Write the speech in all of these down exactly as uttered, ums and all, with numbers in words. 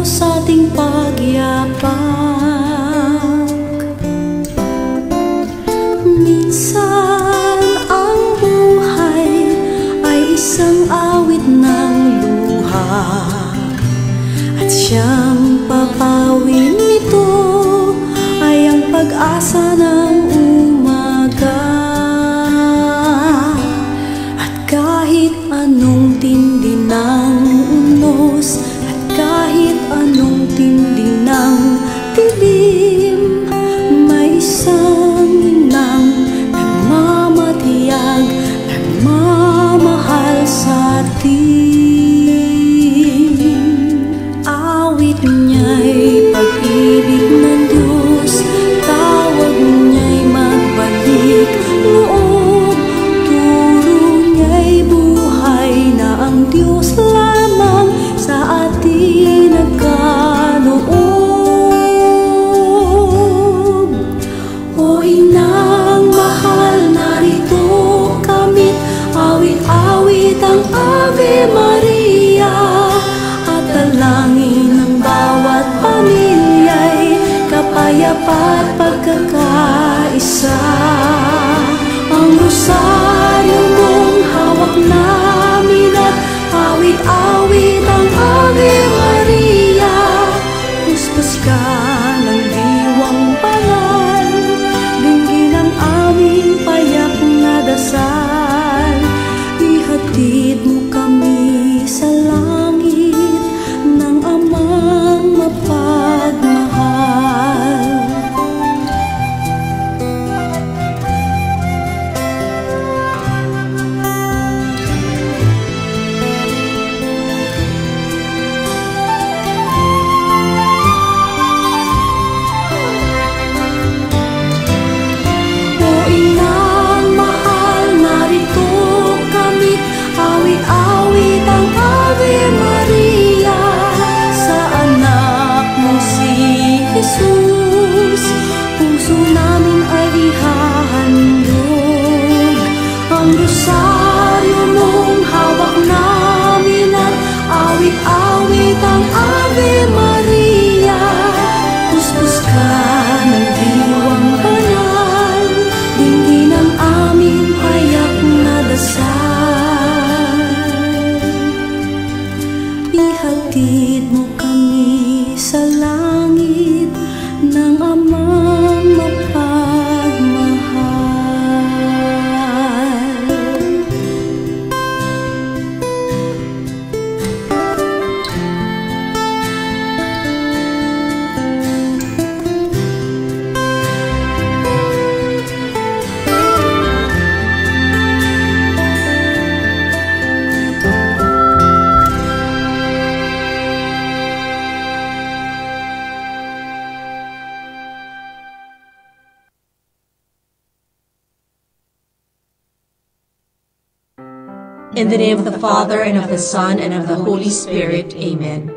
sa ating pagyapak. Minsan ang buhay ay isang awit ng luha, at siyang papawin nito ay ang pag-asa ng umaga. At kahit anong tindi ng unos, at kahit anong tindi ng dilim, may isang inang nagmamatiyag, nagmamahal sa atin. Awit niya'y pag-ibig ng Diyos, tawag niya'y magbalik loob, turo niya'y buhay na ang Diyos lamang sa atin nagkaloob. O inang mahal, narito kami, awit-awit ang Ave Maria, at dalangin ng bawat pamilya'y kapayapa at pagkakaisa. Ang rosaryo mong hawak namin at awit-awit ang Ave Maria, puspos ka ng diwang banal, dinggin ang aming payak na dasal. Ihatid mo kami sa langit ng amang mapagmahal. O inang mahal, narito kami, awit-awit ang Ave Maria, sa anak mo si Jesus, puso namin ay ihahandog. Ang rosaryo mong hawak namin at awit-awit ang Ave Maria, puspos ka ng diwang banal, dinggin ang aming payak na dasal. Ihatid mo kami sa langit ng amang mapagmahal. In the name of the Father, and of the Son, and of the Holy Spirit. Amen.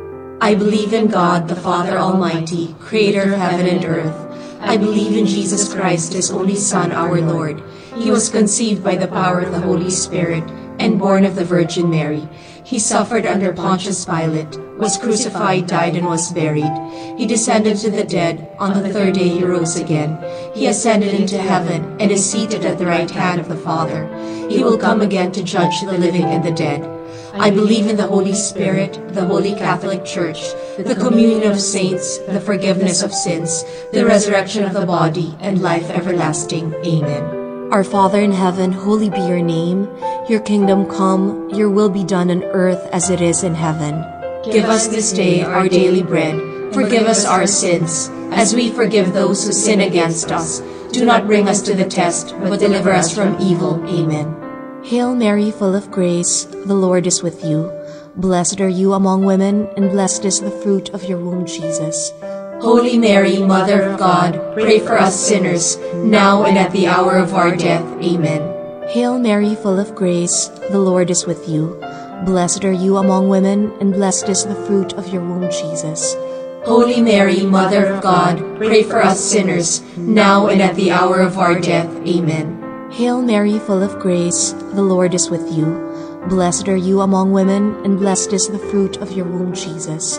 I believe in God, the Father Almighty, creator of heaven and earth. I believe in Jesus Christ, his only Son, our Lord. He was conceived by the power of the Holy Spirit, and born of the Virgin Mary. He suffered under Pontius Pilate, was crucified, died, and was buried. He descended to the dead. On the third day he rose again. He ascended into heaven, and is seated at the right hand of the Father. He will come again to judge the living and the dead. I believe in the Holy Spirit, the Holy Catholic Church, the communion of saints, the forgiveness of sins, the resurrection of the body, and life everlasting. Amen. Our Father in heaven, holy be your name. Your kingdom come, your will be done on earth as it is in heaven. Give us this day our daily bread. Forgive us our sins, as we forgive those who sin against us. Do not bring us to the test, but deliver us from evil. Amen. Hail Mary, full of grace, the Lord is with you. Blessed are you among women, and blessed is the fruit of your womb, Jesus. Holy Mary, Mother of God, pray for us sinners, now and at the hour of our death. Amen. Hail Mary, full of grace, the Lord is with you. Blessed are you among women, and blessed is the fruit of your womb, Jesus. Holy Mary, Mother of God, pray for us sinners, now and at the hour of our death. Amen. Hail Mary, full of grace, the Lord is with you. Blessed are you among women, and blessed is the fruit of your womb, Jesus.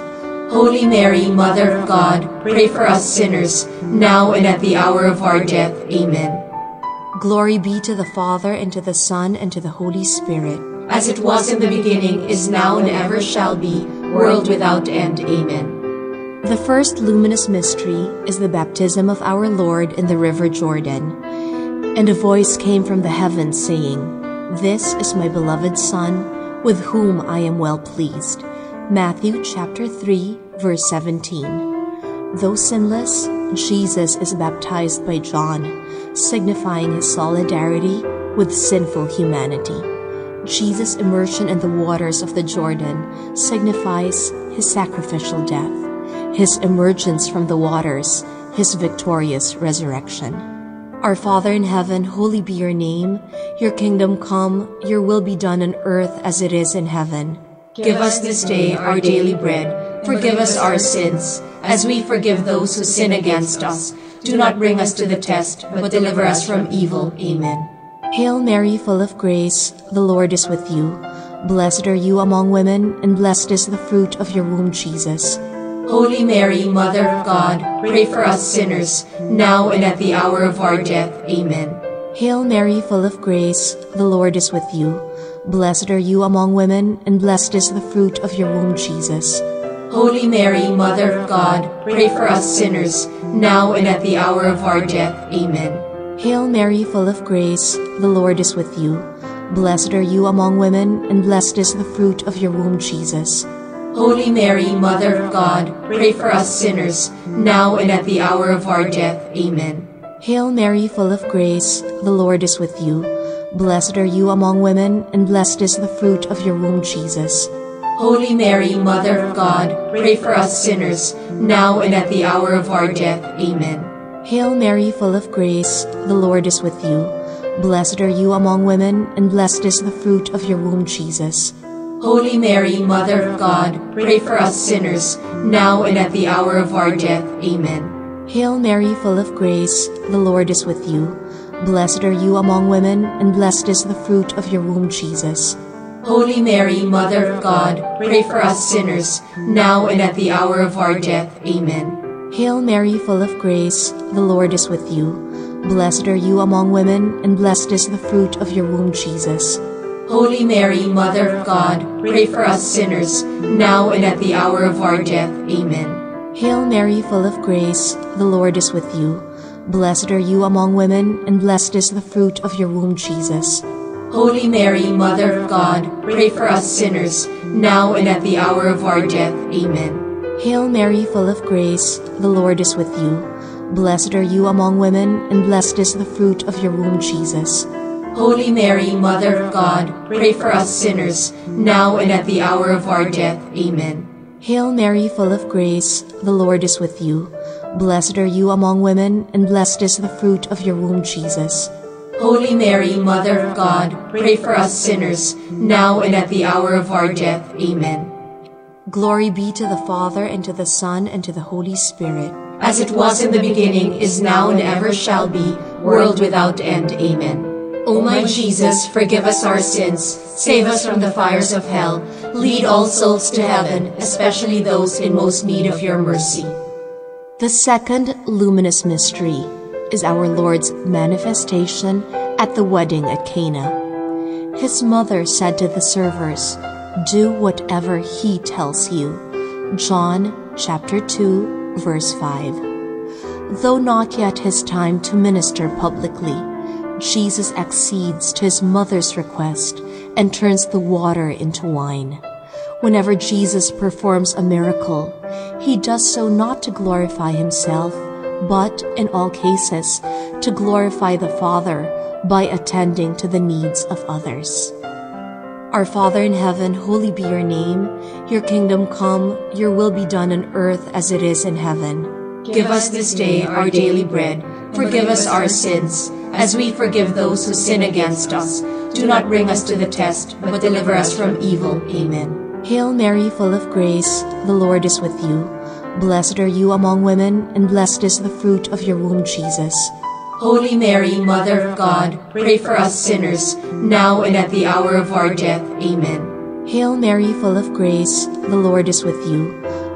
Holy Mary, Mother of God, pray for us sinners, now and at the hour of our death. Amen. Glory be to the Father, and to the Son, and to the Holy Spirit. As it was in the beginning, is now, and ever shall be, world without end. Amen. The first luminous mystery is the baptism of our Lord in the river Jordan. And a voice came from the heavens saying, "This is my beloved Son, with whom I am well pleased." Matthew chapter three, verse seventeen. Though sinless, Jesus is baptized by John, signifying his solidarity with sinful humanity. Jesus' immersion in the waters of the Jordan signifies his sacrificial death, his emergence from the waters, his victorious resurrection. Our Father in heaven, holy be your name. Your kingdom come, your will be done on earth as it is in heaven. Give us this day our daily bread. Forgive us our sins, as we forgive those who sin against us. Do not bring us to the test, but deliver us from evil. Amen. Hail Mary, full of grace, the Lord is with you. Blessed are you among women, and blessed is the fruit of your womb, Jesus. Holy Mary, Mother of God, pray for us sinners, now and at the hour of our death. Amen. Hail Mary, full of grace, the Lord is with you. Blessed are you among women, and blessed is the fruit of your womb, Jesus. Holy Mary, Mother of God, pray for us sinners, now and at the hour of our death. Amen. Hail Mary, full of grace, the Lord is with you. Blessed are you among women, and blessed is the fruit of your womb, Jesus. Holy Mary, Mother of God, pray for us sinners, now and at the hour of our death. Amen. Hail Mary, full of grace, the Lord is with you. Blessed are you among women, and blessed is the fruit of your womb, Jesus. Holy Mary, Mother of God, pray for us sinners, now and at the hour of our death. Amen. Hail Mary, full of grace, the Lord is with you. Blessed are you among women, and blessed is the fruit of your womb, Jesus. Holy Mary, Mother of God, pray for us sinners, now and at the hour of our death. Amen. Hail Mary, full of grace, the Lord is with you. Blessed are you among women, and blessed is the fruit of your womb, Jesus. Holy Mary, Mother of God, pray for us sinners, now and at the hour of our death. Amen. Hail Mary, full of grace, the Lord is with you. Blessed are you among women, and blessed is the fruit of your womb, Jesus. Holy Mary, Mother of God, pray for us sinners, now and at the hour of our death. Amen. Hail Mary, full of grace, the Lord is with you. Blessed are you among women, and blessed is the fruit of your womb, Jesus. Holy Mary, Mother of God, pray for us sinners, now and at the hour of our death. Amen. Hail Mary, full of grace, the Lord is with you. Blessed are you among women, and blessed is the fruit of your womb, Jesus. Holy Mary, Mother of God, pray for us sinners, now and at the hour of our death. Amen. Hail Mary, full of grace, the Lord is with you. Blessed are you among women, and blessed is the fruit of your womb, Jesus. Holy Mary, Mother of God, pray for us sinners, now and at the hour of our death. Amen. Glory be to the Father, and to the Son, and to the Holy Spirit. As it was in the beginning, is now, and ever shall be, world without end. Amen. O my Jesus, forgive us our sins, save us from the fires of hell, lead all souls to heaven, especially those in most need of your mercy. The second luminous mystery is our Lord's manifestation at the wedding at Cana. His mother said to the servers, "Do whatever he tells you." John chapter two, verse five. Though not yet his time to minister publicly, Jesus accedes to his mother's request and turns the water into wine. Whenever Jesus performs a miracle, he does so not to glorify himself, but in all cases to glorify the Father by attending to the needs of others. Our Father in heaven, holy be your name. Your kingdom come, your will be done on earth as it is in heaven. Give us this day our daily bread. Forgive us our sins, as we forgive those who sin against us. Do not bring us to the test, but deliver us from evil. Amen. Hail Mary, full of grace, the Lord is with you. Blessed are you among women, and blessed is the fruit of your womb, Jesus. Holy Mary, Mother of God, pray for us sinners, now and at the hour of our death. Amen. Hail Mary, full of grace, the Lord is with you.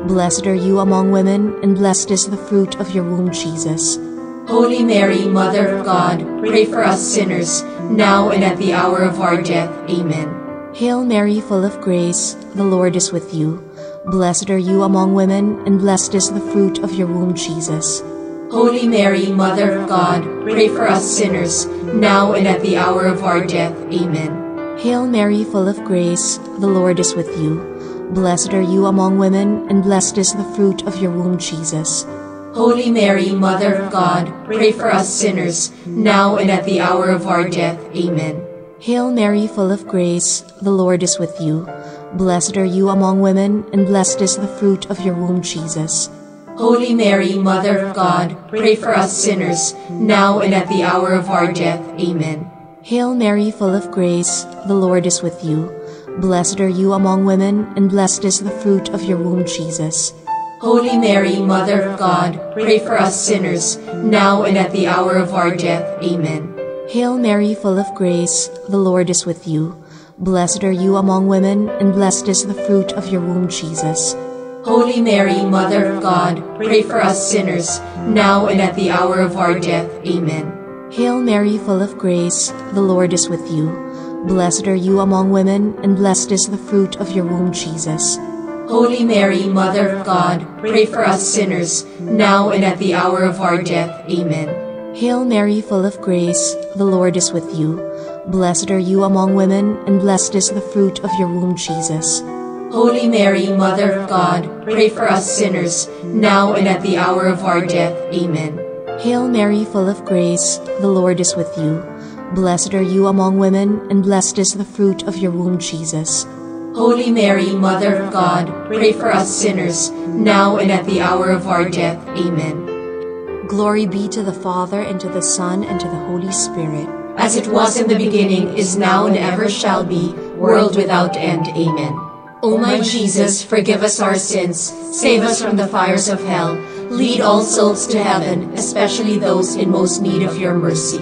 Blessed are you among women, and blessed is the fruit of your womb, Jesus. Holy Mary, Mother of God, pray for us sinners, now and at the hour of our death. Amen. Hail Mary, full of grace, the Lord is with you. Blessed are you among women, and blessed is the fruit of your womb, Jesus. Holy Mary, Mother of God, pray for us sinners, now and at the hour of our death. Amen. Hail Mary, full of grace, the Lord is with you. Blessed are you among women, and blessed is the fruit of your womb, Jesus. Holy Mary, Mother of God, pray for us sinners, now and at the hour of our death. Amen. Hail Mary, full of grace, the Lord is with you. Blessed are you among women, and blessed is the fruit of your womb, Jesus. Holy Mary, Mother of God, pray for us sinners, now and at the hour of our death. Amen. Hail Mary, full of grace, the Lord is with you. Blessed are you among women, and blessed is the fruit of your womb, Jesus. Holy Mary, Mother of God, pray for us sinners, now and at the hour of our death. Amen. Hail Mary, full of grace, the Lord is with you. Blessed are you among women, and blessed is the fruit of your womb, Jesus. Holy Mary, Mother of God, pray for us sinners, now and at the hour of our death. Amen. Hail Mary, full of grace, the Lord is with you. Blessed are you among women, and blessed is the fruit of your womb, Jesus. Holy Mary, Mother of God, pray for us sinners, now and at the hour of our death. Amen. Hail Mary, full of grace, the Lord is with you. Blessed are you among women, and blessed is the fruit of your womb, Jesus. Holy Mary, Mother of God, pray for us sinners, now and at the hour of our death. Amen. Hail Mary, full of grace, the Lord is with you. Blessed are you among women, and blessed is the fruit of your womb, Jesus. Holy Mary, Mother of God, pray for us sinners, now and at the hour of our death. Amen. Glory be to the Father, and to the Son, and to the Holy Spirit. As it was in the beginning, is now, and ever shall be, world without end. Amen. O my Jesus, forgive us our sins, save us from the fires of hell, lead all souls to heaven, especially those in most need of your mercy.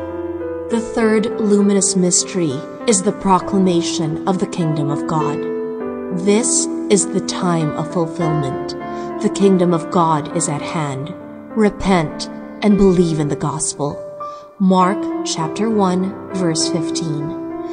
The third luminous mystery is the proclamation of the kingdom of God. This is the time of fulfillment. The kingdom of God is at hand. Repent and believe in the gospel. Mark chapter one, verse fifteen.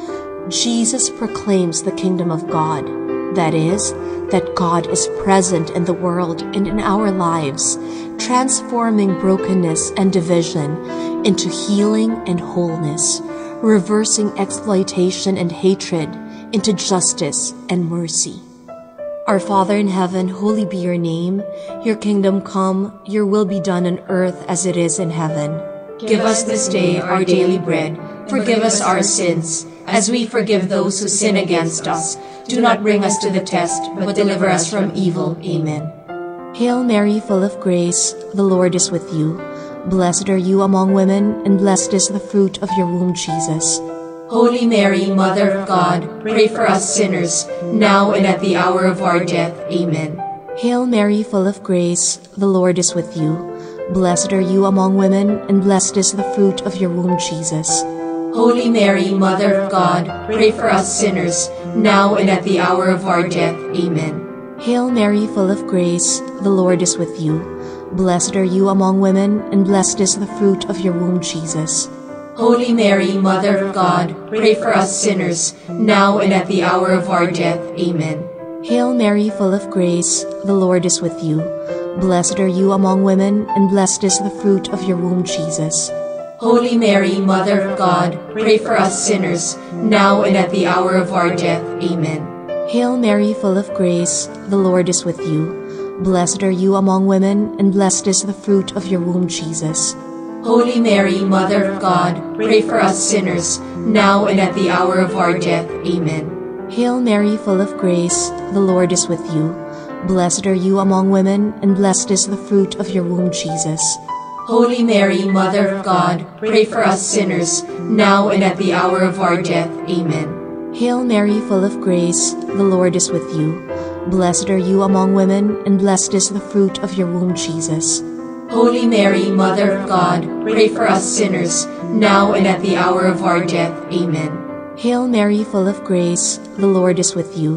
Jesus proclaims the kingdom of God. That is, that God is present in the world and in our lives, transforming brokenness and division into healing and wholeness, reversing exploitation and hatred into justice and mercy. Our Father in heaven, holy be your name. Your kingdom come, your will be done on earth as it is in heaven. Give us this day our daily bread. Forgive us our sins, as we forgive those who sin against us. Do not bring us to the test, but deliver us from evil. Amen. Hail Mary, full of grace, the Lord is with you. Blessed are you among women, and blessed is the fruit of your womb, Jesus. Holy Mary, Mother of God, pray for us sinners, now and at the hour of our death. Amen. Hail Mary, full of grace, the Lord is with you. Blessed are you among women, and blessed is the fruit of your womb, Jesus. Holy Mary, Mother of God, pray for us sinners, now and at the hour of our death. Amen. Hail Mary, full of grace, the Lord is with you. Blessed are you among women, and blessed is the fruit of your womb, Jesus. Holy Mary, Mother of God, pray for us sinners, now and at the hour of our death. Amen. Hail Mary, full of grace, the Lord is with you. Blessed are you among women, and blessed is the fruit of your womb, Jesus. Holy Mary, Mother of God, pray for us sinners, now and at the hour of our death. Amen. Hail Mary, full of grace, the Lord is with you. Blessed are you among women, and blessed is the fruit of your womb, Jesus. Holy Mary, Mother of God, pray for us sinners, now and at the hour of our death. Amen. Hail Mary, full of grace, the Lord is with you. Blessed are you among women, and blessed is the fruit of your womb, Jesus. Holy Mary, Mother of God, pray for us sinners, now and at the hour of our death. Amen. Hail Mary, full of grace, the Lord is with you. Blessed are you among women, and blessed is the fruit of your womb, Jesus. Holy Mary, Mother of God, pray for us sinners, now and at the hour of our death. Amen. Hail Mary, full of grace, the Lord is with you.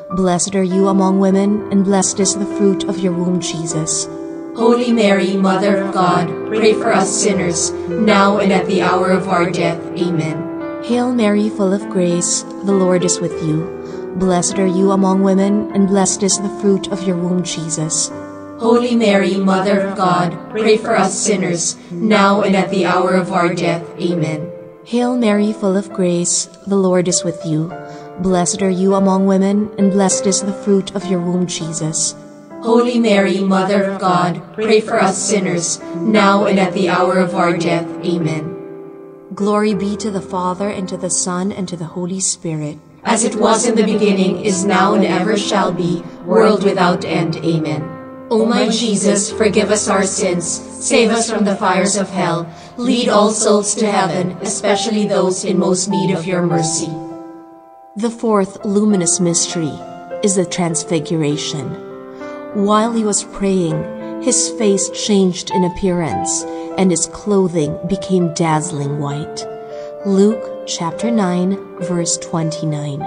Blessed are you among women, and blessed is the fruit of your womb, Jesus. Holy Mary, Mother of God, pray for us sinners, now and at the hour of our death. Amen. Hail Mary, full of grace, the Lord is with you. Blessed are you among women, and blessed is the fruit of your womb, Jesus. Holy Mary, Mother of God, pray for us sinners, now and at the hour of our death. Amen. Hail Mary, full of grace, the Lord is with you. Blessed are you among women, and blessed is the fruit of your womb, Jesus. Holy Mary, Mother of God, pray for us sinners, now and at the hour of our death. Amen. Glory be to the Father, and to the Son, and to the Holy Spirit. As it was in the beginning, is now, and ever shall be, world without end. Amen. O my Jesus, forgive us our sins, save us from the fires of hell, lead all souls to heaven, especially those in most need of your mercy. The fourth luminous mystery is the Transfiguration. While he was praying, his face changed in appearance, and his clothing became dazzling white. Luke chapter nine, verse twenty-nine.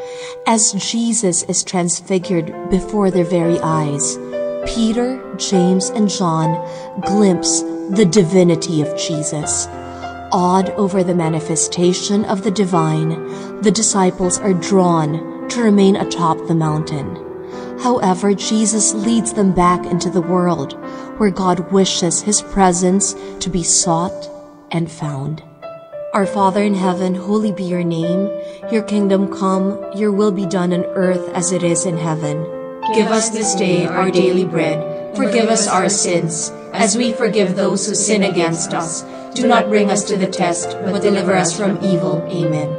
As Jesus is transfigured before their very eyes, Peter, James, and John glimpse the divinity of Jesus. Awed over the manifestation of the divine, the disciples are drawn to remain atop the mountain. However, Jesus leads them back into the world, where God wishes his presence to be sought and found. Our Father in heaven, holy be your name. Your kingdom come, your will be done on earth as it is in heaven. Give us this day our daily bread. Forgive us our sins, as we forgive those who sin against us. Do not bring us to the test, but deliver us from evil. Amen.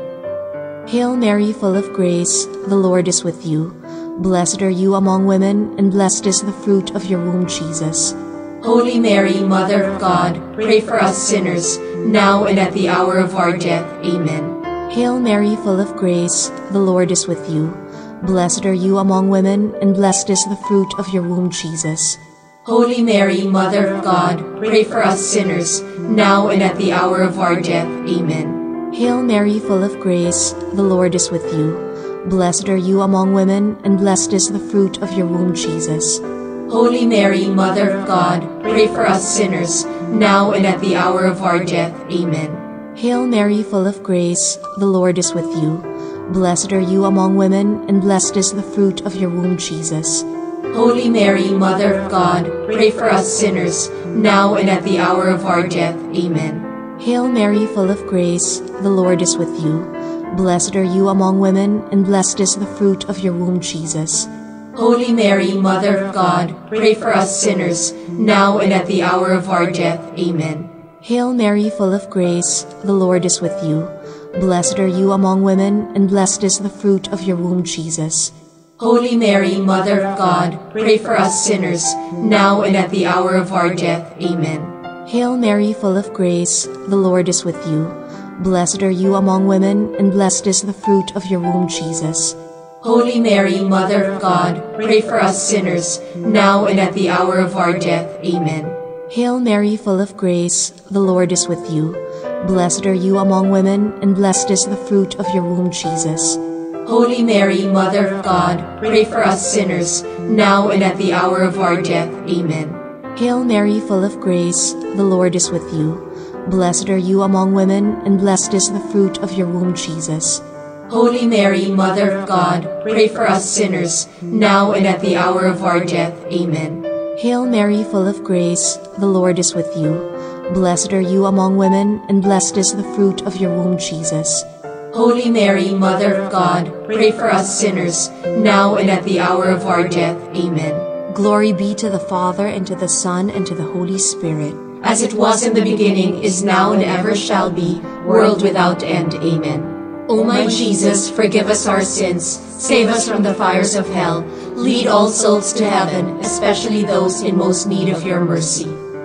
Hail Mary, full of grace, the Lord is with you. Blessed are you among women, and blessed is the fruit of your womb, Jesus. Holy Mary, Mother of God, pray for us sinners, now and at the hour of our death. Amen. Hail Mary, full of grace, the Lord is with you. Blessed are you among women, and blessed is the fruit of your womb, Jesus. Holy Mary, Mother of God, pray for us sinners, now and at the hour of our death. Amen. Hail Mary, full of grace, the Lord is with you. Blessed are you among women, and blessed is the fruit of your womb, Jesus. Holy Mary, Mother of God, pray for us sinners, now and at the hour of our death. Amen. Hail Mary, full of grace, the Lord is with you. Blessed are you among women, and blessed is the fruit of your womb, Jesus. Holy Mary, Mother of God, pray for us sinners, now and at the hour of our death. Amen. Hail Mary, full of grace, the Lord is with you. Blessed are you among women, and blessed is the fruit of your womb, Jesus. Holy Mary, Mother of God, pray for us sinners, now and at the hour of our death. Amen. Hail Mary, full of grace, the Lord is with you. Blessed are you among women, and blessed is the fruit of your womb, Jesus. Holy Mary, Mother of God, pray for us sinners, now and at the hour of our death. Amen. Hail Mary, full of grace, the Lord is with you. Blessed are you among women, and blessed is the fruit of your womb, Jesus. Holy Mary, Mother of God, pray for us sinners, now and at the hour of our death. Amen. Hail Mary, full of grace, the Lord is with you. Blessed are you among women, and blessed is the fruit of your womb, Jesus. Holy Mary, Mother of God, pray for us sinners, now and at the hour of our death. Amen. Hail Mary, full of grace, the Lord is with you. Blessed are you among women, and blessed is the fruit of your womb, Jesus. Holy Mary, Mother of God, pray for us sinners, now and at the hour of our death. Amen. Hail Mary, full of grace, the Lord is with you. Blessed are you among women, and blessed is the fruit of your womb, Jesus. Holy Mary, Mother of God, pray for us sinners, now and at the hour of our death. Amen. Glory be to the Father, and to the Son, and to the Holy Spirit. As it was in the beginning, is now, and ever shall be, world without end. Amen. O my Jesus, forgive us our sins, save us from the fires of hell, lead all souls to heaven, especially those in most need of your mercy.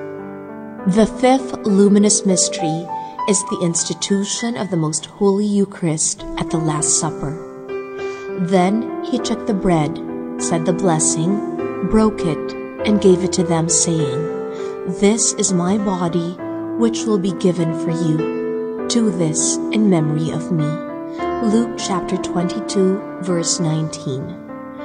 The fifth luminous mystery is the institution of the Most Holy Eucharist at the Last Supper. Then he took the bread, said the blessing, broke it, and gave it to them, saying, "This is my body, which will be given for you. Do this in memory of me." Luke chapter twenty-two, verse nineteen.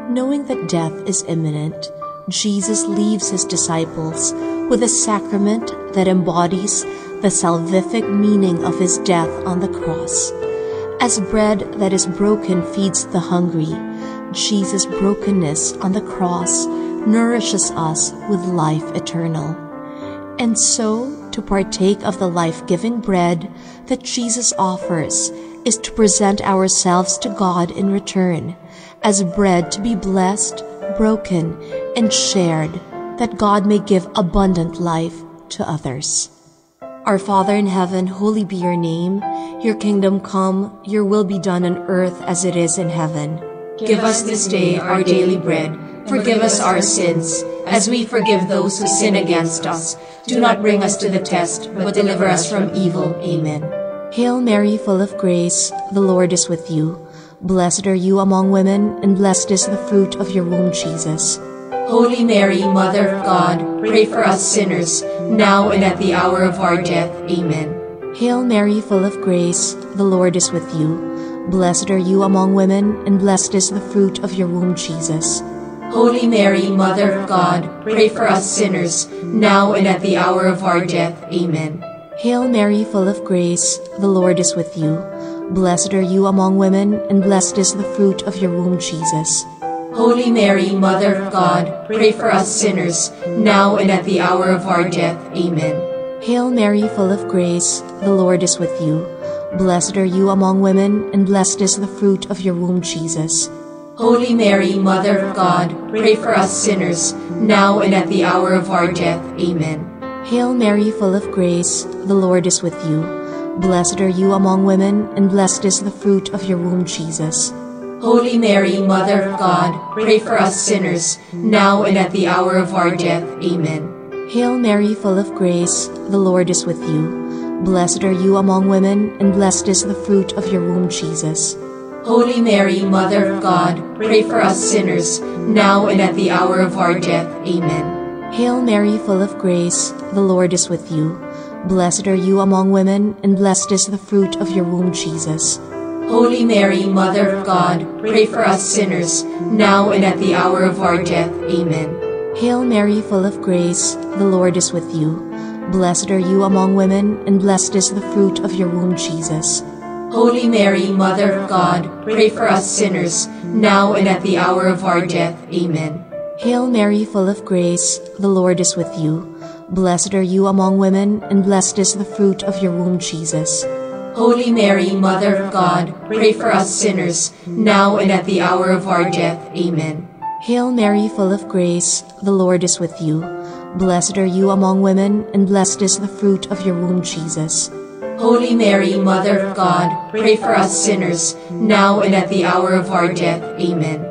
Knowing that death is imminent, Jesus leaves his disciples with a sacrament that embodies the salvific meaning of his death on the cross. As bread that is broken feeds the hungry, Jesus' brokenness on the cross nourishes us with life eternal. And so, to partake of the life-giving bread that Jesus offers is to present ourselves to God in return, as bread to be blessed, broken, and shared, that God may give abundant life to others. Our Father in heaven, holy be your name. Your kingdom come, your will be done on earth as it is in heaven. Give us this day our daily bread. Forgive us our sins, as we forgive those who sin against us. Do not bring us to the test, but deliver us from evil. Amen. Hail Mary, full of grace, the Lord is with you. Blessed are you among women, and blessed is the fruit of your womb, Jesus. Holy Mary, Mother of God, pray for us sinners, now and at the hour of our death. Amen. Hail Mary, full of grace, the Lord is with you. Blessed are you among women, and blessed is the fruit of your womb, Jesus. Holy Mary, Mother of God, pray for us sinners, now and at the hour of our death. Amen. Hail Mary, full of grace, the Lord is with you. Blessed are you among women, and blessed is the fruit of your womb, Jesus. Holy Mary, Mother of God, pray for us sinners, now and at the hour of our death. Amen. Hail Mary, full of grace, the Lord is with you. Blessed are you among women, and blessed is the fruit of your womb, Jesus. Holy Mary, Mother of God, pray for us sinners, now and at the hour of our death. Amen. Hail Mary, full of grace, the Lord is with you. Blessed are you among women, and blessed is the fruit of your womb, Jesus. Holy Mary, Mother of God, pray for us sinners, now and at the hour of our death. Amen. Hail Mary, full of grace, the Lord is with you. Blessed are you among women, and blessed is the fruit of your womb, Jesus. Holy Mary, Mother of God, pray for us sinners, now and at the hour of our death. Amen. Hail Mary, full of grace, the Lord is with you. Blessed are you among women, and blessed is the fruit of your womb, Jesus. Holy Mary, Mother of God, pray for us sinners, now and at the hour of our death. Amen. Hail Mary, full of grace, the Lord is with you. Blessed are you among women, and blessed is the fruit of your womb, Jesus. Holy Mary, Mother of God, pray for us sinners, now and at the hour of our death. Amen. Hail Mary, full of grace, the Lord is with you. Blessed are you among women, and blessed is the fruit of your womb, Jesus. Holy Mary, Mother of God, pray for us sinners, now and at the hour of our death. Amen. Hail Mary, full of grace, the Lord is with you. Blessed are you among women, and blessed is the fruit of your womb, Jesus. Holy Mary, Mother of God, pray for us sinners, now and at the hour of our death. Amen.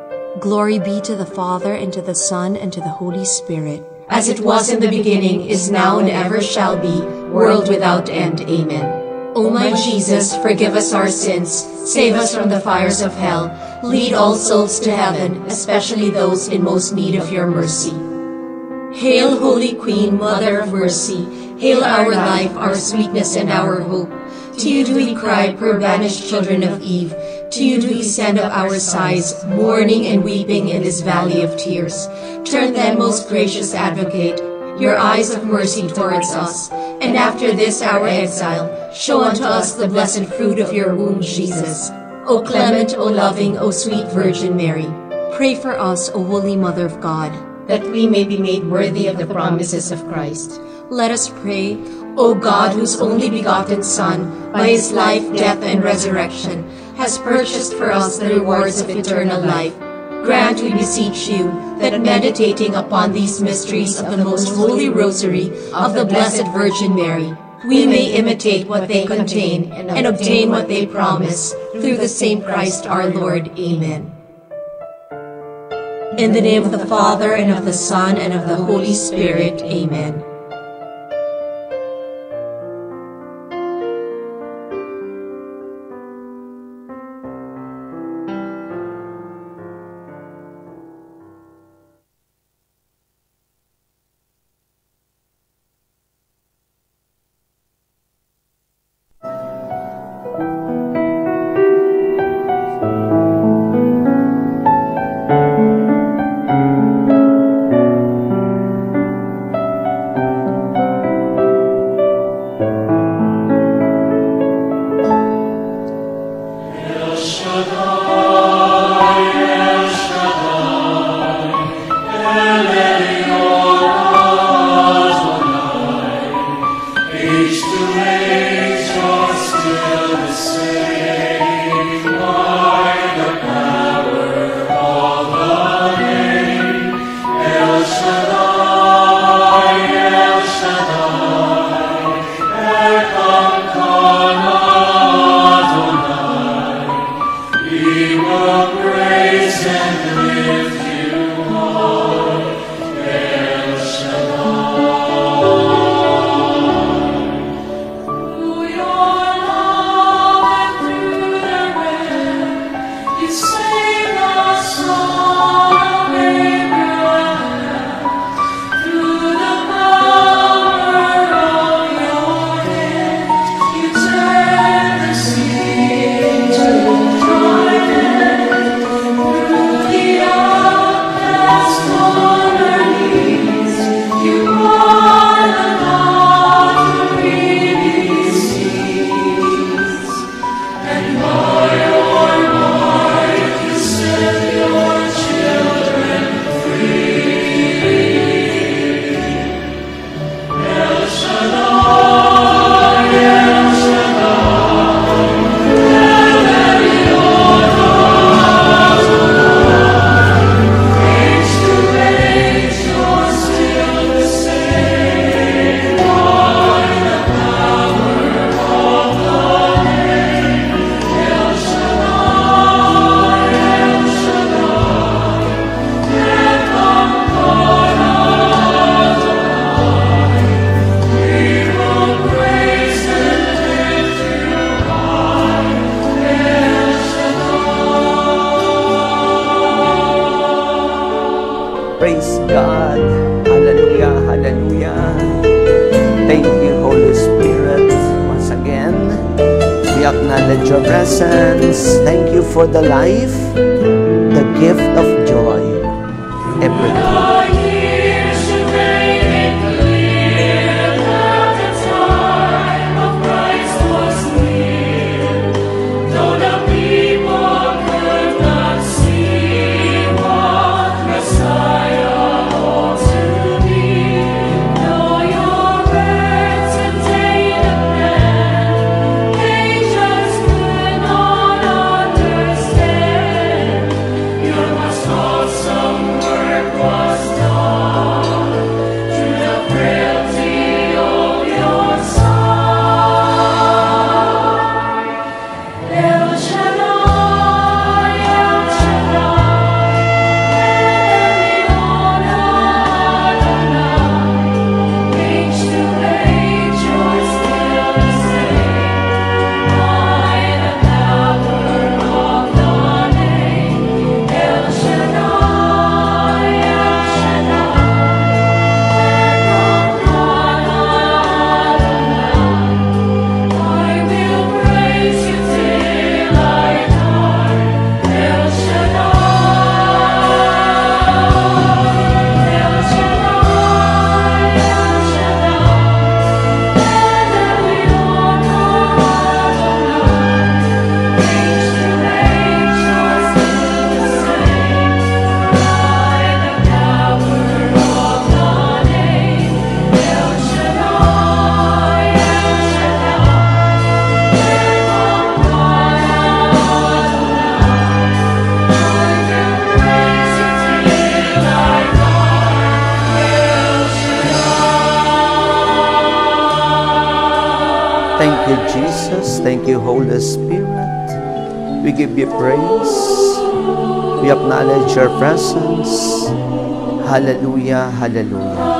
Glory be to the Father, and to the Son, and to the Holy Spirit. As it was in the beginning, is now, and ever shall be, world without end. Amen. O my Jesus, forgive us our sins, save us from the fires of hell, lead all souls to heaven, especially those in most need of your mercy. Hail, Holy Queen, Mother of Mercy, hail our life, our sweetness, and our hope. To you do we cry, poor banished children of Eve. To you do we send up our sighs, mourning and weeping in this valley of tears. Turn then, most gracious Advocate, your eyes of mercy towards us, and after this our exile, show unto us the blessed fruit of your womb, Jesus. O clement, O loving, O sweet Virgin Mary, Pray for us, O Holy Mother of God, that we may be made worthy of the promises of Christ. Let us pray. O God, whose only begotten Son, by his life, death, and resurrection, has purchased for us the rewards of eternal life, grant, we beseech you, that meditating upon these mysteries of the most holy rosary of the Blessed Virgin Mary, we may imitate what they contain and obtain what they promise, through the same Christ our Lord. Amen. In the name of the Father, and of the Son, and of the Holy Spirit. Amen. acknowledge your presence. Thank you for the life, the gift of joy, everything. Thank you, Jesus. Thank you, Holy Spirit. We give you praise. We acknowledge your presence. Hallelujah, hallelujah.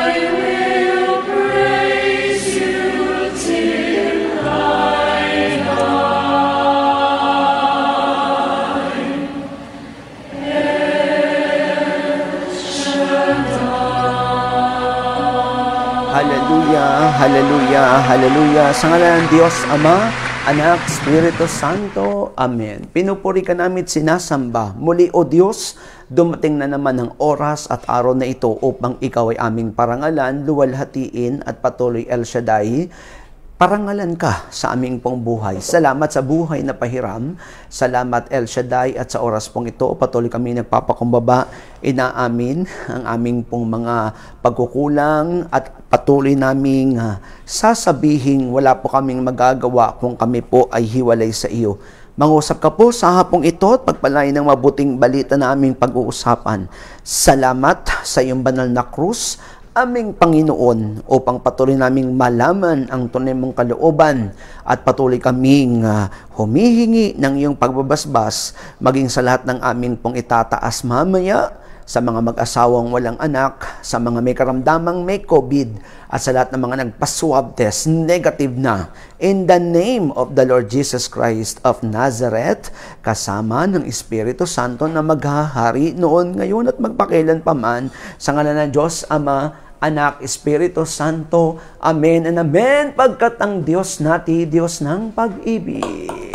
Hallelujah, hallelujah, hallelujah. Sa ngalan ng Diyos Ama, Anak, Espiritu Santo. Amen. Pinupuri ka namin at sinasamba. Muli, O Diyos, dumating na naman ang oras at araw na ito upang ikaw ay aming parangalan, luwalhatiin at patuloy El Shaddai. Parangalan ka sa aming pong buhay. Salamat sa buhay na pahiram. Salamat El Shaddai at sa oras pong ito, patuloy kami nagpapakumbaba. Inaamin ang aming pong mga pagkukulang at patuloy naming uh, sasabihin wala po kaming magagawa kung kami po ay hiwalay sa iyo. Mangusap ka po sa hapong ito at pagpalain ng mabuting balita na aming pag-uusapan. Salamat sa iyong banal na krus, aming Panginoon, upang patuloy naming malaman ang tunay mong kalooban at patuloy kaming uh, humihingi ng iyong pagbabasbas maging sa lahat ng aming pong itataas mamaya, sa mga mag-asawang walang anak, sa mga may karamdamang may COVID, at sa lahat ng mga nagpa-swab test, negative na. In the name of the Lord Jesus Christ of Nazareth, kasama ng Espiritu Santo na maghahari noon, ngayon at magpakailan pa man, sa ngalan ng Diyos Ama, Anak, Espiritu Santo. Amen and amen. Pagkat ang Diyos natin, Diyos ng pag-ibig.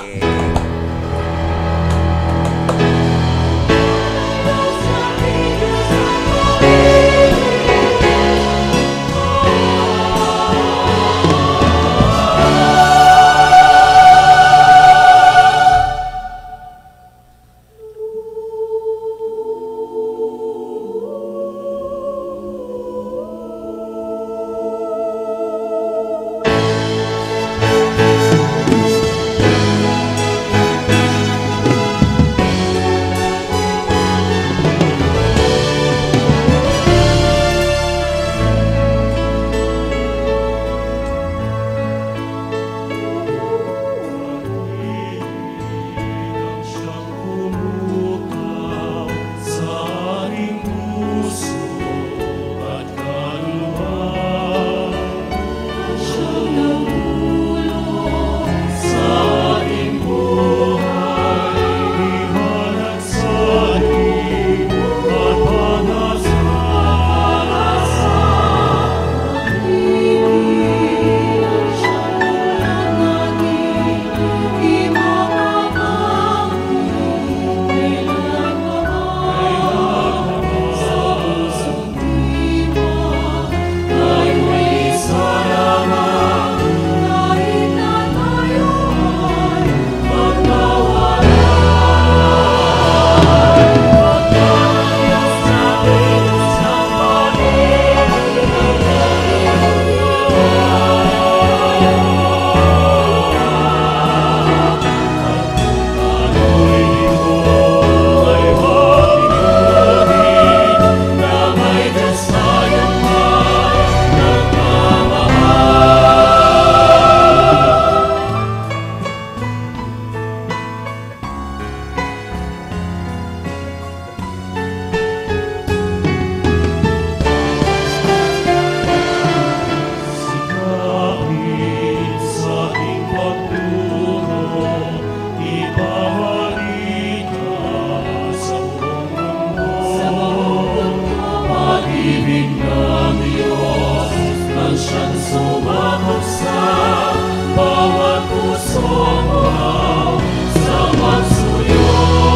siyang sumabog sa bawat pusong uhaw sa magsuyo.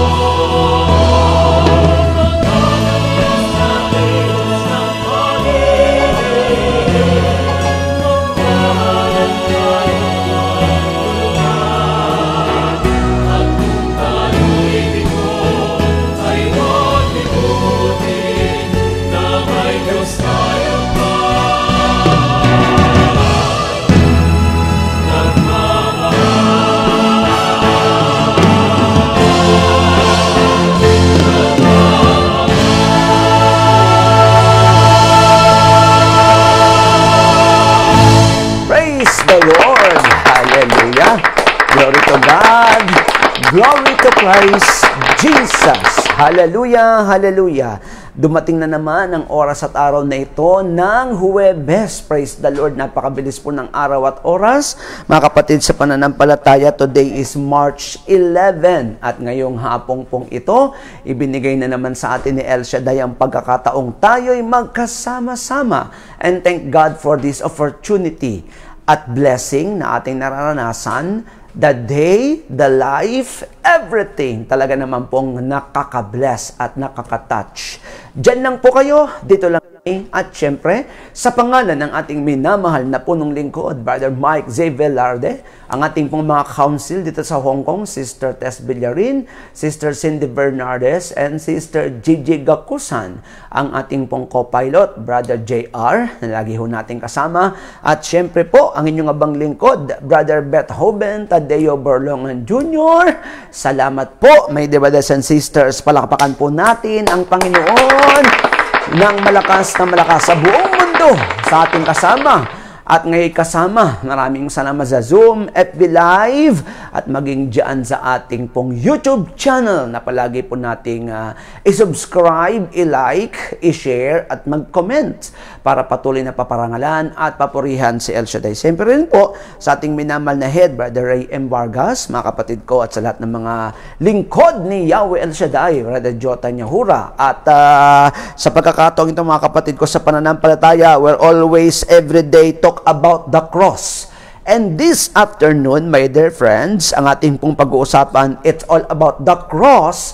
Glory to God. Glory to Christ Jesus. Hallelujah, hallelujah. Dumating na naman ang oras at araw na ito ng Huwebes. Praise the Lord. Napakabilis po ng araw at oras. Mga kapatid sa pananampalataya, today is March eleventh. At ngayong hapong pong ito, ibinigay na naman sa atin ni El Shaddai ang pagkakataong tayo'y magkasama-sama. And thank God for this opportunity at blessing na ating nararanasan. The day, the life, everything talaga naman pong nakaka-bless at nakaka-touch. Diyan lang po kayo, dito lang kami. At syempre, sa pangalan ng ating minamahal na punong lingkod, Brother Mike Z. Velarde, ang ating pong mga council dito sa Hong Kong, Sister Tess Villarin, Sister Cindy Bernardes, and Sister Gigi Gakusan, ang ating pong co-pilot, Brother J R, na lagi ho natin kasama. At syempre po, ang inyong abang lingkod, Brother Bethoven Tadeo Borlongan Junior Salamat po, may brothers and sisters. Palakpakan po natin ang Panginoon ng malakas na malakas sa buong mundo sa ating kasama. At ngayon kasama, maraming salamat sa Zoom, F B Live, at maging dyan sa ating pong YouTube channel na palagi po nating uh, i-subscribe, i-like, i-share, at mag-comment para patuloy na paparangalan at papurihan si El Shaddai. Siyempre rin po sa ating minamahal na head, Brother Ray M. Vargas, mga kapatid ko, at sa lahat ng mga lingkod ni Yahweh El Shaddai, Brother Jota Nyahura. At uh, sa pagkakataong ito, mga kapatid ko, sa pananampalataya, we're always, everyday, talk about the cross. And this afternoon, my dear friends, ang ating pong pag-uusapan, it's all about the cross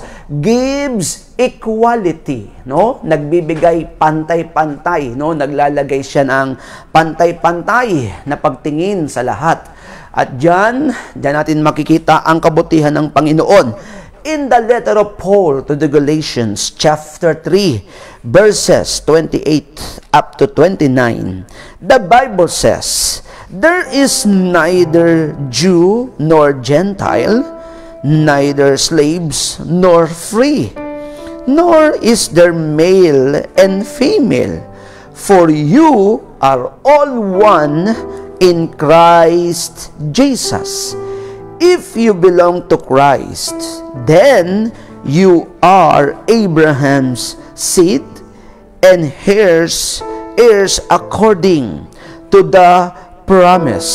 gives equality, no? Nagbibigay pantay-pantay, no? Naglalagay siya ng pantay-pantay na pagtingin sa lahat. At diyan, diyan natin makikita ang kabutihan ng Panginoon. In the letter of Paul to the Galatians, chapter three, verses twenty-eight up to twenty-nine, the Bible says, there is neither Jew nor Gentile, neither slaves nor free, nor is there male and female, for you are all one in Christ Jesus. If you belong to Christ, then you are Abraham's seed and heirs, heirs according to the promise.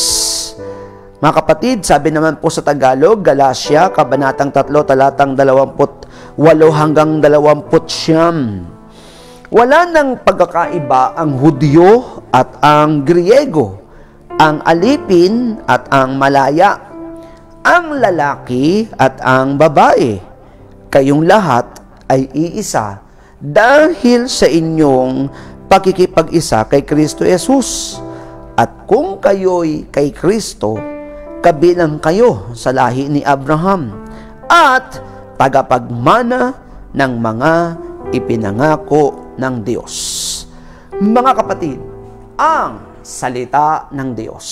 Mga kapatid, sabi naman po sa Tagalog, Galatia, Kabanatang three, talatang twenty-eight hanggang twenty-nine. Wala nang pagkakaiba ang Hudyo at ang Griego, ang alipin at ang malaya, ang lalaki at ang babae. Kayong lahat ay iisa dahil sa inyong pakikipag-isa kay Kristo Jesus. At kung kayo'y kay Kristo, kabilang kayo sa lahi ni Abraham at tagapagmana ng mga ipinangako ng Diyos. Mga kapatid, ang salita ng Diyos.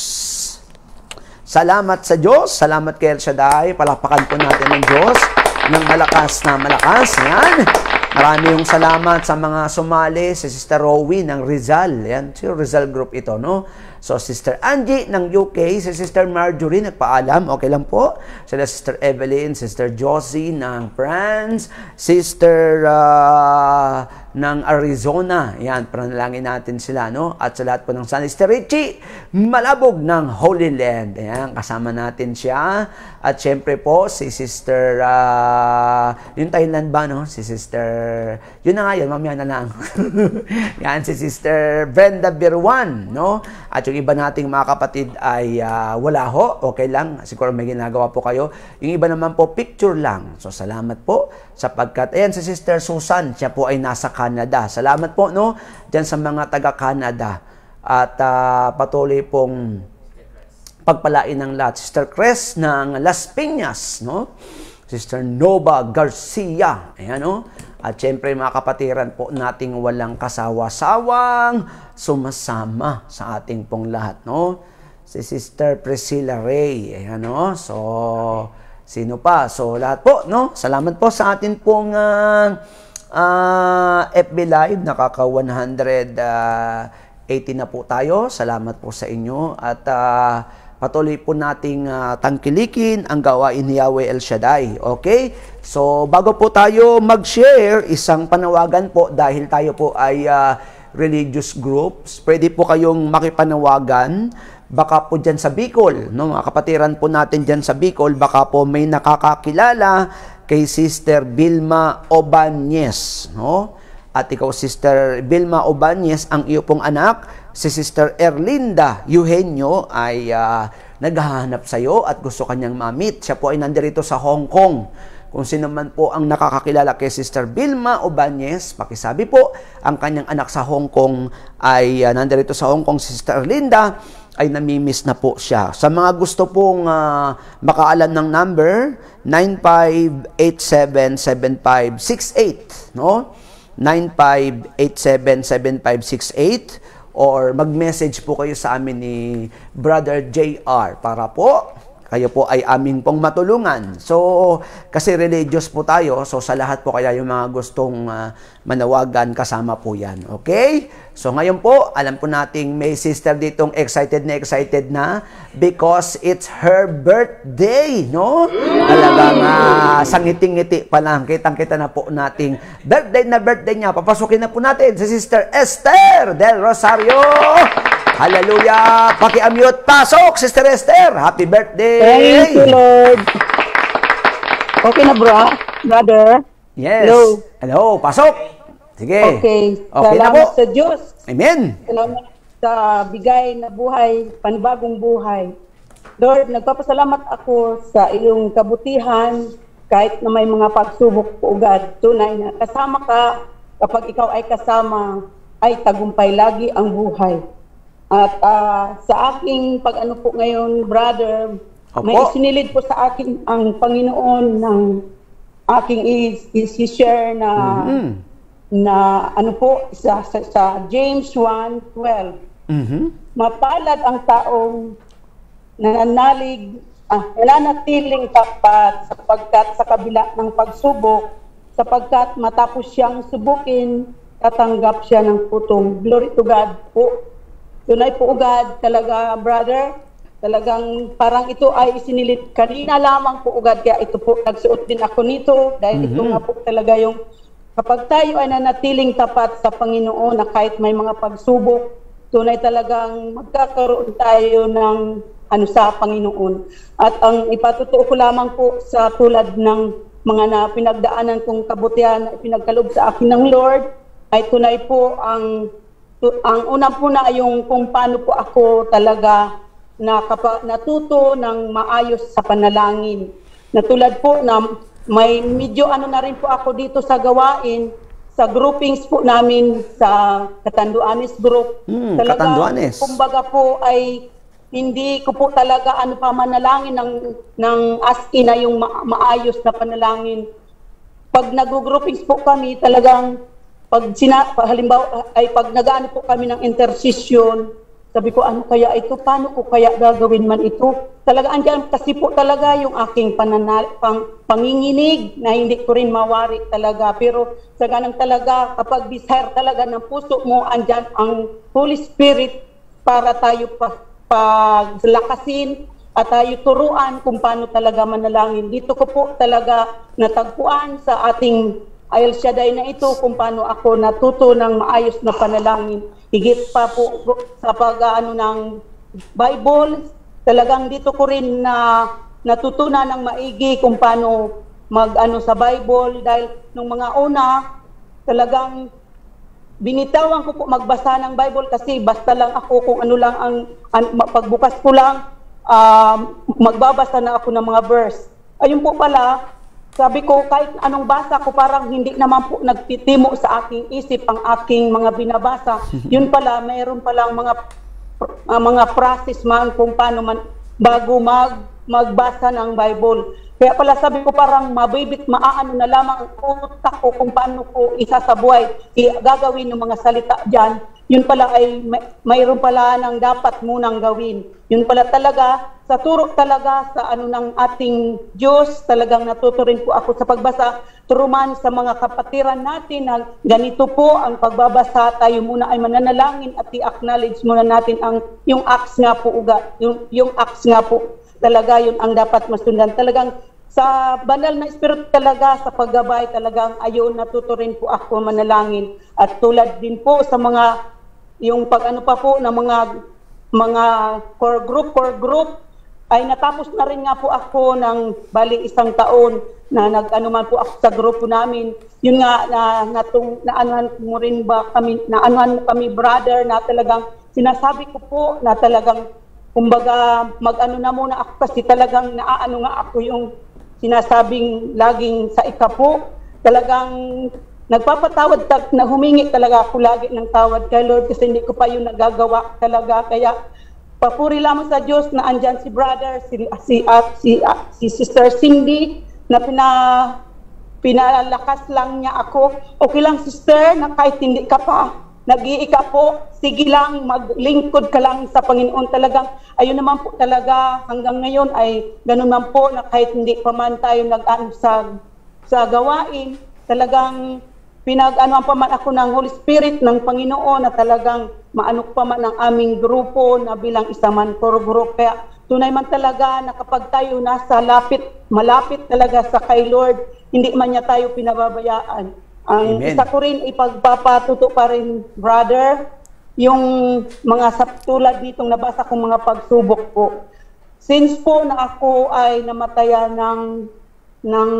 Salamat sa Diyos, salamat kay El Shaddai, palakpakan po natin ng Diyos ng malakas na malakas. Yan. Marami yung salamat sa mga sumali, si Sister Rowie ng Rizal. Yan, si Rizal Group ito, no? So, Sister Angie ng U K, si Sister Marjorie nagpaalam, okay lang po. Sila Sister Evelyn, Sister Josie ng France, Sister uh, ng Arizona. Yan, panalangin natin sila, no? At sa lahat po ng San Sister Richie Malabog ng Holy Land. Ayan, kasama natin siya. At syempre po, si Sister, uh, yung Thailand ba, no? Si Sister, yun na nga yun, mamaya na lang. Yan, si Sister Brenda Birwan, no? At yung iba nating mga kapatid ay uh, wala ho, okay lang, siguro may ginagawa po kayo. Yung iba naman po, picture lang. So, salamat po sapagkat, ayan, si Sister Susan, siya po ay nasa Canada. Salamat po, no, dyan sa mga taga-Canada. At uh, patuloy pong pagpalain ng lahat. Sister Cres ng Las Piñas, no? Sister Nova Garcia, ayan, no? At syempre mga kapatiran po nating walang kasawa-sawang sumasama sa ating pong lahat, no? Si Sister Priscilla Ray, ayan, no? So, sino pa? So, lahat po, no? Salamat po sa atin pong uh, uh, F B Live, nakaka one hundred eighty na po tayo. Salamat po sa inyo at uh, patuloy po nating uh, tangkilikin ang gawain ni Yahweh El Shaddai. Okay? So, bago po tayo mag-share, isang panawagan po dahil tayo po ay uh, religious groups. Pwede po kayong makipanawagan. Baka po dyan sa Bicol, no? Mga kapatiran po natin dyan sa Bicol, baka po may nakakakilala kay Sister Vilma Obañez, no? At ikaw, Sister Vilma Obañez, ang iyo pong anak, si Sister Erlinda Eugenio ay uh, naghahanap sa iyo at gusto kanyang ma-meet. Siya po ay nandirito sa Hong Kong. Kung sino man po ang nakakakilala kay Sister Vilma Obañez, pakisabi po, ang kanyang anak sa Hong Kong ay uh, nandirito sa Hong Kong, si Sister Erlinda, ay namimiss na po siya. Sa mga gusto pong uh, makaalam ng number, nine five eight seven seven five six eight, no? nine five eight seven seven five six eight, or mag-message po kayo sa amin ni Brother J R para po kayo po ay aming pong matulungan. So, kasi religious po tayo, so sa lahat po kaya yung mga gustong uh, manawagan, kasama po yan. Okay? So, ngayon po, alam po nating may sister ditong excited na excited na because it's her birthday, no? Talagang uh, sangiting-ngiti pa lang, kitang-kita na po nating birthday na birthday niya. Papasukin na po natin si Sister Esther del Rosario. Hallelujah! Paki-unmute. Pasok, Sister Esther! Happy birthday! Thank you, Lord. Okay na, bro? Brother? Yes. Hello. Hello, pasok! Sige. Okay. Okay na Salamat po. sa Diyos. Amen. Salamat sa bigay na buhay, panibagong buhay. Lord, nagpapasalamat ako sa iyong kabutihan kahit na may mga pagsubok po, God. Tunay na kasama ka, kapag ikaw ay kasama, ay tagumpay lagi ang buhay. At uh, sa aking pag-ano po ngayon, brother, Opo. may isinilid po sa akin ang Panginoon ng aking i-share na Mm-hmm. na ano po sa, sa, sa James one twelve. Mm-hmm. Mapalad ang taong nananalig, ah, nananatiling tapat sapagkat sa kabila ng pagsubok, sapagkat matapos siyang subukin, tatanggap siya ng putong. Glory to God po. Tunay po, God, talaga, brother, talagang parang ito ay isinilit kanina lamang po, God, kaya ito po, nagsuot din ako nito, dahil mm-hmm. ito nga po talaga yung, kapag tayo ay nanatiling tapat sa Panginoon na kahit may mga pagsubok, tunay talagang magkakaroon tayo ng ano sa Panginoon. At ang ipatutuo ko lamang po sa tulad ng mga na pinagdaanan kong kabutihan na pinagkaloob sa akin ng Lord, ay tunay po ang ang unang po na yung kung paano po ako talaga na kapa, natuto ng maayos sa panalangin. Na tulad po na may medyo ano na rin po ako dito sa gawain, sa groupings po namin sa Catanduanes group. Hmm, talaga, Catanduanes. kumbaga po ay hindi ko po talaga ano pa manalangin ng, ng as in na yung ma- maayos na panalangin. Pag nag-groupings po kami, talagang pag sina, halimbawa ay pag nagaano po kami ng intercession, sabi ko ano kaya ito, paano ko kaya gagawin man ito? Talaga andyan kasi po talaga yung aking pananal, pang, panginginig na hindi ko rin mawari talaga. Pero sa ganang talaga, kapag desire talaga ng puso mo, andyan ang Holy Spirit para tayo pa, paglakasin at tayo turuan kung paano talaga manalangin. Dito ko po talaga natagpuan sa ating El Shaddai na ito kung paano ako natuto ng maayos na panalangin. Higit pa po sa pag-ano ng Bible, talagang dito ko rin na natutunan ng maigi kung paano mag-ano sa Bible dahil nung mga una, talagang binitawan ko po magbasa ng Bible kasi basta lang ako kung ano lang ang, ang pagbukas ko lang, uh, magbabasa na ako ng mga verse. Ayun po pala, sabi ko kahit anong basa ko parang hindi naman po nagtitimo sa aking isip ang aking mga binabasa. Yun pala, mayroon palang mga uh, mga process man kung paano man bago mag magbasa ng Bible. Kaya pala sabi ko parang mabibit, maaano na lamang ang utak ko kung paano ko isasabuhay, gagawin ng mga salita dyan. Yun pala ay may, mayroon pala ng dapat munang gawin. Yun pala talaga, sa turo talaga sa ano ng ating Diyos, talagang natuto rin po ako sa pagbasa, turuman sa mga kapatiran natin na ganito po ang pagbabasa, tayo muna ay mananalangin at i-acknowledge muna natin ang yung acts nga po, uga, yung, yung acts nga po. Talaga yun ang dapat masundan. Talagang sa banal na espiritu talaga, sa paggabay talagang ayun, natuto rin po ako manalangin. At tulad din po sa mga, yung pag ano pa po ng mga mga core group, core group, ay natapos na rin nga po ako ng bali isang taon na nag-ano man po ako sa grupo namin. Yun nga, na, natung, naanuhan mo rin ba kami, naanuhan mo kami brother, na talagang sinasabi ko po na talagang kumbaga, mag-ano na muna ako kasi talagang naaano nga ako yung sinasabing laging sa ikapo. Talagang nagpapatawad, na humingi talaga ako lagi ng tawad kay Lord kasi hindi ko pa yun nagagawa talaga. Kaya papuri lamang sa Diyos na andyan si brother, si, si, uh, si, uh, si Sister Cindy na pina, pinalakas lang niya ako. Okay lang sister, na kahit hindi ka pa nag-iika po, sige lang, maglingkod ka lang sa Panginoon. Talagang, ayun naman po talaga, hanggang ngayon ay ganun man po, na kahit hindi pa man tayo nag-ano sa, sa gawain, talagang pinag-anuan pa man ako ng Holy Spirit ng Panginoon na talagang maanok pa man ang aming grupo na bilang isang man core group. Kaya tunay man talaga na kapag tayo nasa lapit, malapit talaga sa kay Lord, hindi man niya tayo pinababayaan. Ang Amen. isa ko rin ipagpapatuto pa rin, brother, yung mga tulad ditong nabasa kong mga pagsubok po. Since po na ako ay namatayan ng, ng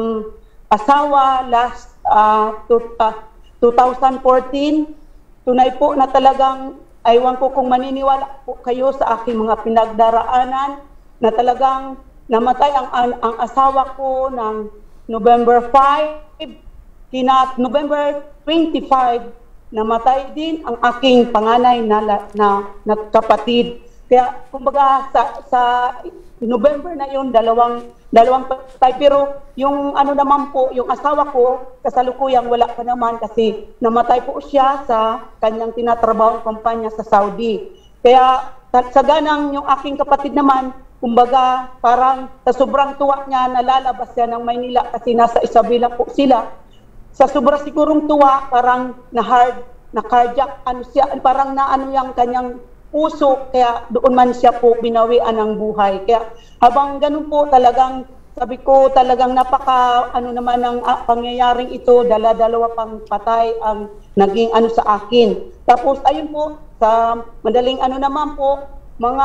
asawa last uh, to, uh, twenty fourteen, tunay po na talagang aywan ko kung maniniwala po kayo sa aking mga pinagdaraanan na talagang namatay ang, ang, ang asawa ko ng November fifth. Kina November twenty-five, namatay din ang aking panganay na, na, na kapatid. Kaya kumbaga sa, sa November na yun, dalawang, dalawang patay. Pero yung ano naman po, yung asawa ko, kasalukuyang wala pa naman kasi namatay po siya sa kanyang tinatrabahong kumpanya sa Saudi. Kaya sa ganang yung aking kapatid naman, kumbaga parang sa sobrang tuwa niya, nalalabas siya ng Maynila kasi nasa Isabela po sila. Sa sobra sigurong tuwa, parang na-hard, na-cardiac, ano siya, parang naano yung kanyang puso, kaya doon man siya po binawian ng buhay. Kaya habang ganun po talagang, sabi ko talagang napaka, ano naman ang ah, pangyayaring ito, dala-dalawa pang patay ang naging ano sa akin. Tapos ayun po, sa madaling ano naman po, mga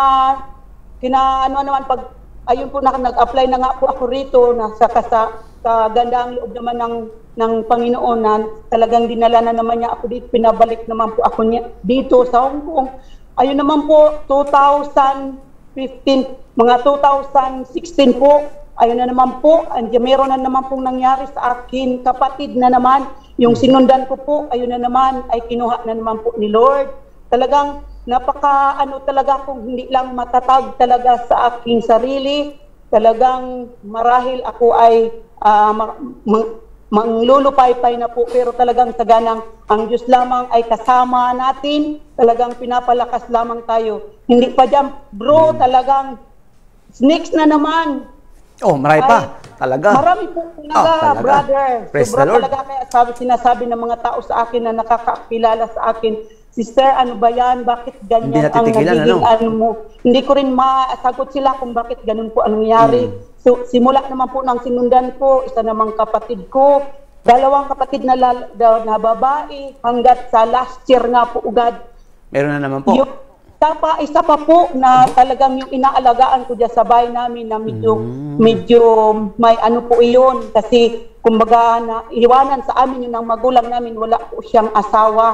kinaano naman pag, ayun po, na, nag-apply na nga po ako rito, na sa kasa, sa gandang loob naman ng ng Panginoon na talagang dinala na naman niya ako dito, pinabalik naman po ako niya dito sa Hong Kong. Ayun naman po, two thousand fifteen, mga two thousand sixteen po, ayun na naman po, andyan, meron na naman pong nangyari sa akin, kapatid na naman, yung sinundan ko po, ayun na naman, ay kinuha na naman po ni Lord. Talagang napaka, ano talaga, kung hindi lang matatag talaga sa aking sarili, talagang marahil ako ay uh, ma- ma- manglulupay-pay na po, pero talagang sa ganang ang Diyos lamang ay kasama natin, talagang pinapalakas lamang tayo. Hindi pa dyan, bro, talagang snakes na naman. Oh, marami pa. Talaga. Marami po talaga, oh, talaga. brother. Praise Sobra the Lord. talaga, kaya sabi, sinasabi ng mga tao sa akin na nakakakilala sa akin, sister, ano ba yan? Bakit ganyan ang nagiging ano? ano mo? Hindi ko rin masagot sila kung bakit ganun po ang nangyari. Hmm. So, simula naman po ng sinundan ko, isa namang kapatid ko, dalawang kapatid na, la, na babae, hanggat sa last year nga po ugad. Meron na naman po. Yung, pa, isa pa po na talagang yung inaalagaan ko dyan sa bahay namin na medyo, mm. medyo may ano po iyon. Kasi kumbaga na iwanan sa amin yung ng magulang namin, wala po siyang asawa.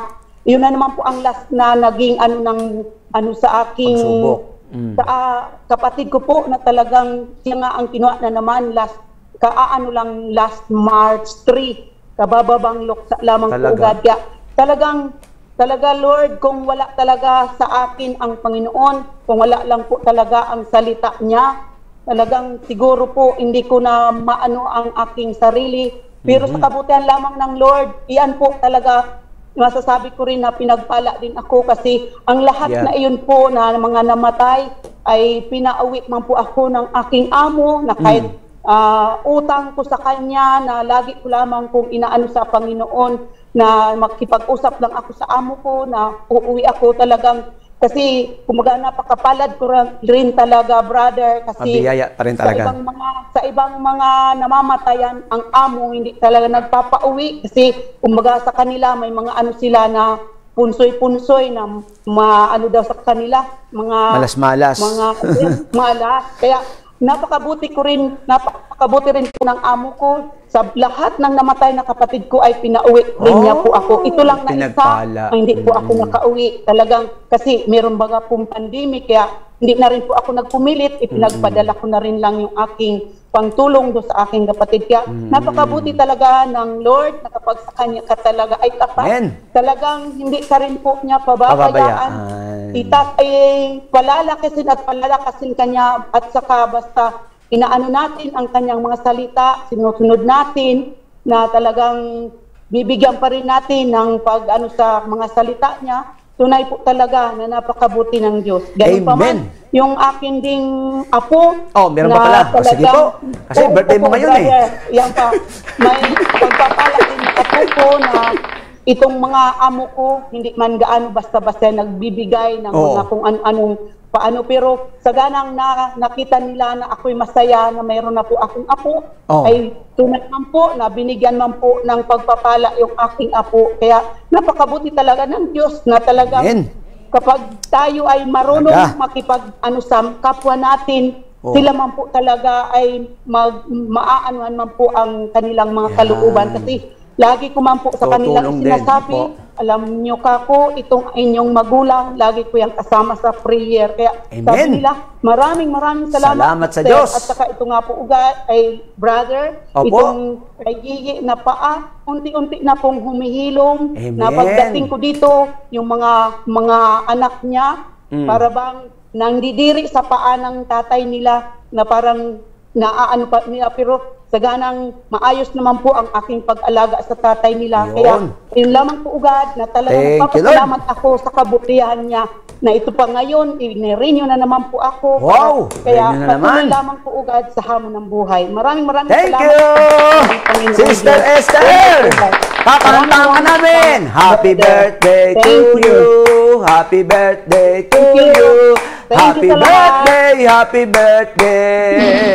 yun na naman po ang last na naging ano ng ano sa aking Pagsubok. Mm. sa ah, kapatid ko po na talagang siya nga ang kinuha na naman last kaano lang last March third kabababang luksa lamang po Talaga? ugad. Kaya talagang talaga Lord, kung wala talaga sa akin ang Panginoon, kung wala lang po talaga ang salita niya, talagang siguro po hindi ko na maano ang aking sarili. Pero Mhm. sa kabutihan lamang ng Lord, iyan po talaga masasabi ko rin na pinagpala din ako kasi ang lahat Yeah. na iyon po na mga namatay ay pinauwi man po ako ng aking amo na kahit ah, utang ko sa kanya na lagi ko lamang kung inaano sa Panginoon na makipag-usap lang ako sa amo ko na uuwi ako talagang kasi kumaga napakapalad ko rin talaga brother kasi Mabiyaya pa rin sa talaga. ibang mga sa ibang mga namamatayan ang amo hindi talaga nagpapauwi kasi kumaga sa kanila may mga ano sila na punsoy-punsoy na maano daw sa kanila mga Malas-malas. mga malas kaya napakabuti ko rin napakabuti rin po ng amo ko sa lahat ng namatay na kapatid ko ay pinauwi rin Oh, niya po ako ito lang na isa pinagpala. ang hindi po ako Mm. nakauwi talagang kasi meron baga pong pandemic kaya hindi na rin po ako nagpumilit ipinagpadala ko na rin lang yung aking pangtulong do sa aking kapatid kaya napakabuti talaga ng Lord na kapag sa kanya ka talaga ay tapat Amen. talagang hindi ka rin po niya pababayaan Pababayaan. itas ay palalakasin at palalakasin kanya at saka basta inaano natin ang kanyang mga salita, sinusunod natin na talagang bibigyan pa rin natin ng pag ano sa mga salita niya. Tunay po talaga na napakabuti ng Diyos. Ganun pa man, Amen. yung akin ding apo. Oh, meron pa pala. O, sige po. Kasi Oo, birthday mo oo, ngayon eh. brother. Yan pa. May pagpapala din ng apo ko na itong mga amo ko, hindi man gaano basta-basta nagbibigay ng Oo. mga kung an-anong paano. Pero sa ganang na, nakita nila na ako'y masaya na mayroon na po akong apo, Oo. ay tunay man po na binigyan man po ng pagpapala yung aking apo. Kaya napakabuti talaga ng Diyos na talagang Amen. kapag tayo ay marunong Talaga. makipag ano sa kapwa natin, Oo. sila man po talaga ay mag maaanuhan man po ang kanilang mga Yan. kalooban kasi lagi ko man po sa kanila Tutulong din sinasabi, po. alam nyo kako, itong inyong magulang, lagi ko yung kasama sa prayer. Kaya Amen. sabi nila, maraming maraming salamat. Salamat sa sir. Diyos. At saka ito nga po ugat ay brother, Opo. itong kay Gigi na paa, unti-unti na pong humihilom. Amen. Na pagdating ko dito, yung mga mga anak niya, Mm. para bang nandidiri sa paa ng tatay nila na parang naaano pa nila pero sa ganang maayos naman po ang aking pag-alaga sa tatay nila. Yun. Kaya yun lamang po ugad na talagang Thank you, nagpapasalamat ako sa kabutihan niya na ito pa ngayon, i-renew na naman po ako. Wow! Kaya Renew na patuloy naman. lamang po ugad sa hamon ng buhay. Maraming maraming Thank salamat. you! Panginoon Sister Diyos. Esther! Thank you, Lord. Papantahan ka namin! Happy birthday to Thank you! Happy birthday to Thank you. you! Thank Happy you sa lahat. birthday! Happy birthday!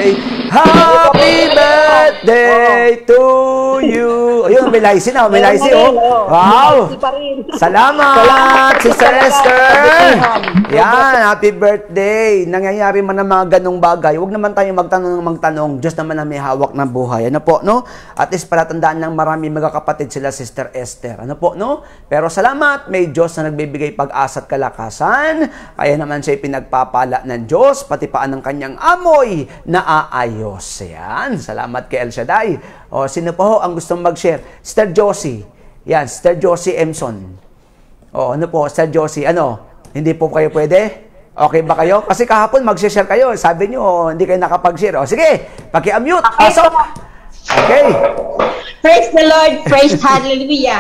Happy birthday to you! Ayun, may laisi na. May laisi, oh. Wow! Laisi pa rin. Salamat, Salamat, Sister talaga, Esther! kabutihan. Yan, happy birthday! Nangyayari man ang mga ganong bagay, huwag naman tayo magtanong ng magtanong. Diyos naman ang may hawak ng buhay. Ano po, no? At least palatandaan ng marami magkakapatid sila, Sister Esther. Ano po, no? Pero salamat, may Diyos na nagbibigay pag-asa at kalakasan. Kaya naman siya pinagpapala ng Diyos, pati paan ng kanyang amoy na aayos. Yan, salamat kay El Shaddai. O, sino po ho ang gustong mag-share? Sister Josie. Yan, Sister Josie Emson. O, ano po, Sister Josie, ano? Hindi po kayo pwede? Okay ba kayo? Kasi kahapon mag-share kayo. Sabi nyo, hindi kayo nakapag-share. O, sige, paki-unmute. Pasok. Okay. Praise the Lord. Praise hallelujah.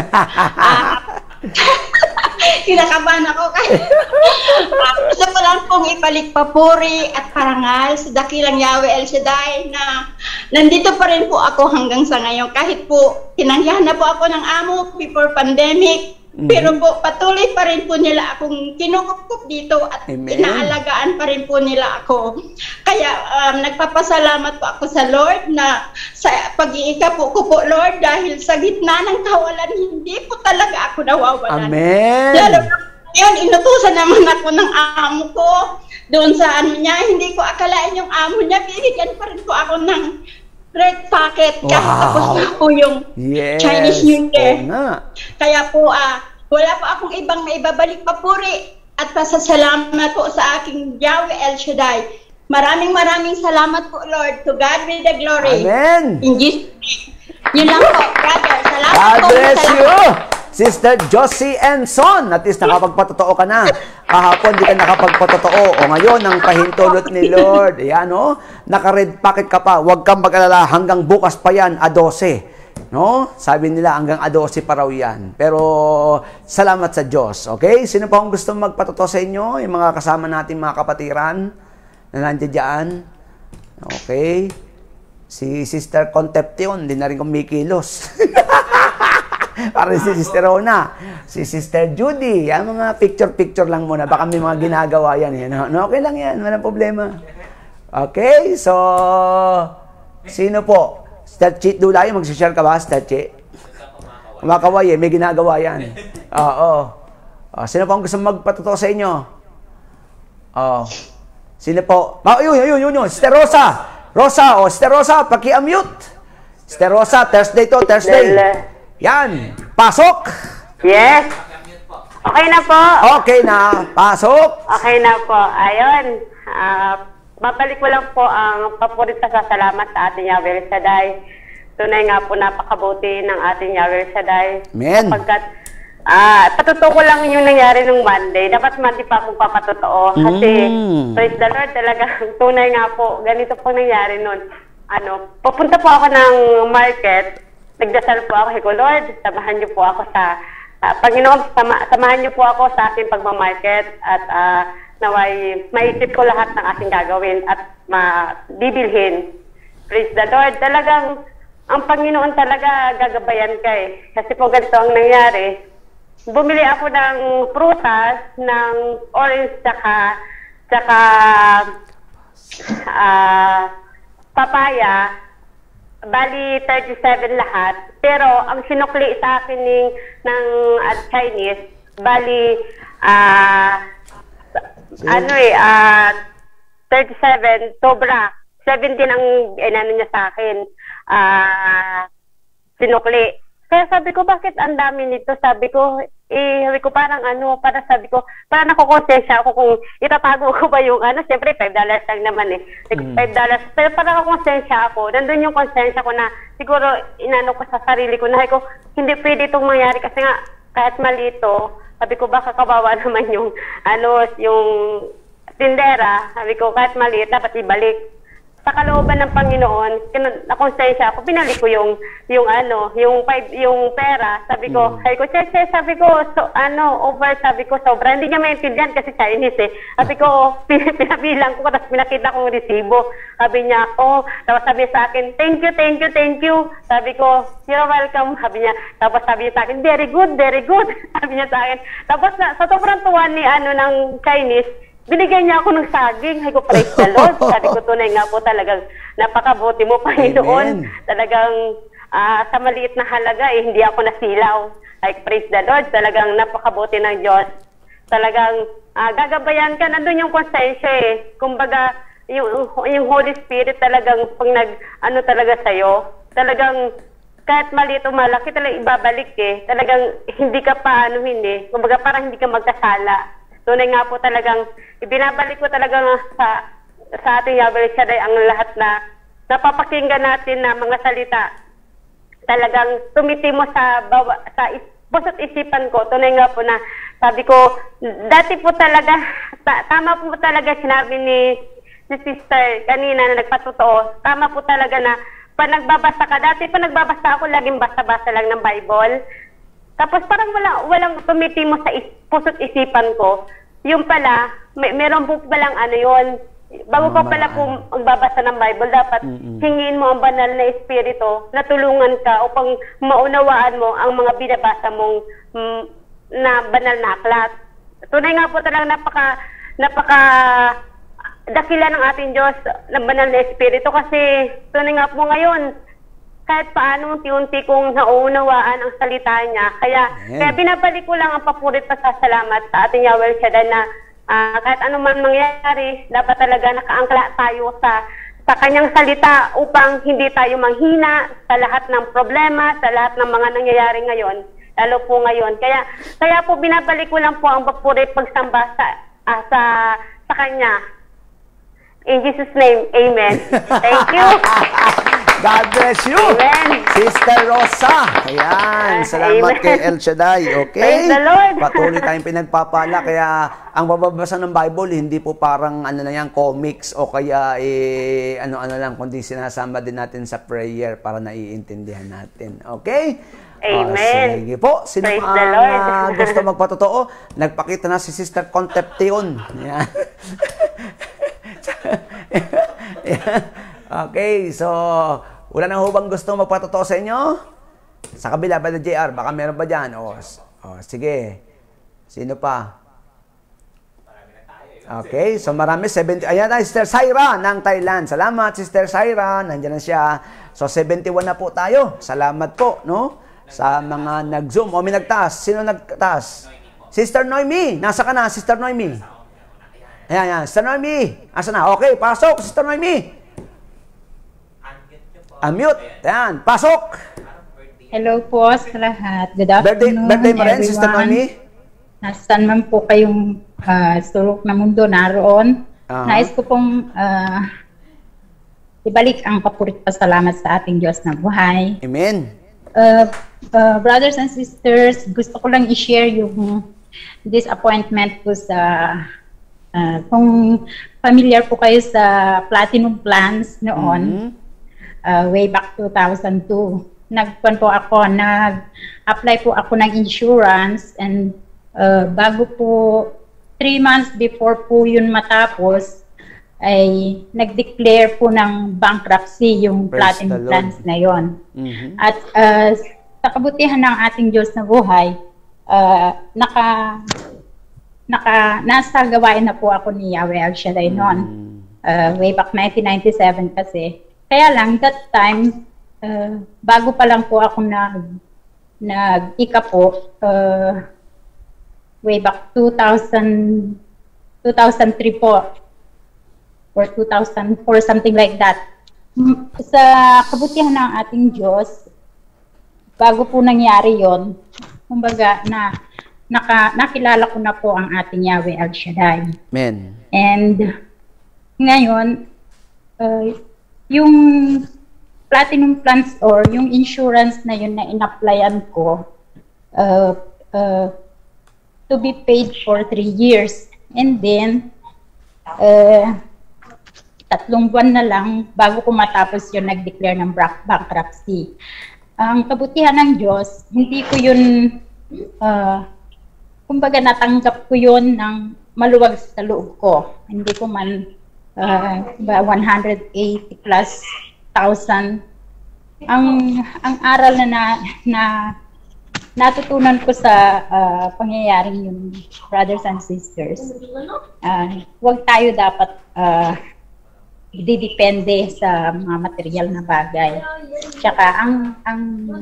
Ah, kinakabahan ako kasi uh, gusto ko lang pong ibalik papuri at parangal sa dakilang Yahweh El Shaddai na nandito pa rin po ako hanggang sa ngayon kahit po tinanggihan na po ako ng amo before pandemic. Mm-hmm. Pero po, patuloy pa rin po nila akong kinukupkup dito at Amen. inaalagaan pa rin po nila ako. Kaya um, nagpapasalamat po ako sa Lord na sa pag-iika po ko po, Lord, dahil sa gitna ng kawalan, hindi po talaga ako nawawalan. Amen. Lalo na yun, inutusan naman ako ng amo ko doon sa ano niya, hindi ko akalain yung amo niya, binigyan pa rin po ako ng red packet kahit Wow. tapos na po yung Yes. Chinese New Year. Oo nga. Kaya po, ah, wala po akong ibang maibabalik papuri at pasasalamat po sa aking Yahweh El Shaddai. Maraming maraming salamat po, Lord. To God be the glory. Amen. In Jesus' name. Yun lang po, brother. Salamat God po. bless Salamat. you, Sister Josie and Son. At least nakapagpatotoo ka na. Kahapon di ka nakapagpatotoo. O ngayon, ang pahintulot ni Lord. Ayan, no? Naka-red packet ka pa. Huwag kang mag-alala. Hanggang bukas pa yan, a twelve. No? Sabi nila, hanggang a twelve pa raw yan. Pero, salamat sa Diyos. Okay? Sino pa ang gusto magpatotoo sa inyo? Yung mga kasama natin, mga kapatiran na nandiyan dyan. Okay? Si Sister Concepcion, hindi na rin kumikilos. Para si Sister Rona, si Sister Judy, yan mga picture-picture lang muna. Baka may mga ginagawa yan. Eh. No, okay lang yan, walang problema. Okay, so, sino po? Sister Chi Dulay, mag-share ka ba, Sister Chi? Kumakaway eh, may ginagawa yan. Oo. Oh, sino po ang gusto magpatuto sa inyo? Oh. Sino po? Oh, yun, yun, yun, yun. Sister Rosa. Rosa, o, oh, Sister Rosa, paki-unmute. Sister Rosa, Thursday to, Thursday. Yan, pasok. Yes. Okay na po. Okay na, pasok. Okay na po. Ayun. Uh, babalik ko lang po ang paborito sa salamat sa ating Yahweh El Shaddai. Tunay nga po napakabuti ng ating Yahweh El Shaddai. Amen. Pagkat, ah, uh, patuto ko lang yung nangyari nung Monday. Dapat Monday pa akong papatotoo. Kasi, mm. praise the Lord, talaga, tunay nga po, ganito po nangyari nun. Ano, pupunta po ako ng market, nagdasal po ako, Higo Lord, samahan niyo po ako sa, uh, Panginoon, sama, samahan niyo po ako sa aking pagmamarket at uh, naway, maisip ko lahat ng aking gagawin at mabibilhin. Praise the Lord, talagang, ang Panginoon talaga gagabayan ka eh. Kasi po ganito ang nangyari. Bumili ako ng prutas, ng orange, tsaka, tsaka, uh, papaya, bali thirty-seven lahat. Pero ang sinukli sa akin ng, ng uh, Chinese, bali, ah, uh, ano eh, uh, thirty-seven, sobra. seventeen ang inano niya sa akin, ah, uh, sinukli. Kaya sabi ko, bakit ang dami nito? Sabi ko, eh, sabi ko parang ano, para sabi ko, parang nakukonsensya ako kung itatago ko ba yung ano, siyempre five dollars lang naman eh. Like, mm. five dollars. Pero parang nakukonsensya ako. Nandun yung konsensya ko na siguro inano ko sa sarili ko na ko, hindi pwede itong mangyari kasi nga kahit malito, sabi ko baka kawawa naman yung ano, yung tindera. Sabi ko kahit maliit, dapat ibalik. Sa kalooban ng Panginoon, nakonsensya ako, pinalik ko yung, yung ano, yung, yung pera. Sabi ko, mm. sabi ko, che, che, sabi ko, so, ano, over, sabi ko, sobra. Hindi niya maintindihan kasi Chinese eh. Sabi ko, pinabilang ko, tapos pinakita ko yung resibo. Sabi niya, oh, tapos sabi sa akin, thank you, thank you, thank you. Sabi ko, you're welcome. Sabi niya, tapos sabi niya sa akin, very good, very good. Sabi niya sa akin. Tapos sa sobrang tuwa ni, ano, ng Chinese, binigyan niya ako ng saging. Ay ko, praise the Lord. Sabi ko, tunay nga po talagang napakabuti mo, Panginoon. Amen. Talagang uh, sa maliit na halaga, eh, hindi ako nasilaw. Like, praise the Lord. Talagang napakabuti ng Diyos. Talagang uh, gagabayan ka. Nandun yung konsensya eh. Kumbaga, yung, yung Holy Spirit talagang pag nag, ano talaga sa'yo, talagang kahit maliit o malaki, talagang ibabalik eh. Talagang hindi ka pa, ano hindi. Kumbaga, parang hindi ka magkasala. Tunay nga po talagang, ibinabalik ko talaga sa, sa ating Yahweh El Shaddai ang lahat na napapakinggan natin na mga salita. Talagang tumiti mo sa, bawa, sa is, puso't isipan ko. Tunay nga po na, sabi ko, dati po talaga, ta, tama po talaga sinabi ni, ni sister kanina na nagpatotoo. Tama po talaga na, pa nagbabasa ka, dati pa nagbabasa ako, laging basa-basa lang ng Bible. Tapos parang wala, walang tumitimo sa is, puso't isipan ko. Yung pala, may, meron po palang ano yun. Bago ka pala po magbabasa ng Bible, dapat mm-mm. hingin mo ang banal na espiritu na tulungan ka upang maunawaan mo ang mga binabasa mong mm, na banal na aklat. Tunay nga po talagang napaka, napaka dakila ng ating Diyos ng banal na espiritu kasi tunay nga po ngayon, kahit paano unti-unti kong nauunawaan ang salita niya. Kaya, kaya binabalik ko lang ang papurit pasasalamat sa ating Yahweh El Shaddai na uh, kahit anuman mangyari, dapat talaga nakaangkla tayo sa, sa kanyang salita upang hindi tayo manghina sa lahat ng problema, sa lahat ng mga nangyayari ngayon. lalo po ngayon. Kaya kaya po binabalik ko lang po ang papuri pagsamba sa, ah, sa, sa Kanya. In Jesus' name, amen. Thank you. God bless you. Amen. Sister Rosa. Ayan. Salamat Amen. kay El Shaddai. Okay? Praise the Lord. Patuloy tayong pinagpapala. Kaya ang bababasa ng Bible, hindi po parang ano na yan, comics o kaya eh, ano-ano lang, kundi sinasama din natin sa prayer para naiintindihan natin. Okay? Amen. O, sige po. Sino Praise ang the Lord. uh, gusto magpatotoo? Nagpakita na si Sister Concepcion. Ayan. Okay, so wala nang hubang gusto magpatotoo sa inyo? Sa kabila ba na J R? Baka meron pa dyan. O, o, sige. Sino pa? Okay, so marami. seventy, ayan na, Sister Syra ng Thailand. Salamat, Sister Syra. Nandiyan na siya. So, seventy-one na po tayo. Salamat po, no? Sa mga nag-zoom. O, may nagtaas. Sino nagtaas? Sister Noemi. Nasa ka na, Sister Noemi? Ayan, ayan. Sister Noemi. Asa na? Okay, pasok, Sister Noemi. Unmute. Ayan, pasok. Hello po sa lahat. Good Birthday, afternoon, birthday mo rin, Sister everyone. Noemi? Nasaan man po kayong uh, sulok na mundo naroon. Uh-huh. Nais ko pong uh, ibalik ang papurit pasalamat sa ating Diyos na buhay. Amen. Uh, uh, brothers and sisters, gusto ko lang i-share yung disappointment ko sa uh, kung familiar po kayo sa Platinum Plans noon. Mm-hmm. Uh, way back two thousand two. Nagpan po ako, nag-apply po ako ng insurance and uh, bago po, three months before po yun matapos, ay nag-declare po ng bankruptcy yung Praise Platinum the Plans Lord. na yon. Mm-hmm. At uh, sa kabutihan ng ating Diyos na buhay, uh, naka, naka, nasa gawain na po ako ni Yahweh El Shaddai noon. Mm-hmm. Uh, way back nineteen ninety-seven kasi. Kaya lang, that time, uh, bago pa lang po ako nag, nag-ika po, uh, way back two thousand, two thousand three po, or two thousand four, something like that. Sa kabutihan ng ating Diyos, bago po nangyari yon, kumbaga na naka, nakilala ko na po ang ating Yahweh El Shaddai. Amen. And ngayon, uh, yung Platinum Plans or yung insurance na yun na in-applyan ko uh, uh, to be paid for three years. And then, uh, tatlong buwan na lang bago ko matapos yun, nag-declare ng bankruptcy. Ang kabutihan ng Diyos, hindi ko yun, uh, kumbaga natanggap ko yun ng maluwag sa loob ko. Hindi ko man Uh, one hundred eighty plus thousand. Ang ang aral na, na, na natutunan ko sa uh, pangyayaring yung brothers and sisters, uh, huwag tayo dapat uh, didepende sa mga material na bagay. Tsaka ang ang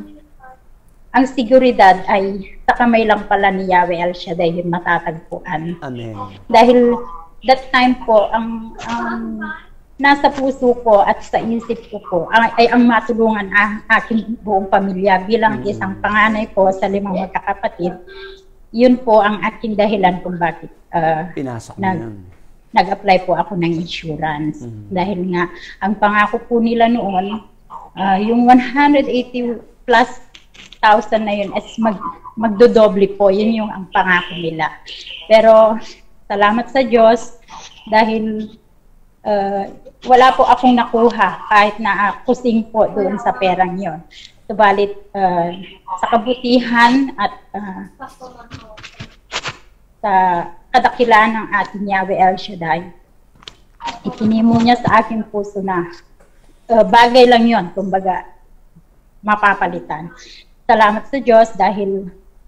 ang seguridad ay sa kamay lang pala ni Yahweh El Shaddai yung matatagpuan. Amen. Dahil that time po, ang, ang nasa puso ko at sa isip ko po ay, ay ang matulungan ang aking buong pamilya bilang mm. isang panganay po sa limang magkakapatid. Yun po ang aking dahilan kung bakit uh, pinasok nag, yun. nag-apply po ako ng insurance. Mm. Dahil nga, ang pangako po nila noon, uh, yung one hundred eighty plus thousand na yun is mag, magdodoble po. Yun yung ang pangako nila. Pero salamat sa Diyos dahil uh, wala po akong nakuha kahit na kusing po doon sa perang yon. Subalit uh, sa kabutihan at uh, sa kadakilaan ng ating Yahweh El Shaddai, itinimo niya sa aking puso na uh, bagay lang yon, kumbaga mapapalitan. Salamat sa Diyos dahil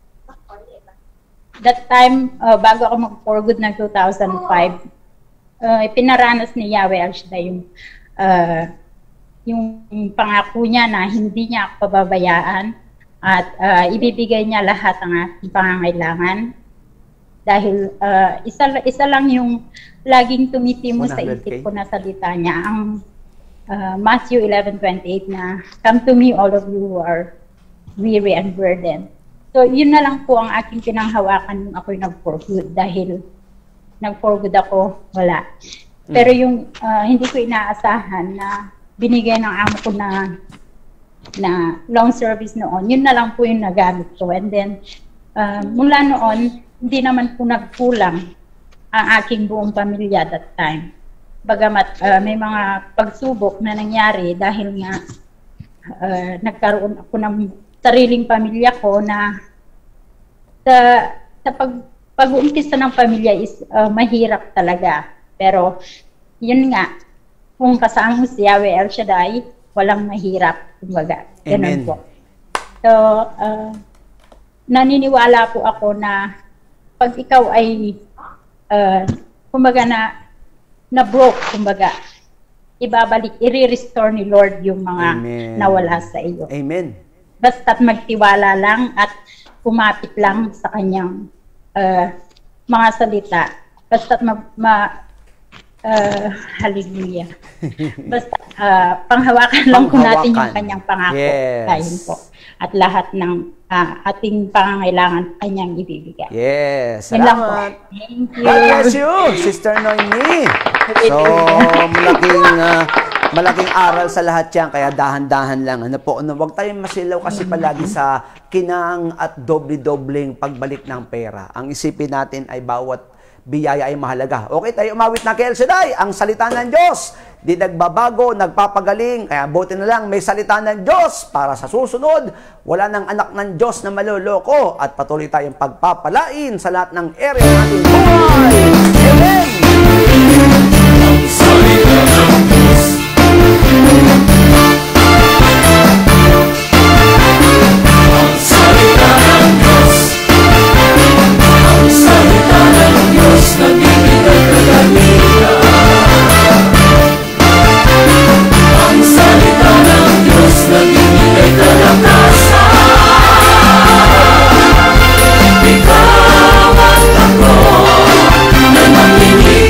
that time, uh, bago ako mag-for good ng two thousand five, uh, pinaranas ni Yahweh El Shaddai yung, uh, yung pangako niya na hindi niya ako pababayaan at uh, ibibigay niya lahat ng aking pangangailangan. Dahil uh, isa, isa lang yung laging tumitimo sa isip ko na salita niya, ang uh, Matthew eleven twenty-eight na, "Come to me all of you who are weary and burdened, So, yun na lang po ang aking pinanghawakan nung ako'y nag-for good dahil nag-for good ako, wala. Pero yung uh, hindi ko inaasahan na binigay ng amo ko na na long service noon, yun na lang po yung nagamit ko. And then, uh, mula noon, hindi naman po nagkulang ang aking buong pamilya that time. Bagamat uh, may mga pagsubok na nangyari dahil nga uh, nagkaroon ako ng sariling pamilya ko na sa, sa pag, pag-uumpisa ng pamilya is uh, mahirap talaga. Pero yun nga, kung kasama mo si Yahweh El Shaddai, walang mahirap. Kumbaga, ganun po. So, uh, naniniwala po ako na pag ikaw ay uh, kumbaga na na broke, kumbaga, ibabalik, i-restore ni Lord yung mga Amen. Nawala sa iyo. Amen. Basta't magtiwala lang at kumapit lang sa kanyang uh, mga salita. Basta't mag, ma, uh, hallelujah. Basta uh, panghawakan lang po natin yung kanyang pangako. Yes. Ayun po. At lahat ng uh, ating pangangailangan kanyang ibibigay. Yes. Yun lang po. Thank you. God bless you, Sister Noemi. So, malaking, uh, malaking aral sa lahat yan, kaya dahan-dahan lang. Ano po, ano, huwag tayong masilaw kasi palagi sa kinang at doble-dobleng pagbalik ng pera. Ang isipin natin ay bawat biyaya ay mahalaga. Okay, tayo umawit na kay El Shaddai. Ang salita ng Diyos, di nagbabago, nagpapagaling. Kaya buti na lang, may salita ng Diyos para sa susunod. Wala nang anak ng Diyos na maloloko at patuloy tayong pagpapalain sa lahat ng area ng ating buhay. Amen! Salita ng Diyos. Ang salita ng Diyos. Ang salita ng Diyos nagbibigay kagamitan. Ang salita ng Diyos nagbibigay kalakasan. Ikaw at ako na makinig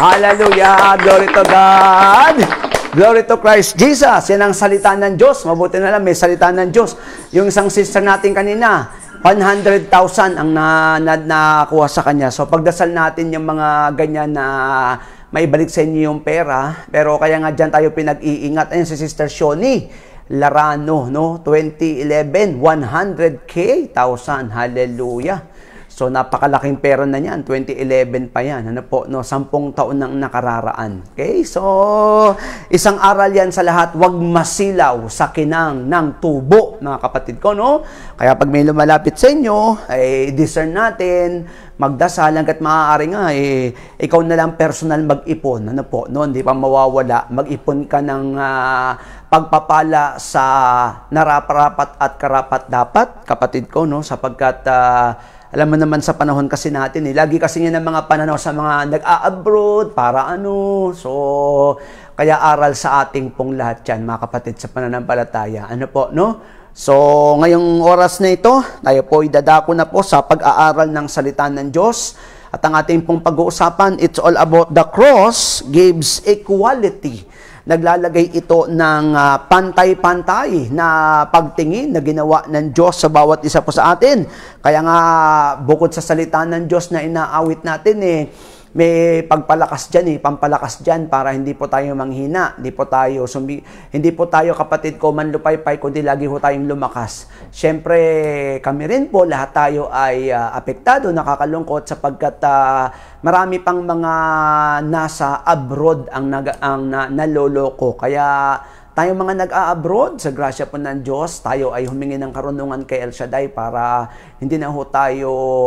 Hallelujah! Glory to God! Glory to Christ Jesus! Yan ang salita ng Diyos. Mabuti na lang, may salita ng Diyos. Yung isang sister natin kanina, one hundred thousand ang na, na, nakuha sa kanya. So, pagdasal natin yung mga ganyan na maibalik sa inyo yung pera. Pero kaya nga dyan tayo pinag-iingat. Ayun si Sister Shoni Larano, no? twenty eleven, one hundred K thousand. Hallelujah! So, napakalaking pera na yan. twenty eleven pa yan. Ano po, no? Sampung taon nang nakararaan. Okay? So, isang aral yan sa lahat. Huwag masilaw sa kinang ng tubo, mga kapatid ko, no? Kaya pag may lumalapit sa inyo, ay discern natin, magdasal, hanggat maaari nga, eh, ikaw na lang personal mag-ipon. Ano po, no? Hindi pa mawawala. Mag-ipon ka ng uh, pagpapala sa naraparapat at karapat-dapat, kapatid ko, no? Sapagkat, uh, alam mo naman sa panahon kasi natin, eh, lagi kasi yan ang mga pananaw sa mga nag-a-abroad, para ano. So, kaya aral sa ating pong lahat yan, mga kapatid, sa pananampalataya. Ano po, no? So, ngayong oras na ito, tayo po idadako na po sa pag-aaral ng salita ng Diyos. At ang ating pong pag-uusapan, it's all about the cross gives equality. Naglalagay ito ng uh, pantay-pantay na pagtingin na ginawa ng Diyos sa bawat isa po sa atin. Kaya nga, bukod sa salita ng Diyos na inaawit natin, eh, may pagpalakas dyan, eh, pampalakas dyan para hindi po tayo manghina, hindi po tayo, sumi hindi po tayo, kapatid ko, manlupay-pay, kundi lagi po tayong lumakas. Siyempre, kami rin po, lahat tayo ay uh, apektado, nakakalungkot sapagkat uh, marami pang mga nasa abroad ang, nag ang na naloloko. Kaya tayo mga nag-a-abroad, sa grasya po ng Diyos, tayo ay humingi ng karunungan kay El Shaddai para hindi na ho tayo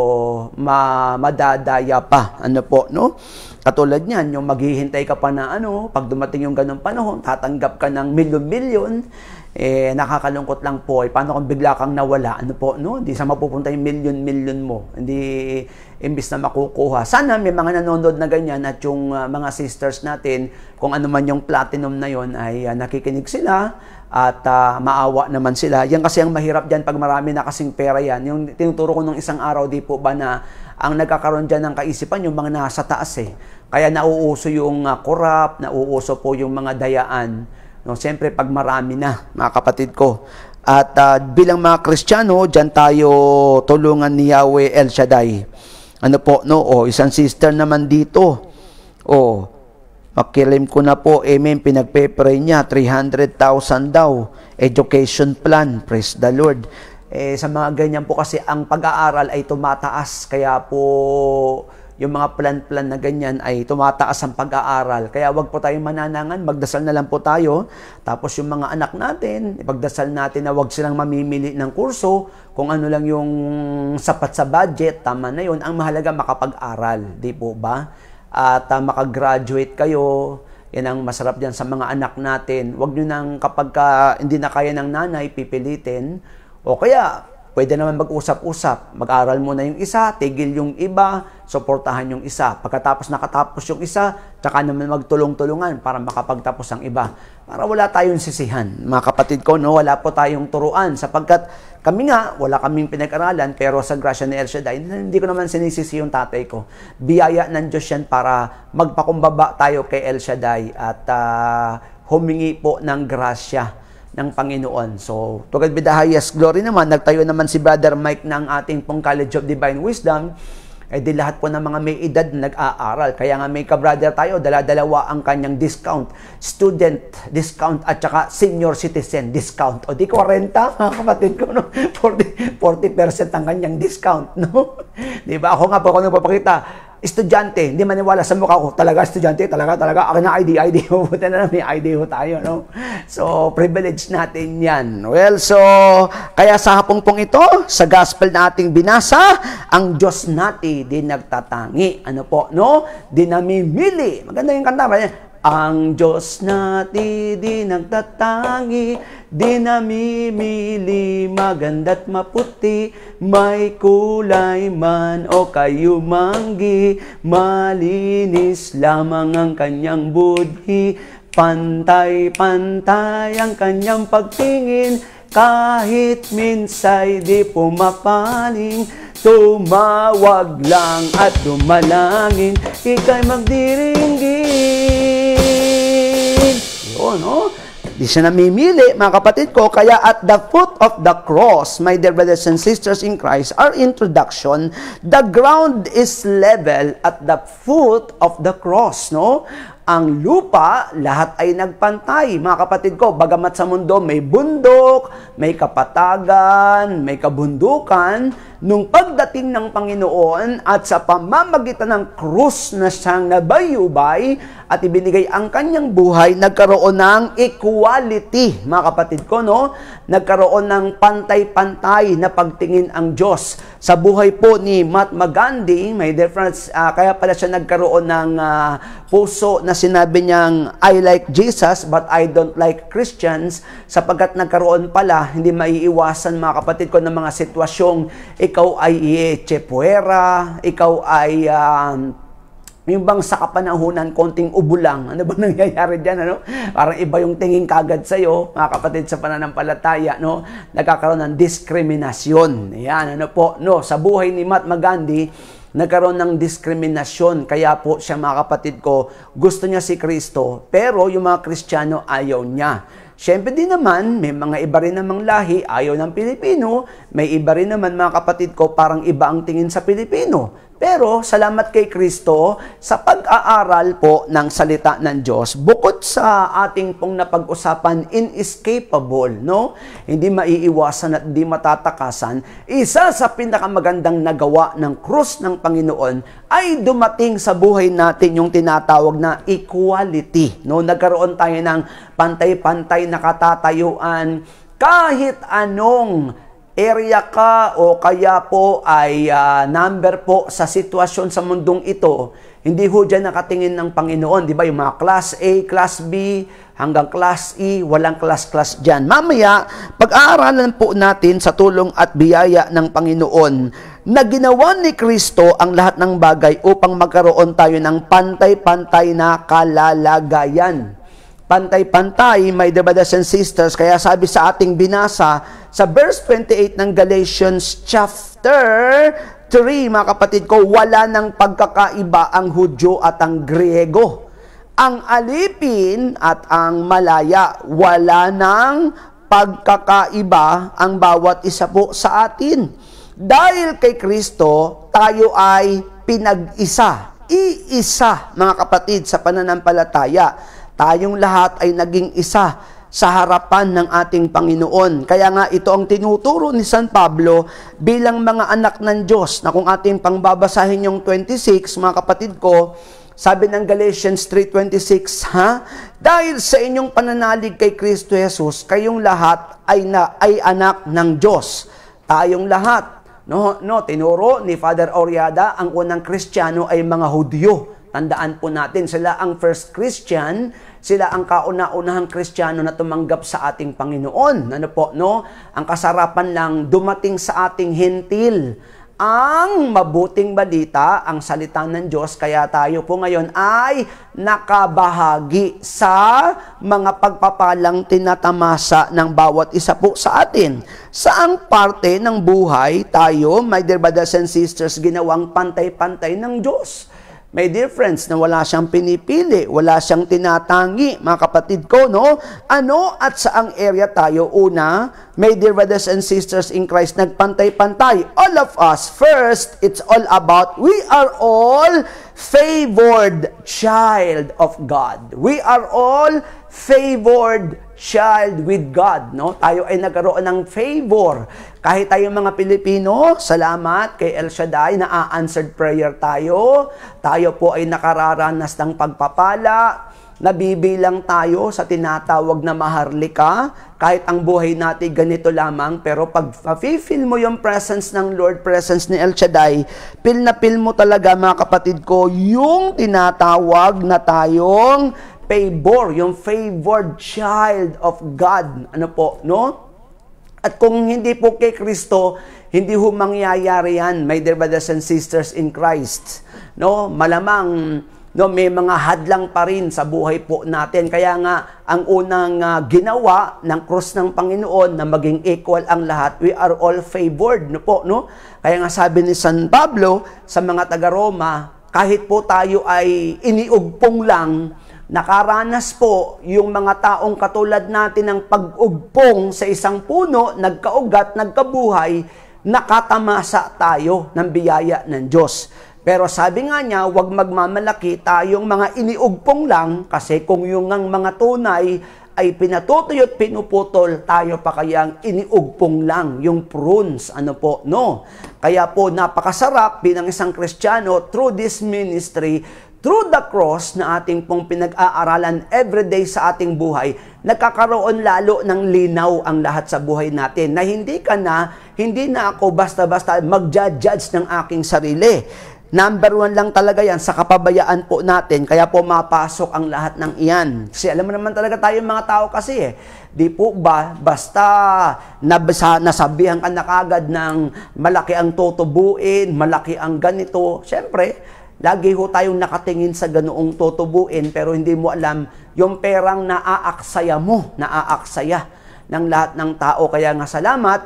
ma madadaya pa. Ano po, no? Katulad niyan, yung maghihintay ka pa na ano, pag dumating yung ganong panahon, tatanggap ka ng milyon-milyon, eh, nakakalungkot lang po. Eh, paano kung bigla kang nawala? Ano po, no? Hindi sa mapupunta yung milyon-milyon mo. Hindi, imbis na makukuha. Sana may mga nanonood na ganyan at yung uh, mga sisters natin, kung ano man yung platinum na yon ay uh, nakikinig sila at uh, maawa naman sila. Yan kasi ang mahirap dyan pag marami na kasing pera yan. Yung tinuturo ko nung isang araw, di po ba na ang nagkakaroon dyan ng kaisipan, yung mga nasa taas eh. Kaya nauuso yung uh, corrupt, nauuso po yung mga dayaan. No, siyempre pag marami na, mga kapatid ko. At uh, bilang mga Kristiyano, diyan tayo tulungan ni Yahweh El Shaddai. Ano po, no? O, isang sister naman dito. O, makilim ko na po, amen, pinagpe-pray niya, three hundred thousand daw, education plan, praise the Lord. Eh, sa mga ganyan po kasi, ang pag-aaral ay tumataas, kaya po, yung mga plan-plan na ganyan ay tumataas ang pag-aaral. Kaya wag po tayong mananangan, magdasal na lang po tayo. Tapos yung mga anak natin, ipagdasal natin na wag silang mamimili ng kurso, kung ano lang yung sapat sa budget, tama na yun. Ang mahalaga makapag-aral, di po ba? At uh, makagraduate kayo, yan ang masarap dyan sa mga anak natin. Wag nyo nang kapag ka, hindi na kaya ng nanay, pipilitin. O kaya, pwede naman mag-usap-usap. Mag-aral muna yung isa, tigil yung iba, suportahan yung isa. Pagkatapos nakatapos yung isa, tsaka naman magtulong-tulungan para makapagtapos ang iba. Para wala tayong sisihan. Mga kapatid ko, no, wala po tayong turuan. Sapagkat kami nga, wala kaming pinag-aralan, pero sa grasya ni El Shaddai, hindi ko naman sinisisi yung tatay ko. Biyaya ng Diyos yan para magpakumbaba tayo kay El Shaddai at uh, humingi po ng grasya ng Panginoon. So, to God be the highest glory naman. Nagtayo naman si Brother Mike ng ating pong College of Divine Wisdom. Eh di lahat po ng mga may edad na nag-aaral. Kaya nga may ka-brother tayo, dala-dalawa ang kanyang discount. Student discount at saka senior citizen discount. O di forty, mga kapatid ko, no? forty percent ang kanyang discount, no? Di ba? Ako nga po, kung nagpapakita, estudyante, hindi maniwala sa mukha ko, talaga estudyante, talaga, talaga, akin na I D, I D, mabuti na may I D ho tayo, no? So, privilege natin yan. Well, so, kaya sa hapong pong ito, sa gospel na ating binasa, ang Diyos natin di nagtatangi, ano po, no? Di namimili. Maganda yung kanta, ang Diyos natin di nagtatangi, di namimili, maganda't maputi, may kulay man o kayumanggi, malinis lamang ang kanyang budhi, pantay-pantay ang kanyang pagtingin, kahit minsay di pumapaling, tumawag lang at dumalangin, ika'y magdiringgin tayo, no? Di siya namimili, mga kapatid ko. Kaya at the foot of the cross, my dear brothers and sisters in Christ, our introduction, the ground is level at the foot of the cross, no? Ang lupa, lahat ay nagpantay. Mga kapatid ko, bagamat sa mundo may bundok, may kapatagan, may kabundukan, nung pagdating ng Panginoon at sa pamamagitan ng krus na siyang nabayubay at ibinigay ang kanyang buhay, nagkaroon ng equality, mga kapatid ko, no? Nagkaroon ng pantay-pantay na pagtingin ang Diyos. Sa buhay po ni Mahatma Gandhi, may difference, uh, kaya pala siya nagkaroon ng uh, puso na sinabi niyang, I like Jesus but I don't like Christians, sapagkat nagkaroon pala, hindi maiiwasan, mga kapatid ko, ng mga sitwasyong ikaw ay chepuera, ikaw ay um, yung bang sa kapanahunan, konting ubo lang. Ano ba nangyayari dyan, ano? Parang iba yung tingin kagad sa'yo, mga kapatid, sa pananampalataya, no? Nagkakaroon ng diskriminasyon. Yan, ano po, no? Sa buhay ni Mahatma Gandhi, nagkaroon ng diskriminasyon. Kaya po siya, mga kapatid ko, gusto niya si Kristo, pero yung mga Kristiyano ayaw niya. Siyempre din naman, may mga iba rin namang lahi, ayaw ng Pilipino, may iba rin naman, mga kapatid ko, parang iba ang tingin sa Pilipino. Pero, salamat kay Kristo, sa pag-aaral po ng salita ng Diyos, bukod sa ating pong napag-usapan, inescapable, no? Hindi maiiwasan at hindi matatakasan, isa sa pinakamagandang nagawa ng krus ng Panginoon ay dumating sa buhay natin yung tinatawag na equality, no? Nagkaroon tayo ng pantay-pantay na katatayuan kahit anong area ka o kaya po ay uh, number po sa sitwasyon sa mundong ito, hindi ho dyan nakatingin ng Panginoon. Di ba? Yung mga class A, class B, hanggang class E, walang class-class dyan. Mamaya, pag-aaralan po natin sa tulong at biyaya ng Panginoon na ginawa ni Kristo ang lahat ng bagay upang magkaroon tayo ng pantay-pantay na kalalagayan. Pantay-pantay, my dear brothers and sisters, kaya sabi sa ating binasa sa verse twenty-eight ng Galatians chapter three, mga kapatid ko, wala ng pagkakaiba ang Hudyo at ang Griego, ang alipin at ang Malaya, wala ng pagkakaiba ang bawat isa po sa atin. Dahil kay Kristo, tayo ay pinag-isa, iisa, mga kapatid, sa pananampalataya. Tayong lahat ay naging isa sa harapan ng ating Panginoon. Kaya nga ito ang tinuturo ni San Pablo bilang mga anak ng Diyos, na kung ating pangbabasahin yung twenty-six, mga kapatid ko, sabi ng Galatians three twenty-six, ha? Dahil sa inyong pananalig kay Kristo Jesus, kayong lahat ay, na, ay anak ng Diyos. Tayong lahat. No, no, tinuro ni Father Oriada, ang unang Kristiyano ay mga Hudyo. Tandaan po natin, sila ang first Christian, sila ang kauna-unahang Kristiyano na tumanggap sa ating Panginoon. Ano po, no? Ang kasarapan lang dumating sa ating hentil ang mabuting balita, ang salita ng Diyos, kaya tayo po ngayon ay nakabahagi sa mga pagpapalang tinatamasa ng bawat isa po sa atin. Saang parte ng buhay tayo, my dear brothers and sisters, ginawang pantay-pantay ng Diyos? May difference na wala siyang pinipili, wala siyang tinatangi, mga kapatid ko, no? Ano at saang area tayo? Una, my dear brothers and sisters in Christ, nagpantay-pantay. All of us, first, it's all about, we are all favored child of God. We are all favored child with God, no? Tayo ay nagkaroon ng favor. Kahit tayong mga Pilipino, salamat kay El Shaddai, na answered prayer tayo. Tayo po ay nakararanas ng pagpapala. Nabibilang tayo sa tinatawag na maharlika. Kahit ang buhay natin ganito lamang, pero pag feel mo yung presence ng Lord, presence ni El Shaddai, feel na feel mo talaga, mga kapatid ko, yung tinatawag na tayong favor, yung favored child of God. Ano po, no? At kung hindi po kay Kristo, hindi ho mangyayari yan, my dear brothers and sisters in Christ. No? Malamang, no, may mga hadlang pa rin sa buhay po natin. Kaya nga, ang unang uh, ginawa ng krus ng Panginoon na maging equal ang lahat, we are all favored. No po, no? Kaya nga sabi ni San Pablo sa mga taga-Roma, kahit po tayo ay iniugpong lang, Nakaranas po yung mga taong katulad natin ng pag-ugpong sa isang puno, nagkaugat, nagkabuhay, nakatamasa tayo ng biyaya ng Diyos. Pero sabi nga niya, huwag magmamalaki tayong mga iniugpong lang, kasi kung yung ang mga tunay ay pinatutuyo at pinuputol, tayo pa kayang iniugpong lang, yung prunes, ano po, no? Kaya po napakasarap bilang isang Kristiyano through this ministry, through the cross na ating pong pinag-aaralan everyday sa ating buhay, nagkakaroon lalo ng linaw ang lahat sa buhay natin, na hindi ka na, hindi na ako basta-basta mag-judge ng aking sarili. Number one lang talaga yan sa kapabayaan po natin, kaya po mapasok ang lahat ng iyan. Kasi alam mo naman talaga tayo mga tao kasi eh, di po ba, basta nabasa, nasabihan ka na kagad ng malaki ang tutubuin, malaki ang ganito, syempre, lagi ho tayong nakatingin sa ganoong tutubuin, pero hindi mo alam yung perang naaaksaya mo, naaaksaya ng lahat ng tao. Kaya nga salamat,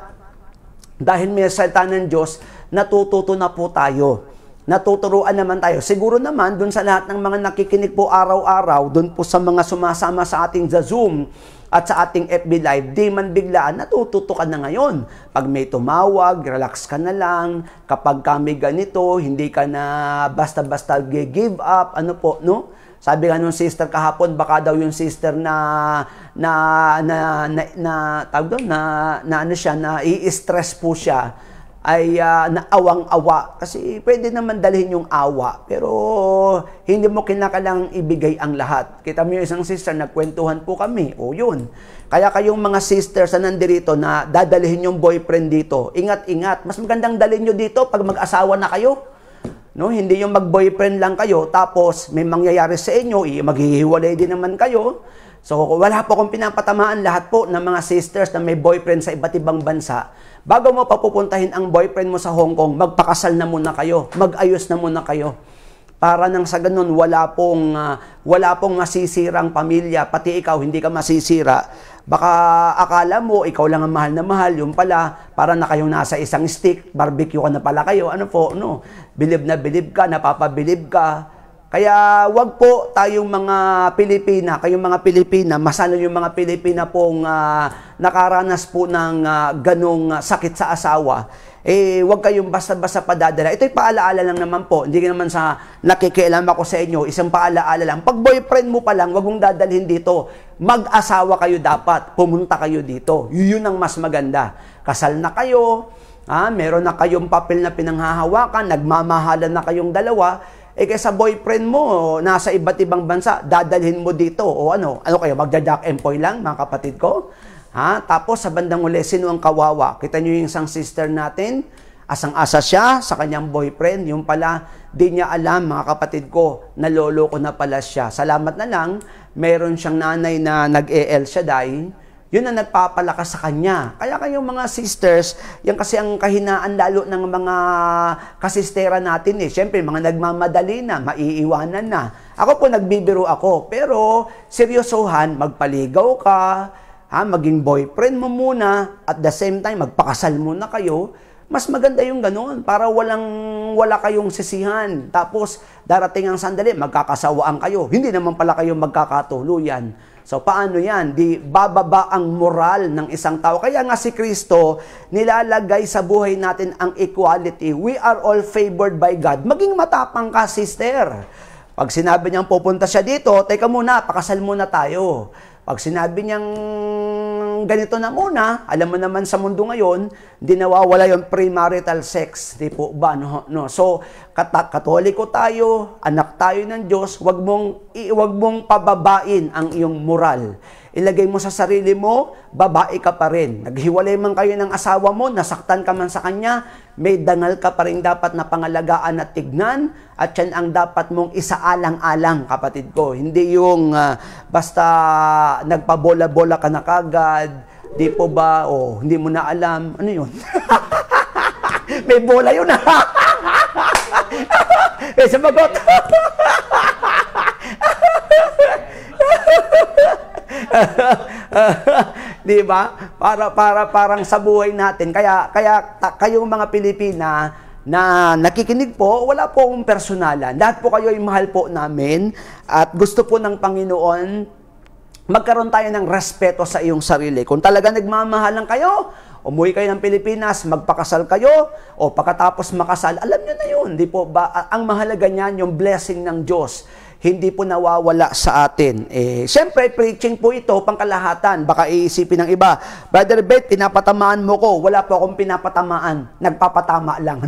dahil may salita ng Diyos, natututo na po tayo. Natuturuan naman tayo. Siguro naman, dun sa lahat ng mga nakikinig po araw-araw, dun po sa mga sumasama sa ating sa Zoom, at sa ating F B Live, di man biglaan, natututo ka na ngayon. Pag may tumawag, relax ka na lang. Kapag kami ganito, hindi ka na basta-basta give up. Ano po, no? Sabi nga nung sister kahapon, baka daw yung sister na, na, na, na, na tawag doon, na, na ano siya, na i-stress po siya, ay uh, naawang-awa. Kasi pwede naman dalhin yung awa, pero hindi mo kinakailangang ibigay ang lahat. Kita mo yung isang sister, nagkwentuhan po kami. O yun. Kaya kayong mga sisters na nandirito na dadalhin yung boyfriend dito, ingat-ingat. Mas magandang dalhin nyo dito pag mag-asawa na kayo. No, hindi yung mag-boyfriend lang kayo, tapos may mangyayari sa inyo, maghihiwalay din naman kayo. So, wala po akong pinapatamaan lahat po ng mga sisters na may boyfriend sa iba't ibang bansa. Bago mo papupuntahin ang boyfriend mo sa Hong Kong, magpakasal na muna kayo, mag-ayos na muna kayo. Para nang sa ganun, wala pong, uh, wala pong masisirang pamilya, pati ikaw, hindi ka masisira. Baka akala mo, ikaw lang ang mahal na mahal, yung pala, para na kayong nasa isang stick, barbecue ka na pala kayo, ano po, no? Bilib na bilib ka, napapabilib ka. Kaya wag po tayong mga Pilipina, kayong mga Pilipina, masalo yung mga Pilipina pong uh, nakaranas po ng uh, ganong uh, sakit sa asawa, eh wag kayong basta-basta padadala. Ito'y paalaala lang naman po, hindi naman sa nakikialam ako sa inyo, isang paalaala lang. Pag boyfriend mo pa lang, wag mong dadalhin dito. Mag-asawa kayo dapat, pumunta kayo dito. Yun ang mas maganda. Kasal na kayo, ha? Meron na kayong papel na pinanghahawakan, nagmamahalan na kayong dalawa. Eh kaysa boyfriend mo, nasa iba't ibang bansa, dadalhin mo dito. O ano, ano kayo, magja-jack and poy lang, mga kapatid ko? Ha? Tapos sa bandang uli, sino ang kawawa? Kita nyo yung isang sister natin, asang-asa siya sa kanyang boyfriend. Yung pala, di niya alam, mga kapatid ko, naloloko na pala siya. Salamat na lang, meron siyang nanay na nag-E L Shaddai, yun ang nagpapalakas sa kanya. Kaya kayong mga sisters, yan kasi ang kahinaan lalo ng mga kasistera natin eh. Siyempre, mga nagmamadali na, maiiwanan na. Ako po, nagbibiro ako. Pero, seryosohan, magpaligaw ka, ha, maging boyfriend mo muna, at the same time, magpakasal muna kayo. Mas maganda yung ganoon para walang wala kayong sisihan. Tapos, darating ang sandali, magkakasawaan kayo. Hindi naman pala kayo magkakatuluyan. So, paano yan? Di bababa ang moral ng isang tao. Kaya nga si Kristo, nilalagay sa buhay natin ang equality. We are all favored by God. Maging matapang ka, sister. Pag sinabi niyang pupunta siya dito, teka muna, pakasal muna tayo. Pag sinabi niyang ganito na muna, alam mo naman sa mundo ngayon, hindi nawawala yung premarital sex. Di po ba? No? No. So, kat katoliko tayo, anak tayo ng Diyos, wag mong, wag mong pababain ang iyong moral. Ilagay mo sa sarili mo, babae ka pa rin. Naghiwalay man kayo ng asawa mo, nasaktan ka man sa kanya, may dangal ka pa rin dapat na pangalagaan at tignan, at yan ang dapat mong isaalang-alang, kapatid ko. Hindi yung uh, basta nagpabola-bola ka na kagad, di po ba, o oh, hindi mo na alam, ano yun? May bola yun, ha? Eh, sabagot. Di ba? Para para parang sa buhay natin. Kaya kaya ta, kayong mga Pilipina, na nakikinig po, wala po akong personalan. Lahat po kayo ay mahal po namin at gusto po ng Panginoon magkaroon tayo ng respeto sa iyong sarili. Kung talaga nagmamahalan kayo, umuwi kayo ng Pilipinas, magpakasal kayo, o pagkatapos makasal, alam nyo na yun. Di po ba? Ang mahalaga niyan, yung blessing ng Diyos, hindi po nawawala sa atin. Eh, Siyempre, preaching po ito, pangkalahatan. Baka iisipin ng iba, Brother Bet, pinapatamaan mo ko. Wala po akong pinapatamaan. Nagpapatama lang.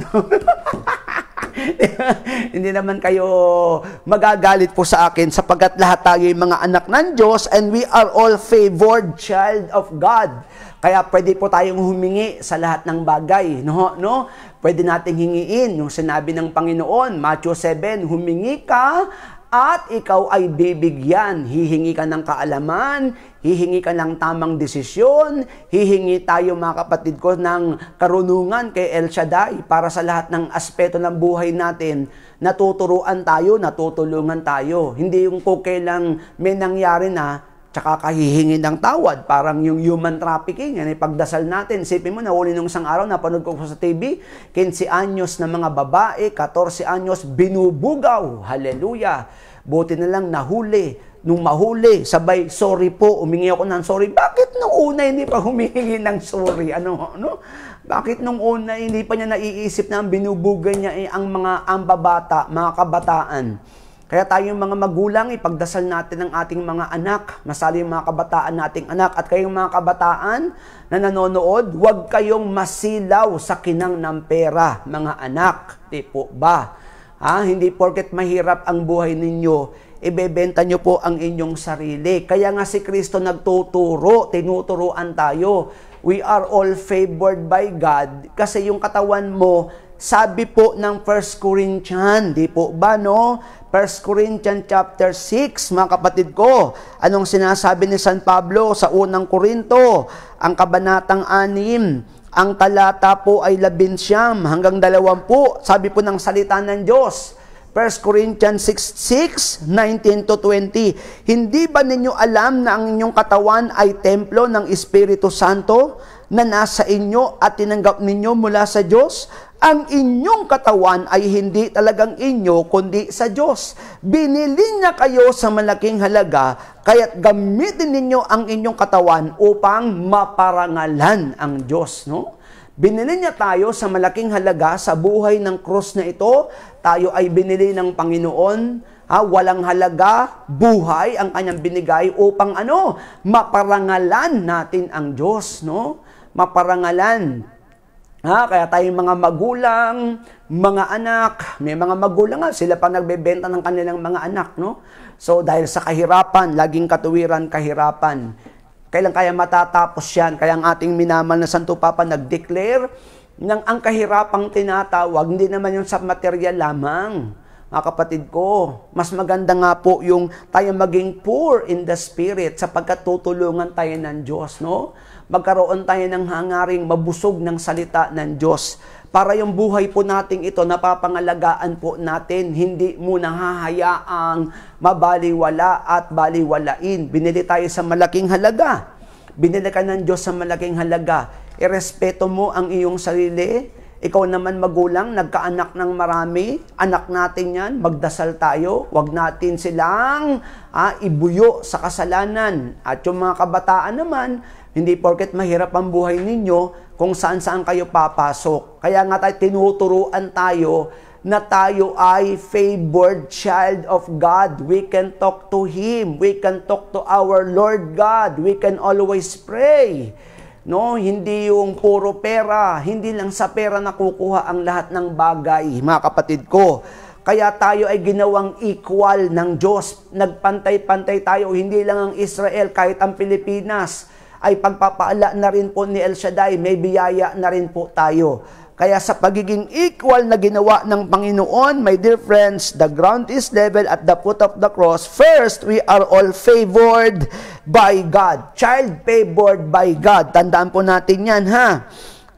Hindi naman kayo magagalit po sa akin sapagkat lahat tayo ay mga anak ng Diyos and we are all favored child of God. Kaya pwede po tayong humingi sa lahat ng bagay, no? No? Pwede nating hingiin yung sinabi ng Panginoon, Matthew seven, humingi ka at ikaw ay bibigyan. Hihingi ka ng kaalaman, hihingi ka ng tamang desisyon, hihingi tayo mga kapatid ko ng karunungan kay El Shaddai para sa lahat ng aspeto ng buhay natin. Natuturuan tayo, natutulungan tayo. Hindi yung kung kailang may nangyari na, tsaka kahihingi ng tawad. Parang yung human trafficking, yan ay pagdasal natin. Isipin mo, nahuli nung isang araw, napanood ko sa T V, fifteen anyos na mga babae, fourteen anyos, binubugaw. Hallelujah! Buti na lang nahuli. Nung mahuli, sabay, sorry po, humingi ako ng sorry. Bakit nung una hindi pa humihingi ng sorry? Ano, ano? Bakit nung una hindi pa niya naiisip na ang binubugay niya ay ang mga ambabata, mga kabataan? Kaya tayong mga magulang, ipagdasal natin ang ating mga anak, masali yung mga kabataan nating anak. At kayong mga kabataan na nanonood, huwag kayong masilaw sa kinang ng pera, mga anak. Di po ba? Ha? Hindi porket mahirap ang buhay ninyo, ibebenta nyo po ang inyong sarili. Kaya nga si Kristo nagtuturo, tinuturuan tayo. We are all favored by God kasi yung katawan mo, sabi po ng First Corinthians, di po ba no? First Corinthians chapter six, mga kapatid ko. Anong sinasabi ni San Pablo sa unang Korinto? Ang kabanatang anim, ang talata po ay labinsyam hanggang dalawampu. Sabi po ng salita ng Diyos. First Corinthians six, nineteen to twenty. Hindi ba ninyo alam na ang inyong katawan ay templo ng Espiritu Santo na nasa inyo at tinanggap ninyo mula sa Diyos? Ang inyong katawan ay hindi talagang inyo, kundi sa Diyos. Binili niya kayo sa malaking halaga, kaya't gamitin ninyo ang inyong katawan upang maparangalan ang Diyos, no? Binili niya tayo sa malaking halaga sa buhay ng krus na ito. Tayo ay binili ng Panginoon. Ha? Walang halaga, buhay ang kanyang binigay upang ano? Maparangalan natin ang Diyos, no? Maparangalan. Ha? Kaya tayong mga magulang, mga anak, may mga magulang nga, sila pa nagbebenta ng kanilang mga anak, no? So, dahil sa kahirapan, laging katuwiran, kahirapan. Kailan kaya matatapos yan? Kaya ang ating minamahal na Santo Papa nag-declare ng ang kahirapang tinatawag, hindi naman yung sa material lamang. Mga kapatid ko, mas maganda nga po yung tayo maging poor in the spirit sapagkat tutulungan tayo ng Diyos, no? Magkaroon tayo ng hangaring mabusog ng salita ng Diyos. Para yung buhay po nating ito, napapangalagaan po natin, hindi muna hahayaang mabaliwala at baliwalain. Binili tayo sa malaking halaga. Binili ka ng Diyos sa malaking halaga. Irespeto mo ang iyong sarili. Ikaw naman magulang, nagkaanak ng marami. Anak natin yan, magdasal tayo. Huwag natin silang ah, ibuyo sa kasalanan. At yung mga kabataan naman, hindi porket mahirap ang buhay ninyo, kung saan-saan kayo papasok. Kaya nga tayo, tinuturuan tayo na tayo ay favored child of God. We can talk to Him. We can talk to our Lord God. We can always pray. No, hindi yung puro pera. Hindi lang sa pera nakukuha ang lahat ng bagay, mga kapatid ko. Kaya tayo ay ginawang equal ng Diyos. Nagpantay-pantay tayo. Hindi lang ang Israel, kahit ang Pilipinas ay pagpapaala na rin po ni El Shaddai, may biyaya na rin po tayo. Kaya sa pagiging equal na ginawa ng Panginoon, my dear friends, the ground is level at the foot of the cross. First, we are all favored by God. Child favored by God. Tandaan po natin yan, ha?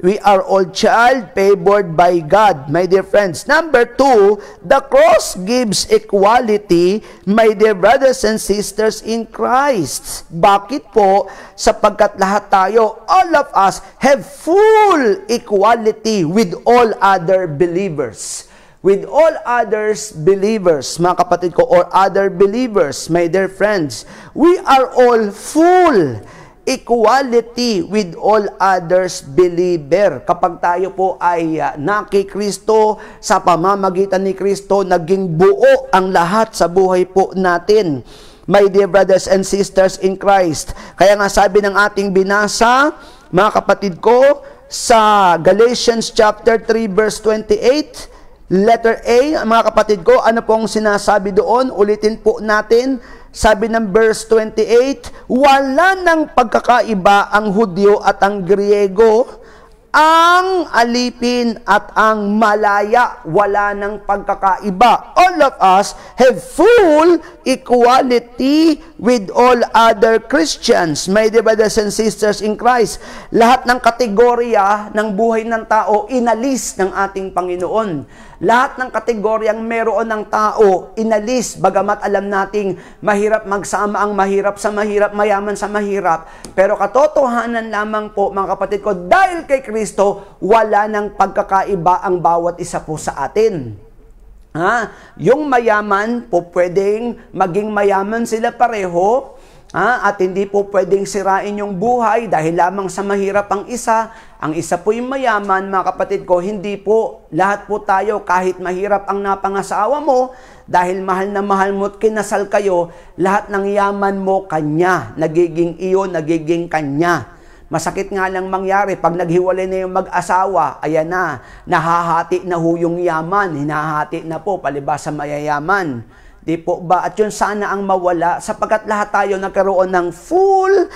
We are all child favored by God, my dear friends. Number two, the cross gives equality, my dear brothers and sisters in Christ. Bakit po? Sapagkat lahat tayo, all of us, have full equality with all other believers. With all others believers, mga kapatid ko, or other believers, my dear friends, we are all full equality with all others believer. Kapag tayo po ay uh, naki-Kristo, sa pamamagitan ni Kristo, naging buo ang lahat sa buhay po natin. My dear brothers and sisters in Christ. Kaya nga sabi ng ating binasa, mga kapatid ko, sa Galatians chapter three verse twenty-eight, letter A, mga kapatid ko, ano pong sinasabi doon? Ulitin po natin. Sabi ng verse twenty-eight, wala nang pagkakaiba ang Hudyo at ang Griego, ang alipin at ang malaya, wala nang pagkakaiba. All of us have full equality with all other Christians, my dear brothers and sisters in Christ. Lahat ng kategorya ng buhay ng tao, inalis ng ating Panginoon. Lahat ng kategoryang meron ng tao, inalis, bagamat alam nating mahirap magsama ang mahirap sa mahirap, mayaman sa mahirap. Pero katotohanan lamang po, mga kapatid ko, dahil kay Kristo, wala nang pagkakaiba ang bawat isa po sa atin. Ha? Yung mayaman po pwedeng maging mayaman sila pareho, ha? At hindi po pwedeng sirain yung buhay dahil lamang sa mahirap ang isa. Ang isa po yung mayaman, mga kapatid ko, hindi po lahat po tayo, kahit mahirap ang napangasawa mo, dahil mahal na mahal mo at kinasal kayo, lahat ng yaman mo kanya, nagiging iyo, nagiging kanya. Masakit nga lang mangyari, pag naghiwalay na yung mag-asawa, ayan na, nahahati na ho yung yaman, hinahati na po, palibas sa mayayaman. Di po ba? At yun sana ang mawala, sapagkat lahat tayo nagkaroon ng full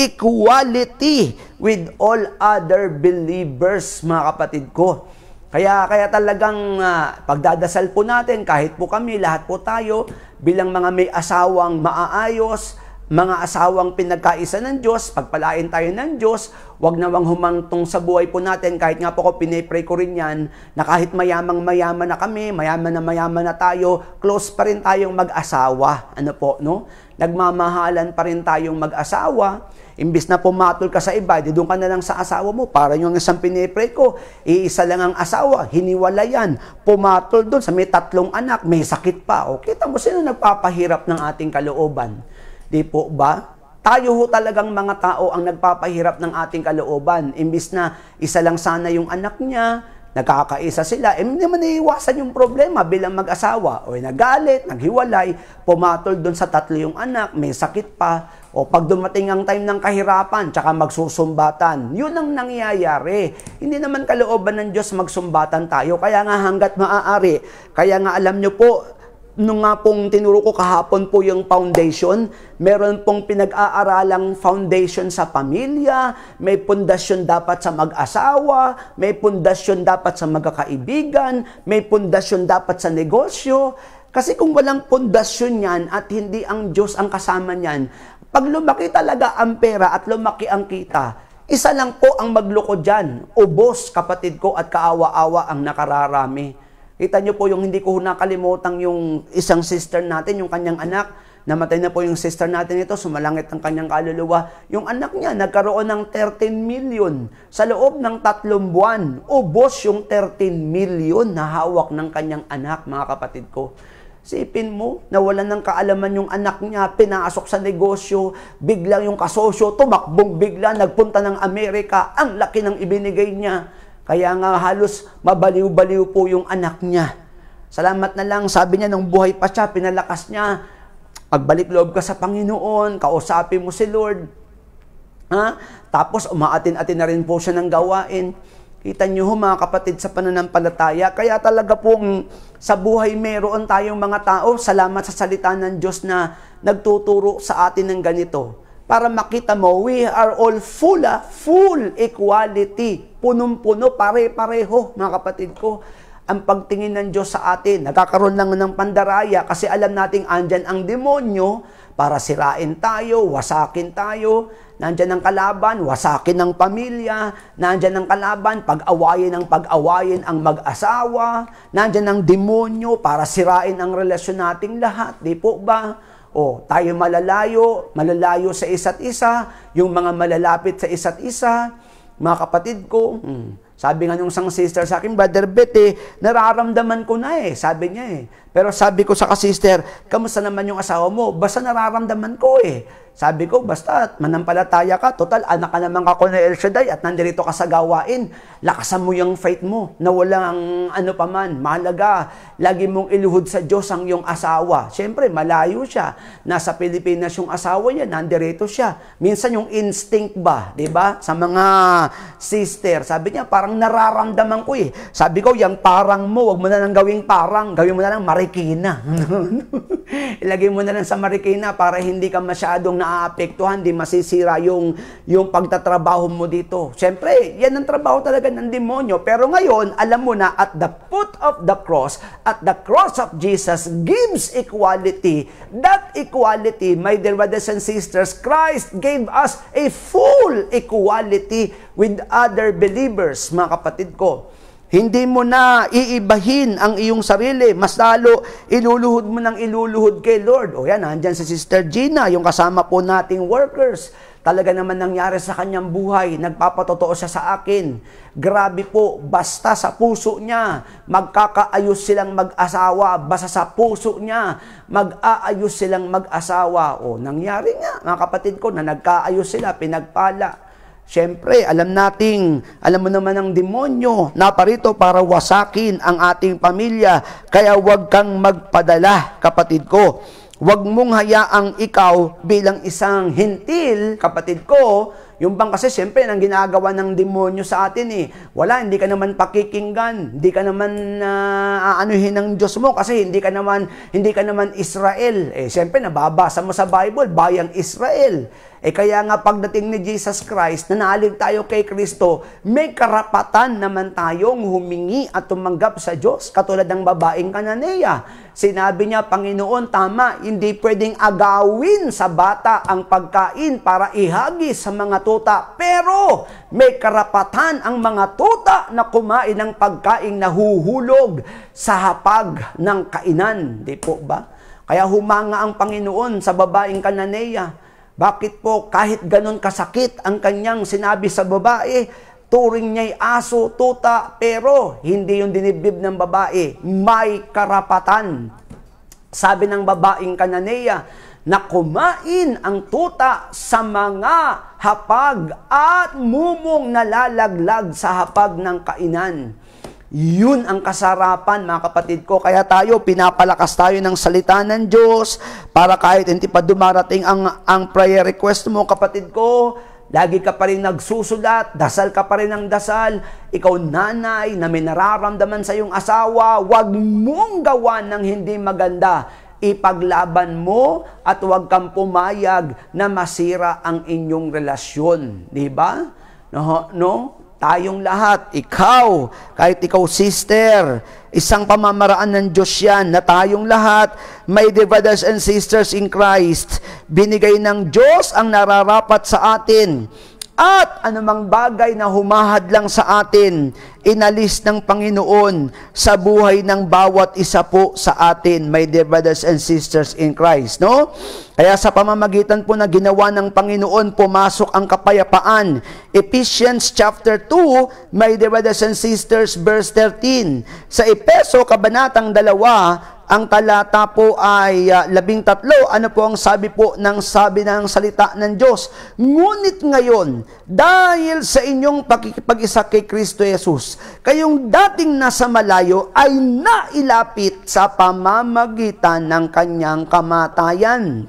equality with all other believers, mga kapatid ko. Kaya, kaya talagang uh, pagdadasal po natin, kahit po kami, lahat po tayo, bilang mga may asawang maaayos, mga asawang pinagkaisa ng Diyos, pagpalain tayo ng Diyos, wag nawang humantong sa buhay po natin, kahit nga po ko pinipray ko rin yan, na kahit mayamang mayaman na kami, mayaman na mayaman na tayo, close pa rin tayong mag-asawa. Ano po, no? Nagmamahalan pa rin tayong mag-asawa. Imbis na pumatol ka sa iba, di doon ka na lang sa asawa mo. Para yung isang pinipray ko, iisa lang ang asawa, hiniwalayan, pumatol doon sa may tatlong anak, may sakit pa. O, kita mo, sino nagpapahirap ng ating kalooban? Di po ba? Tayo ho talagang mga tao ang nagpapahirap ng ating kalooban. Imbis na isa lang sana yung anak niya, nagkakaisa sila, eh, hindi naman naiiwasan yung problema bilang mag-asawa. O nagalit, naghiwalay, pumatol doon sa tatlo yung anak, may sakit pa. O pag dumating ang time ng kahirapan, tsaka magsusumbatan. Yun ang nangyayari. Hindi naman kalooban ng Diyos magsumbatan tayo. Kaya nga hanggat maaari, kaya nga alam nyo po, nung nga pong tinuro ko kahapon po yung foundation, meron pong pinag-aaralang foundation sa pamilya, may pundasyon dapat sa mag-asawa, may pundasyon dapat sa magkakaibigan, may pundasyon dapat sa negosyo. Kasi kung walang pundasyon yan at hindi ang Diyos ang kasama niyan, pag lumaki talaga ang pera at lumaki ang kita, isa lang po ang magloko dyan, ubos, kapatid ko, at kaawa-awa ang nakararami. Kita nyo po yung hindi ko nakalimutan yung isang sister natin, yung kanyang anak. Namatay na po yung sister natin ito, sumalangit ang kanyang kaluluwa. Yung anak niya, nagkaroon ng thirteen million sa loob ng tatlong buwan. Ubos yung thirteen million na hawak ng kanyang anak, mga kapatid ko. Sipin mo, nawalan ng kaalaman yung anak niya, pinasok sa negosyo, biglang yung kasosyo, tumakbong bigla, nagpunta ng Amerika, ang laki ng ibinigay niya. Kaya nga halos mabaliw-baliw po yung anak niya. Salamat na lang, sabi niya, nung buhay pa siya, pinalakas niya. Pagbalik loob ka sa Panginoon, kausapin mo si Lord. Ha? Tapos umaatin-atin na rin po siya ng gawain. Kita niyo ho, mga kapatid, sa pananampalataya. Kaya talaga pong sa buhay meron tayong mga tao, salamat sa salita ng Diyos na nagtuturo sa atin ng ganito. Para makita mo, we are all full, ah, full equality. Punong-puno, pare-pareho, mga kapatid ko. Ang pagtingin ng Diyos sa atin, nagkakaroon lang ng pandaraya kasi alam nating andyan ang demonyo para sirain tayo, wasakin tayo. Nandyan ang kalaban, wasakin ng pamilya. Nandyan ang kalaban, pag-awayin ng pag-awayin ang mag-asawa. Nandyan ang demonyo para sirain ang relasyon nating lahat. Di po ba? O, tayo malalayo, malalayo sa isa't isa. Yung mga malalapit sa isa't isa. Mga kapatid ko, hmm, sabi nga nung isang sister sa akin, Brother Bet, eh, nararamdaman ko na eh. Sabi niya eh. Pero sabi ko sa ka-sister, kamusta naman yung asawa mo? Basta nararamdaman ko eh. Sabi ko, basta manampalataya ka. Total, anak ka naman ako na El Shaddai at nandito ka sa gawain. Lakasan mo yung faith mo na walang ano pa man. Mahalaga, lagi mong iluhod sa Diyos ang yung asawa. Siyempre, malayo siya. Nasa Pilipinas yung asawa niya, nandito siya. Minsan yung instinct ba, di ba? Sa mga sister, sabi niya, parang nararamdaman ko eh. Sabi ko, yung parang mo, wag mo na lang gawing parang. Gawin mo na lang Marikina. Ilagay mo na lang sa Marikina para hindi ka masyadong naaapektuhan, di masisira yung, yung pagtatrabaho mo dito. Siyempre, yan ang trabaho talaga ng demonyo. Pero ngayon, alam mo na, at the foot of the cross, at the cross of Jesus gives equality. That equality, my dear brothers and sisters, Christ gave us a full equality with other believers, mga kapatid ko. Hindi mo na iibahin ang iyong sarili. Mas lalo, iluluhod mo ng iluluhod kay Lord. O yan, nandyan si Sister Gina, yung kasama po nating workers. Talaga naman nangyari sa kanyang buhay. Nagpapatotoo siya sa akin. Grabe po, basta sa puso niya, magkakaayos silang mag-asawa. Basta sa puso niya, mag-aayos silang mag-asawa. O, nangyari nga, mga kapatid ko, na nagkaayos sila, pinagpala. Siyempre, alam nating, alam mo naman ang demonyo, naparito para wasakin ang ating pamilya. Kaya huwag kang magpadala, kapatid ko. Huwag mong hayaang ikaw bilang isang hintil, kapatid ko. Yung bang kasi siyempre, ang ginagawa ng demonyo sa atin eh. Wala, hindi ka naman pakikinggan. Hindi ka naman uh, aanuhin ng Diyos mo kasi hindi ka naman, hindi ka naman Israel. Eh, siyempre, nababasa mo sa Bible, bayang Israel. Eh kaya nga pagdating ni Jesus Christ, nanalig tayo kay Kristo, may karapatan naman tayong humingi at tumanggap sa Diyos, katulad ng babaeng Kananea. Sinabi niya, Panginoon, tama, hindi pwedeng agawin sa bata ang pagkain para ihagis sa mga tuta. Pero may karapatan ang mga tuta na kumain ng pagkain na huhulog sa hapag ng kainan. Di po ba? Kaya humanga ang Panginoon sa babaeng Kananea. Bakit po kahit ganon kasakit ang kanyang sinabi sa babae, turing niya'y aso, tuta, pero hindi yung dinibdib ng babae. May karapatan. Sabi ng babaeng Kananea, na kumain ang tuta sa mga hapag at mumong nalalaglag sa hapag ng kainan. Yun ang kasarapan, mga kapatid ko. Kaya tayo, pinapalakas tayo ng salita ng Diyos para kahit hindi pa dumarating ang, ang prayer request mo, kapatid ko, lagi ka pa rin nagsusulat, dasal ka pa rin ng dasal. Ikaw, nanay, na may nararamdaman sa iyong asawa, wag mong gawa ng hindi maganda. Ipaglaban mo at huwag kang pumayag na masira ang inyong relasyon. Di ba? No? No? Tayong lahat, ikaw, kahit ikaw sister, isang pamamaraan ng Diyos yan na tayong lahat, my dear brothers and sisters in Christ, binigay ng Diyos ang nararapat sa atin. At anumang bagay na humahadlang sa atin, inalis ng Panginoon sa buhay ng bawat isa po sa atin, my dear brothers and sisters in Christ, no? Kaya sa pamamagitan po na ginawa ng Panginoon, pumasok ang kapayapaan. Ephesians chapter two, my dear brothers and sisters, verse thirteen. Sa Epeso, kabanatang dalawa, ang talata po ay uh, labing tatlo. Ano po ang sabi po ng sabi ng salita ng Diyos? Ngunit ngayon, dahil sa inyong pakikipag-isa kay Kristo Jesus, kayong dating nasa malayo ay nailapit sa pamamagitan ng kanyang kamatayan.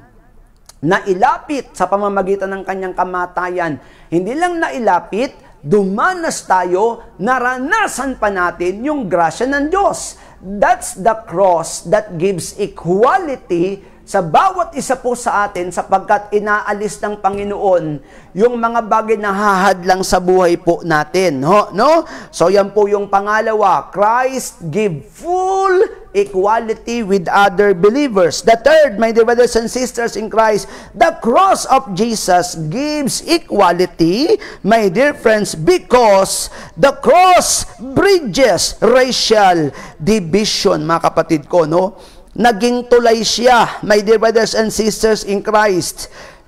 Nailapit sa pamamagitan ng kanyang kamatayan. Hindi lang nailapit, dumanas tayo, naranasan pa natin yung grasya ng Diyos. That's the cross that gives equality sa bawat isa po sa atin sapagkat inaalis ng Panginoon yung mga bagay na hahadlang sa buhay po natin. No? No? So yan po yung pangalawa, Christ give full equality with other believers. The third, my dear brothers and sisters in Christ, the cross of Jesus gives equality, my dear friends, because the cross bridges racial division, mga kapatid ko, no? Naging tulay siya, my dear brothers and sisters in Christ,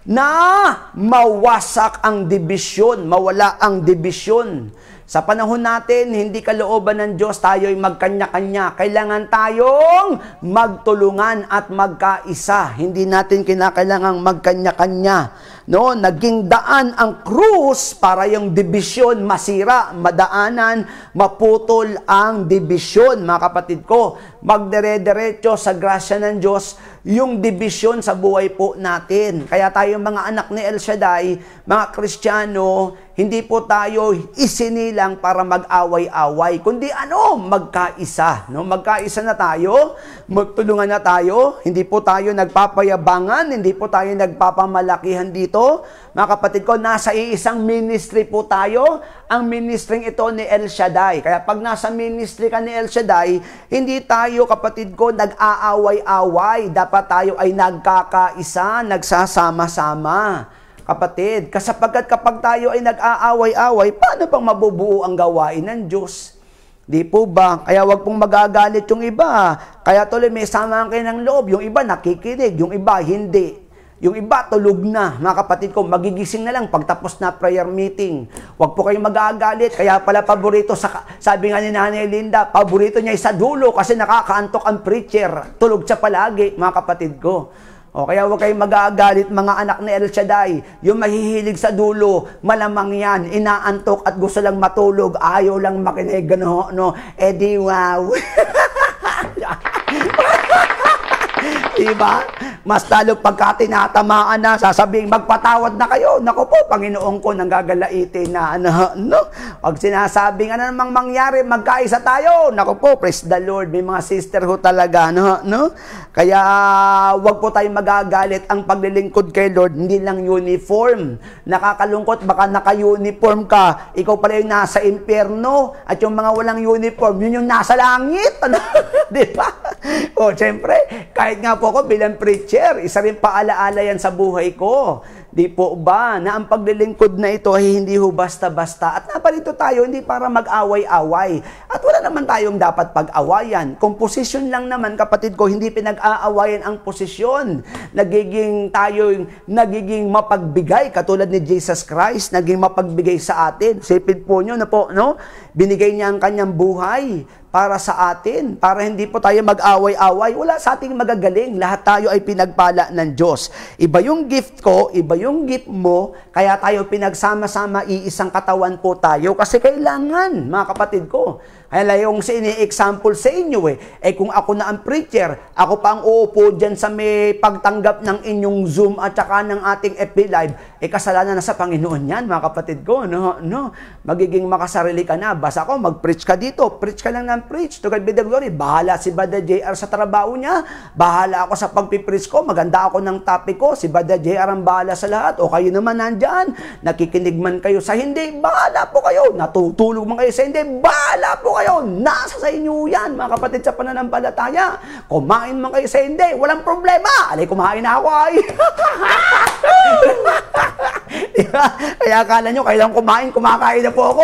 na mawasak ang dibisyon, mawala ang dibisyon. Sa panahon natin, hindi kalooban ng Diyos tayo'y magkanya-kanya. Kailangan tayong magtulungan at magkaisa. Hindi natin kinakailangang magkanya-kanya. No, naging daan ang krus para yung dibisyon masira, madaanan, maputol ang dibisyon, mga kapatid ko. Magdire-diretso sa grasya ng Diyos yung dibisyon sa buhay po natin. Kaya tayo mga anak ni El Shaddai, mga Kristiyano, hindi po tayo isinilang para mag-away-away, kundi ano, magkaisa. No? Magkaisa na tayo, magtulungan na tayo, hindi po tayo nagpapayabangan, hindi po tayo nagpapamalakihan dito. Mga kapatid ko, nasa iisang ministry po tayo, ang ministry ito ni El Shaddai. Kaya pag nasa ministry ka ni El Shaddai, hindi tayo, kapatid ko, nag-aaway-away. Dapat tayo ay nagkakaisa, nagsasama-sama. Kapatid, kasapagkat kapag tayo ay nag-aaway-away, paano pang mabubuo ang gawain ng Diyos? Di po ba? Kaya wag pong magagalit yung iba. Kaya tuloy may samaan kayo ng loob. Yung iba nakikinig, yung iba hindi. Yung iba, tulog na. Mga kapatid ko, magigising na lang pagtapos na prayer meeting. Huwag po kayong magagalit. Kaya pala paborito, sa, sabi nga ni Nanay Linda, paborito niya sa dulo kasi nakakaantok ang preacher. Tulog siya palagi, mga kapatid ko. O, kaya huwag kayong magagalit, mga anak ni El Shaddai. Yung mahihilig sa dulo, malamang yan, inaantok at gusto lang matulog, ayaw lang makinig, gano, no? Eh di, wow. Diba? Mas lalo pagka tinatamaan na, sasabihin, magpatawad na kayo. Naku po, Panginoon ko, nang gagalaitin na, ano, no? Pag sinasabing, ano namang mangyari, magkaisa tayo. Naku po, praise the Lord, may mga sister ho talaga, no? no? Kaya, wag po tayong magagalit. Ang paglilingkod kay Lord, hindi lang uniform. Nakakalungkot, baka naka-uniform ka, ikaw pala yung nasa impyerno, at yung mga walang uniform, yun yung nasa langit. Ano? Diba? O, siyempre, kahit nga po ako bilang preacher, isa rin paalaala yan sa buhay ko. Di po ba na ang paglilingkod na ito ay hindi ho basta-basta. At naparito tayo hindi para mag-away-away. At wala naman tayong dapat pag-awayan. Kung posisyon lang naman, kapatid ko, hindi pinag-aawayan ang posisyon. Nagiging tayo, nagiging mapagbigay, katulad ni Jesus Christ, naging mapagbigay sa atin. Sipid po nyo na po, no? Binigay niya ang kanyang buhay para sa atin, para hindi po tayo mag-away-away. Wala sa ating magagaling. Lahat tayo ay pinagpala ng Diyos. Iba yung gift ko, iba yung gift mo, kaya tayo pinagsama-sama, iisang katawan po tayo. Kasi kailangan, mga kapatid ko. Kaya yung sini-example sa inyo eh. Eh kung ako na ang preacher, ako pa ang uupo dyan sa may pagtanggap ng inyong Zoom at saka ng ating F B Live, eh kasalanan na sa Panginoon yan, mga kapatid ko. No, no. Magiging makasarili ka na. Basta ako, mag-preach ka dito. Preach ka lang ng preach. To God be the glory. Bahala si Brother J R sa trabaho niya. Bahala ako sa pagpipreach ko. Maganda ako ng topic ko. Si Brother J R ang bahala sa lahat. O kayo naman nandyan. Nakikinig man kayo sa hindi. Bahala po kayo. Natutulog man kayo sa hindi. Bahala po kayo. Nasa sa inyo yan, mga kapatid sa pananampalataya. Kumain man kayo sa hindi. Walang problema. Alay, kumain na ako ay. Diba? Kaya akala nyo, kailang kumain, kumakain na po ako.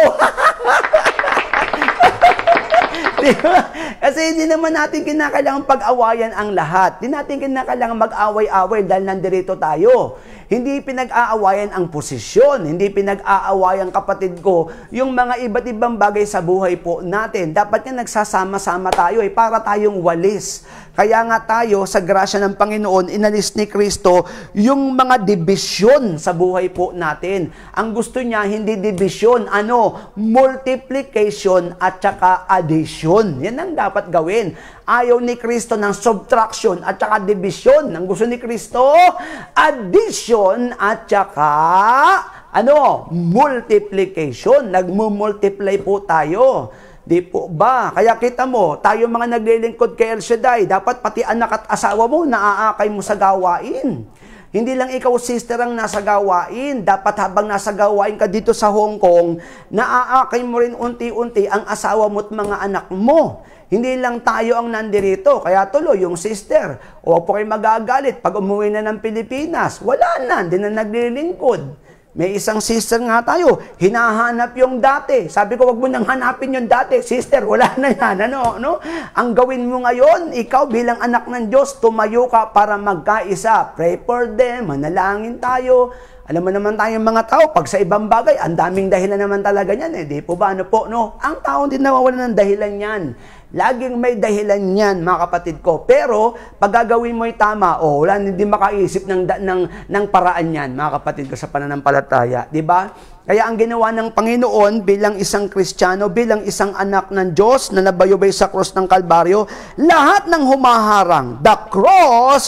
Diba? Kasi hindi naman natin kinakailangan pag-awayan ang lahat. Hindi natin kinakailangan mag-away-away dahil nandirito tayo. Hindi pinag-aawayan ang posisyon, hindi pinag-aawayan, kapatid ko, yung mga iba't ibang bagay sa buhay po natin. Dapat nga nagsasama-sama tayo eh, para tayong walis. Kaya nga tayo, sa grasya ng Panginoon, inalis ni Kristo yung mga dibisyon sa buhay po natin. Ang gusto niya, hindi dibisyon, ano? Multiplication at saka addition. Yan ang dapat gawin. Ayaw ni Kristo ng subtraction at saka division. Ang gusto ni Kristo, addition at saka ano, multiplication. Nagmumultiply po tayo. Di po ba? Kaya kita mo, tayo mga naglilingkod kay El Shaddai, dapat pati anak at asawa mo, naaakay mo sa gawain. Hindi lang ikaw, sister, ang nasa gawain. Dapat habang nasa gawain ka dito sa Hong Kong, naaakay mo rin unti-unti ang asawa mo at mga anak mo. Hindi lang tayo ang nandirito. Kaya tuloy, yung sister, o po kayo magagalit pag umuwi na ng Pilipinas. Wala na, hindi na naglilingkod. May isang sister nga tayo, hinahanap yung dati. Sabi ko, wag mo nang hanapin yung dati. Sister, wala na yan. Ano, no? Ang gawin mo ngayon, ikaw bilang anak ng Diyos, tumayo ka para magkaisa. Pray for them, manalangin tayo. Alam mo naman tayong mga tao, pag sa ibang bagay, ang daming dahilan naman talaga yan. Eh. Di po ba? Ano po? No? Ang tao din nawawalan ng dahilan yan. Laging may dahilan yan, mga kapatid ko. Pero, pag gagawin mo yung tama, oh, wala, hindi makaisip ng, ng, ng paraan yan, mga kapatid ko, sa pananampalataya. Diba? Kaya ang ginawa ng Panginoon bilang isang Kristiyano, bilang isang anak ng Diyos na nabayubay sa cross ng Kalbaryo, lahat ng humaharang, the cross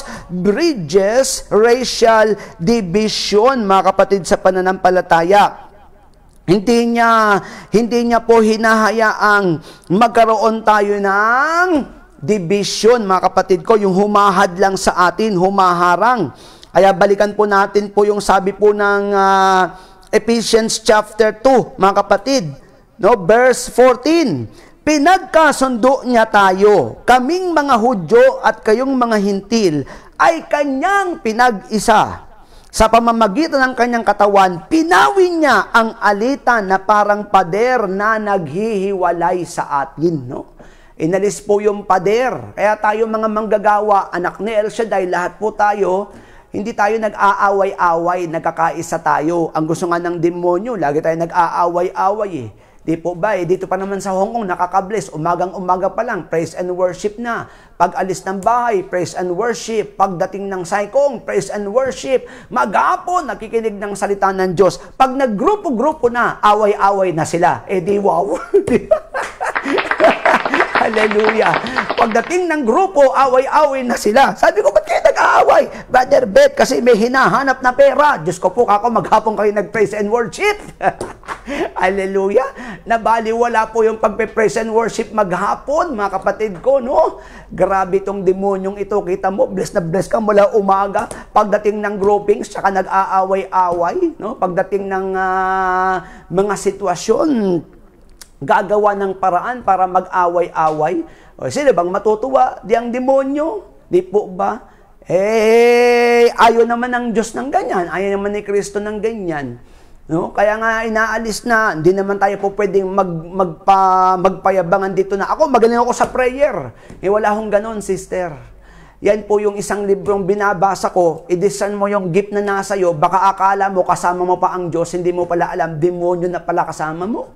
bridges racial division, mga kapatid, sa pananampalataya. Hindi niya, hindi niya po hinahayaang magkaroon tayo ng division, mga kapatid ko, yung humahad lang sa atin, humaharang. Kaya balikan po natin po yung sabi po ng uh, Ephesians chapter two, mga kapatid, no, verse fourteen. Pinagkasundo niya tayo, kaming mga Hudyo at kayong mga Hintil, ay kanyang pinag-isa. Sa pamamagitan ng kanyang katawan, pinawin niya ang alitan na parang pader na naghihiwalay sa atin. No? Inalis po yung pader. Kaya tayo mga manggagawa, anak ni El Shaddai, lahat po tayo, hindi tayo nag-aaway-away, nagkakaisa tayo. Ang gusto nga ng demonyo, lagi tayo nag-aaway-away eh. Di po ba eh, dito pa naman sa Hong Kong, nakakabless, umagang-umaga pa lang, praise and worship na. Pag alis ng bahay, praise and worship. Pagdating ng Saikong, praise and worship. Maghapon, nakikinig ng salita ng Diyos. Pag naggrupo-grupo na, away-away na sila. Eh di wow. Hallelujah. Pagdating ng grupo, away-away na sila. Sabi ko, ba't kayo nag-aaway? Brother Bet, kasi may hinahanap na pera. Diyos ko po, ako maghapon kayo nag-praise and worship. Hallelujah. Nabaliwala po yung pagpe-praise and worship maghapon, mga kapatid ko, no? Grabe itong demonyong ito. Kita mo, bless na bless ka mula umaga. Pagdating ng groupings, tsaka nag-aaway-away, no? Pagdating ng uh, mga sitwasyon, gagawa ng paraan para mag-away-away. O, sino bang matutuwa? Di ang demonyo? Di po ba? Eh, ayaw naman ng Diyos ng ganyan. Ayaw naman ni Kristo ng ganyan. No? Kaya nga inaalis na, hindi naman tayo po pwedeng mag, magpa, magpayabangan dito na, ako magaling ako sa prayer. Eh, wala akong ganon, sister. Yan po yung isang librong binabasa ko, i-discern mo yung gift na nasa iyo, baka akala mo kasama mo pa ang Diyos, hindi mo pala alam, demonyo na pala kasama mo.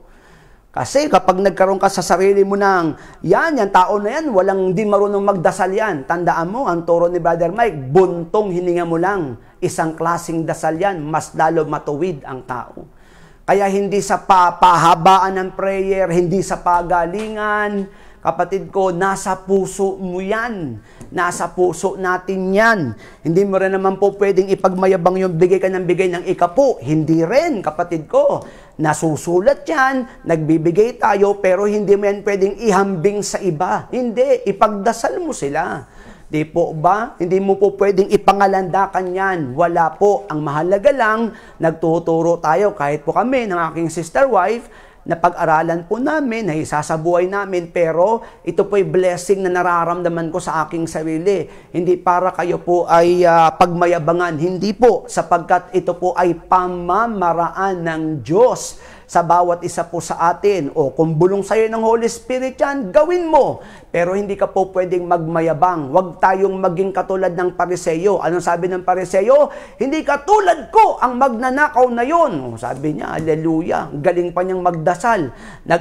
Kasi kapag nagkaroon ka sa sarili mo ng, yan, yan, tao na yan, walang di marunong magdasal yan. Tandaan mo, ang turo ni Brother Mike, buntong hininga mo lang. Isang klaseng dasal yan, mas lalo matuwid ang tao. Kaya hindi sa papahabaan ng prayer, hindi sa pagalingan, kapatid ko, nasa puso mo yan. Nasa puso natin yan. Hindi mo rin naman po pwedeng ipagmayabang yung bigay ka ng bigay ng ikapo. Hindi rin, kapatid ko. Nasusulat yan, nagbibigay tayo, pero hindi mo yan pwedeng ihambing sa iba. Hindi, ipagdasal mo sila. Di po ba? Hindi mo po pwedeng ipangalandakan yan. Wala po. Ang mahalaga lang, nagtuturo tayo, kahit po kami, ng aking sister wife, na pag-aralan po namin, na isasabuhay namin, pero ito po'y blessing na nararamdaman ko sa aking sarili. Hindi para kayo po ay uh, pagmayabangan, hindi po, sapagkat ito po ay pamamaraan ng Diyos sa bawat isa po sa atin. O kung bulong sa'yo ng Holy Spirit yan, gawin mo. Pero hindi ka po pwedeng magmayabang. Huwag tayong maging katulad ng Pariseyo. Anong sabi ng Pariseyo? Hindi katulad ko ang magnanakaw na yun. O, sabi niya, hallelujah. Galing pa niyang magdasal.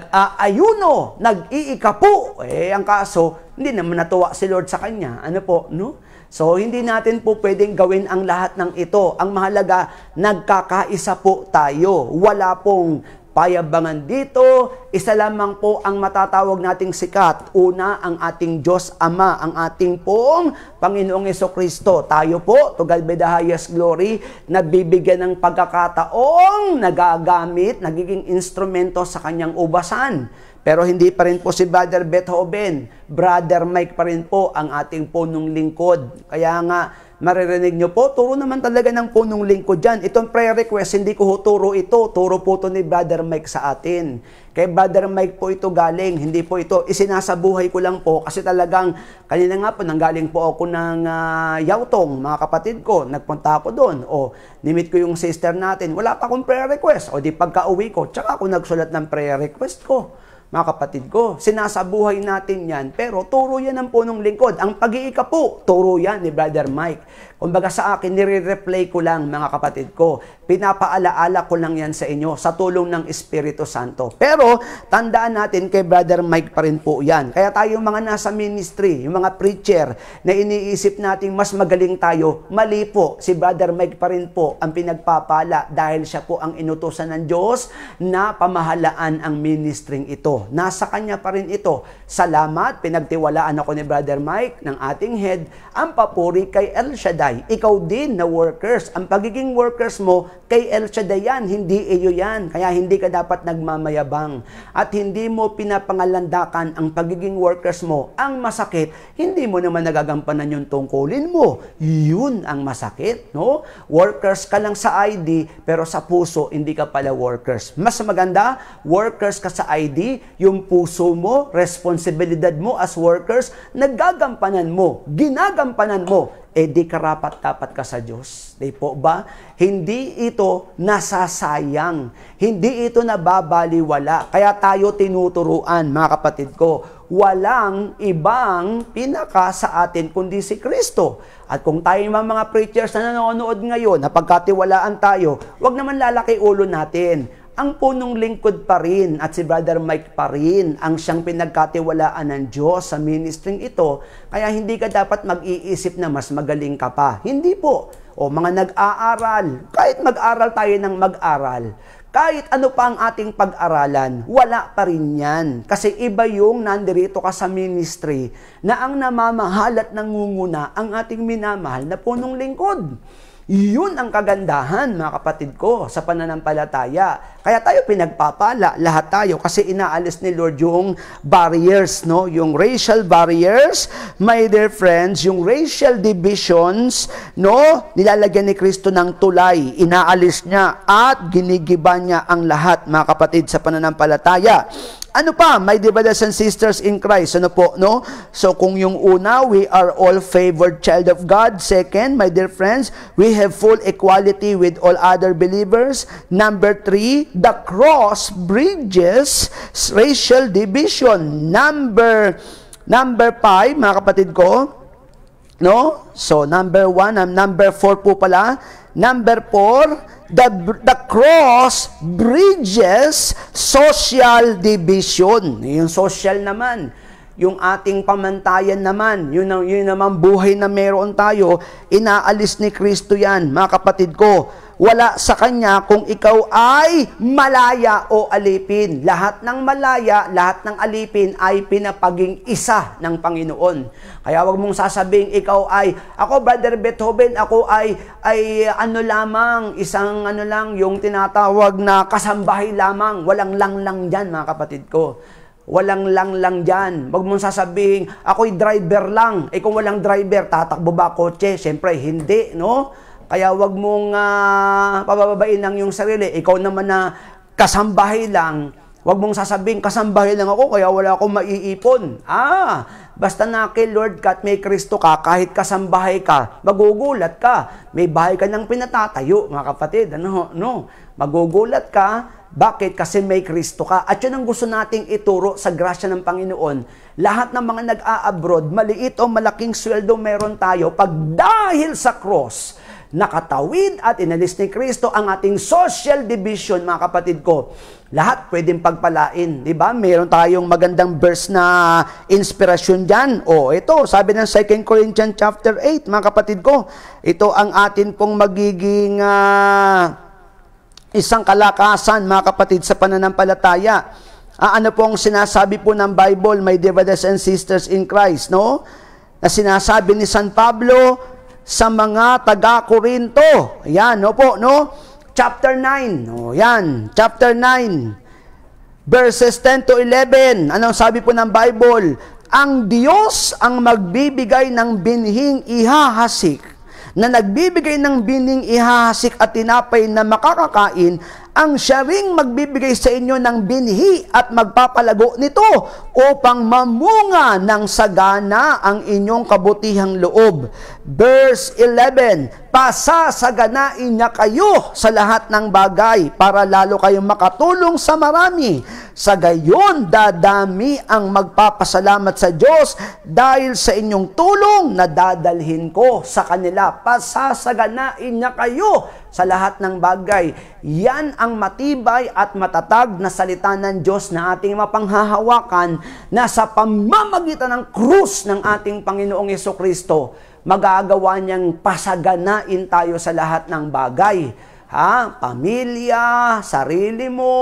Nag-aayuno, nag-iikapo. Eh, ang kaso, hindi naman natuwa si Lord sa kanya. Ano po, no? So, hindi natin po pwedeng gawin ang lahat ng ito. Ang mahalaga, nagkakaisa po tayo. Wala pong payabangan dito. Isa lamang po ang matatawag nating sikat. Una, ang ating Diyos Ama, ang ating pong Panginoong Jesucristo. Tayo po, to God be the highest glory, nabibigyan ng pagkakataong nagagamit, nagiging instrumento sa kanyang ubasan. Pero hindi pa rin po si Brother Beethoven. Brother Mike pa rin po ang ating punong lingkod. Kaya nga, maririnig nyo po, turo naman talaga ng punong lingkod dyan. Itong prayer request, hindi ko turo ito. Turo po ito ni Brother Mike sa atin. Kay Brother Mike po ito galing. Hindi po ito, isinasabuhay ko lang po. Kasi talagang, kanina nga po, nanggaling po ako ng uh, Yautong, mga kapatid ko. Nagpunta ako doon. O, nimit ko yung sister natin. Wala pa akong prayer request. O, di pagka uwi ko, tsaka ako nagsulat ng prayer request ko. Mga kapatid ko, sinasabuhay natin yan, pero turo yan ng punong lingkod. Ang pag-iika po, turo yan ni Brother Mike. Kumbaga sa akin, nire-replay ko lang, mga kapatid ko. Pinapaalaala ko lang yan sa inyo sa tulong ng Espiritu Santo. Pero, tandaan natin kay Brother Mike pa rin po yan. Kaya tayong mga nasa ministry, yung mga preacher, na iniisip nating mas magaling tayo, mali po. Si Brother Mike pa rin po ang pinagpapala dahil siya po ang inutusan ng Diyos na pamahalaan ang ministring ito. Nasa kanya pa rin ito. Salamat, pinagtiwalaan ako ni Brother Mike ng ating head, ang papuri kay El Shaddai. Ikaw din na workers. Ang pagiging workers mo, kay El Shaddai yan, hindi iyo yan. Kaya hindi ka dapat nagmamayabang. At hindi mo pinapangalandakan ang pagiging workers mo. Ang masakit, hindi mo naman nagagampanan yung tungkulin mo. Yun ang masakit, no? Workers ka lang sa I D, pero sa puso, hindi ka pala workers. Mas maganda, workers ka sa I D, yung puso mo, responsibilidad mo as workers, naggagampanan mo, ginagampanan mo, eh di karapat-dapat ka sa Diyos. Di po ba? Hindi ito nasasayang. Hindi ito nababaliwala. Kaya tayo tinuturuan, mga kapatid ko, walang ibang pinaka sa atin kundi si Kristo. At kung tayo mga, mga preachers na nanonood ngayon, na pagkatiwalaan tayo, wag naman lalaki ulo natin. Ang punong lingkod pa rin at si Brother Mike pa rin ang siyang pinagkatiwalaan ng Diyos sa ministering ito, kaya hindi ka dapat mag-iisip na mas magaling ka pa. Hindi po. O mga nag-aaral, kahit mag-aral tayo ng mag-aral, kahit ano pa ang ating pag-aralan, wala pa rin yan. Kasi iba yung nandirito ka sa ministry na ang namamahal at nangunguna ang ating minamahal na punong lingkod. Yun ang kagandahan, mga kapatid ko, sa pananampalataya. Kaya tayo pinagpapala, lahat tayo, kasi inaalis ni Lord yung barriers, no? Yung racial barriers, my dear friends, yung racial divisions, no? Nilalagyan ni Kristo ng tulay, inaalis niya, at ginigiba niya ang lahat, mga kapatid, sa pananampalataya. Ano pa, my dear brothers and sisters in Christ, ano po, no? So, kung yung una, we are all favored child of God. Second, my dear friends, we have full equality with all other believers. Number three, the cross bridges racial division. Number, number five, mga kapatid ko, no? So, number one, um, number four po pala. Number four, The, the cross bridges social division. Yung social naman, yung ating pamantayan naman, yun, yun naman buhay na meron tayo, inaalis ni Kristo yan, mga kapatid ko. Wala sa Kanya kung ikaw ay malaya o alipin. Lahat ng malaya, lahat ng alipin ay pinapaging isa ng Panginoon. Kaya wag mong sasabing ikaw ay, ako Brother Beethoven, ako ay, ay ano lamang, isang ano lang, yung tinatawag na kasambahay lamang. Walang lang-lang dyan, mga kapatid ko. Walang lang-lang dyan. Wag mong sasabihin, ako'y driver lang. Eh kung walang driver, tatakbo ba kotse? Siyempre, hindi, no? Kaya wag mong uh, pabababain lang yung sarili. Ikaw naman na kasambahay lang, wag mong sasabihin, kasambahay lang ako, kaya wala akong maiipon. Ah, basta na kay Lord ka at may Kristo ka, kahit kasambahay ka, magugulat ka. May bahay ka nang pinatatayo, mga kapatid. Ano, no? Magugulat ka. Bakit? Kasi may Kristo ka. At yun ang gusto nating ituro sa grasya ng Panginoon. Lahat ng mga nag-a-abroad, maliit o malaking sweldo meron tayo, pag dahil sa cross, nakatawid at inalis ni Kristo ang ating social division, mga kapatid ko. Lahat pwedeng pagpalain, di ba? Meron tayong magandang verse na inspirasyon diyan. O, ito, sabi ng Second Corinthians chapter eight, mga kapatid ko. Ito ang atin pong magiging uh, isang kalakasan, mga kapatid, sa pananampalataya. Ah, ano pong sinasabi po ng Bible, my dear brothers and sisters in Christ, no? Na sinasabi ni San Pablo sa mga taga-Korinto. Yan, no po, no? Chapter nine. O, yan, chapter nine. verses ten to eleven. Anong sabi po ng Bible? Ang Diyos ang magbibigay ng binhing ihahasik, na nagbibigay ng binhing ihahasik at tinapay na makakakain, ang siya ring magbibigay sa inyo ng binhi at magpapalago nito upang mamunga ng sagana ang inyong kabutihang loob. Verse eleven, pasasaganain niya kayo sa lahat ng bagay para lalo kayong makatulong sa marami. Sa gayon, dadami ang magpapasalamat sa Diyos dahil sa inyong tulong na dadalhin ko sa kanila. Pasasaganain niya kayo sa lahat ng bagay. Yan ang matibay at matatag na salita ng Diyos na ating mapanghahawakan, na sa pamamagitan ng krus ng ating Panginoong Jesucristo, magagawa niyang pasaganain tayo sa lahat ng bagay. Ha? Pamilya, sarili mo,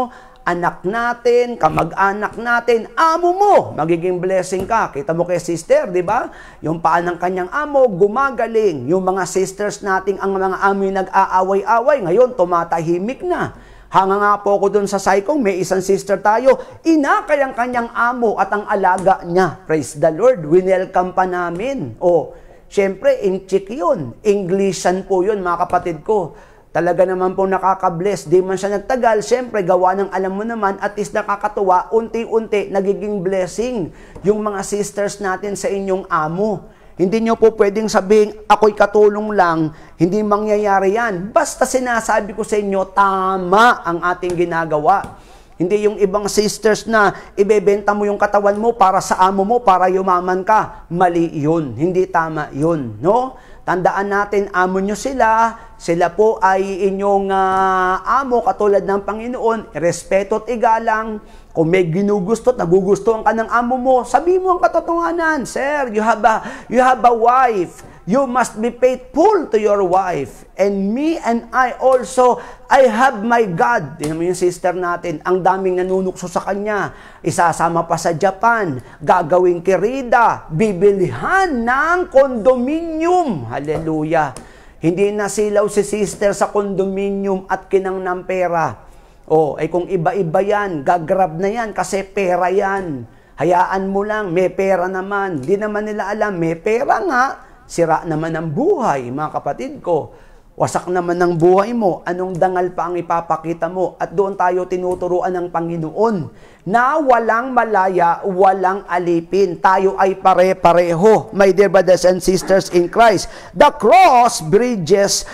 anak natin, kamag-anak natin, amo mo, magiging blessing ka. Kita mo kay sister, di ba? Yung paa ng kanyang amo, gumagaling. Yung mga sisters nating ang mga amo yung nag-aaway-away, ngayon tumatahimik na. Hanga nga po ako dun sa Saikong, may isang sister tayo, inakay ang kanyang amo at ang alaga niya. Praise the Lord, winelcome pa namin. O, syempre, inchik yun. Englishan po yun, mga kapatid ko. Talaga naman po nakaka-bless. Di man siya nagtagal, syempre, gawa ng alam mo naman, at least nakakatuwa, unti-unti, nagiging blessing yung mga sisters natin sa inyong amo. Hindi nyo po pwedeng sabihin, ako'y katulong lang, hindi mangyayari yan. Basta sinasabi ko sa inyo, tama ang ating ginagawa. Hindi yung ibang sisters na ibebenta mo yung katawan mo para sa amo mo, para yumaman ka. Mali yun. Hindi tama yun. No? Tandaan natin, amo nyo sila, sila po ay inyong uh, amo katulad ng Panginoon, respeto at igalang. Kung may ginugusto at nagugustuhan ka ng amo mo, sabi mo ang katotohanan, sir, you have a, you have a wife. You must be faithful to your wife. And me and I also, I have my God. Tingnan mo yung sister natin, ang daming nanunukso sa kanya. Isasama pa sa Japan, gagawing kirida, bibilihan ng condominium. Hallelujah. Hindi na silaw si sister sa condominium at kinang ng pera. O, ay kung iba-iba yan, gagrab na yan kasi pera yan. Hayaan mo lang, may pera naman. Di naman nila alam, may pera nga. Sira naman ang buhay, mga kapatid ko. Wasak naman ang buhay mo. Anong dangal pa ang ipapakita mo? At doon tayo tinuturuan ng Panginoon na walang malaya, walang alipin. Tayo ay pare-pareho. My dear brothers and sisters in Christ, the cross bridges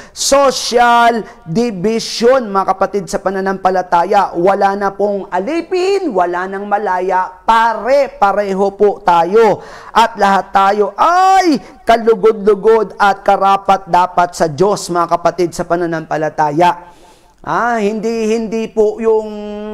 social division, mga kapatid sa pananampalataya. Wala na pong alipin, wala nang malaya, pare-pareho po tayo. At lahat tayo ay kalugod-lugod at karapat-dapat sa Diyos, mga kapatid sa pananampalataya. Ah, hindi hindi po yung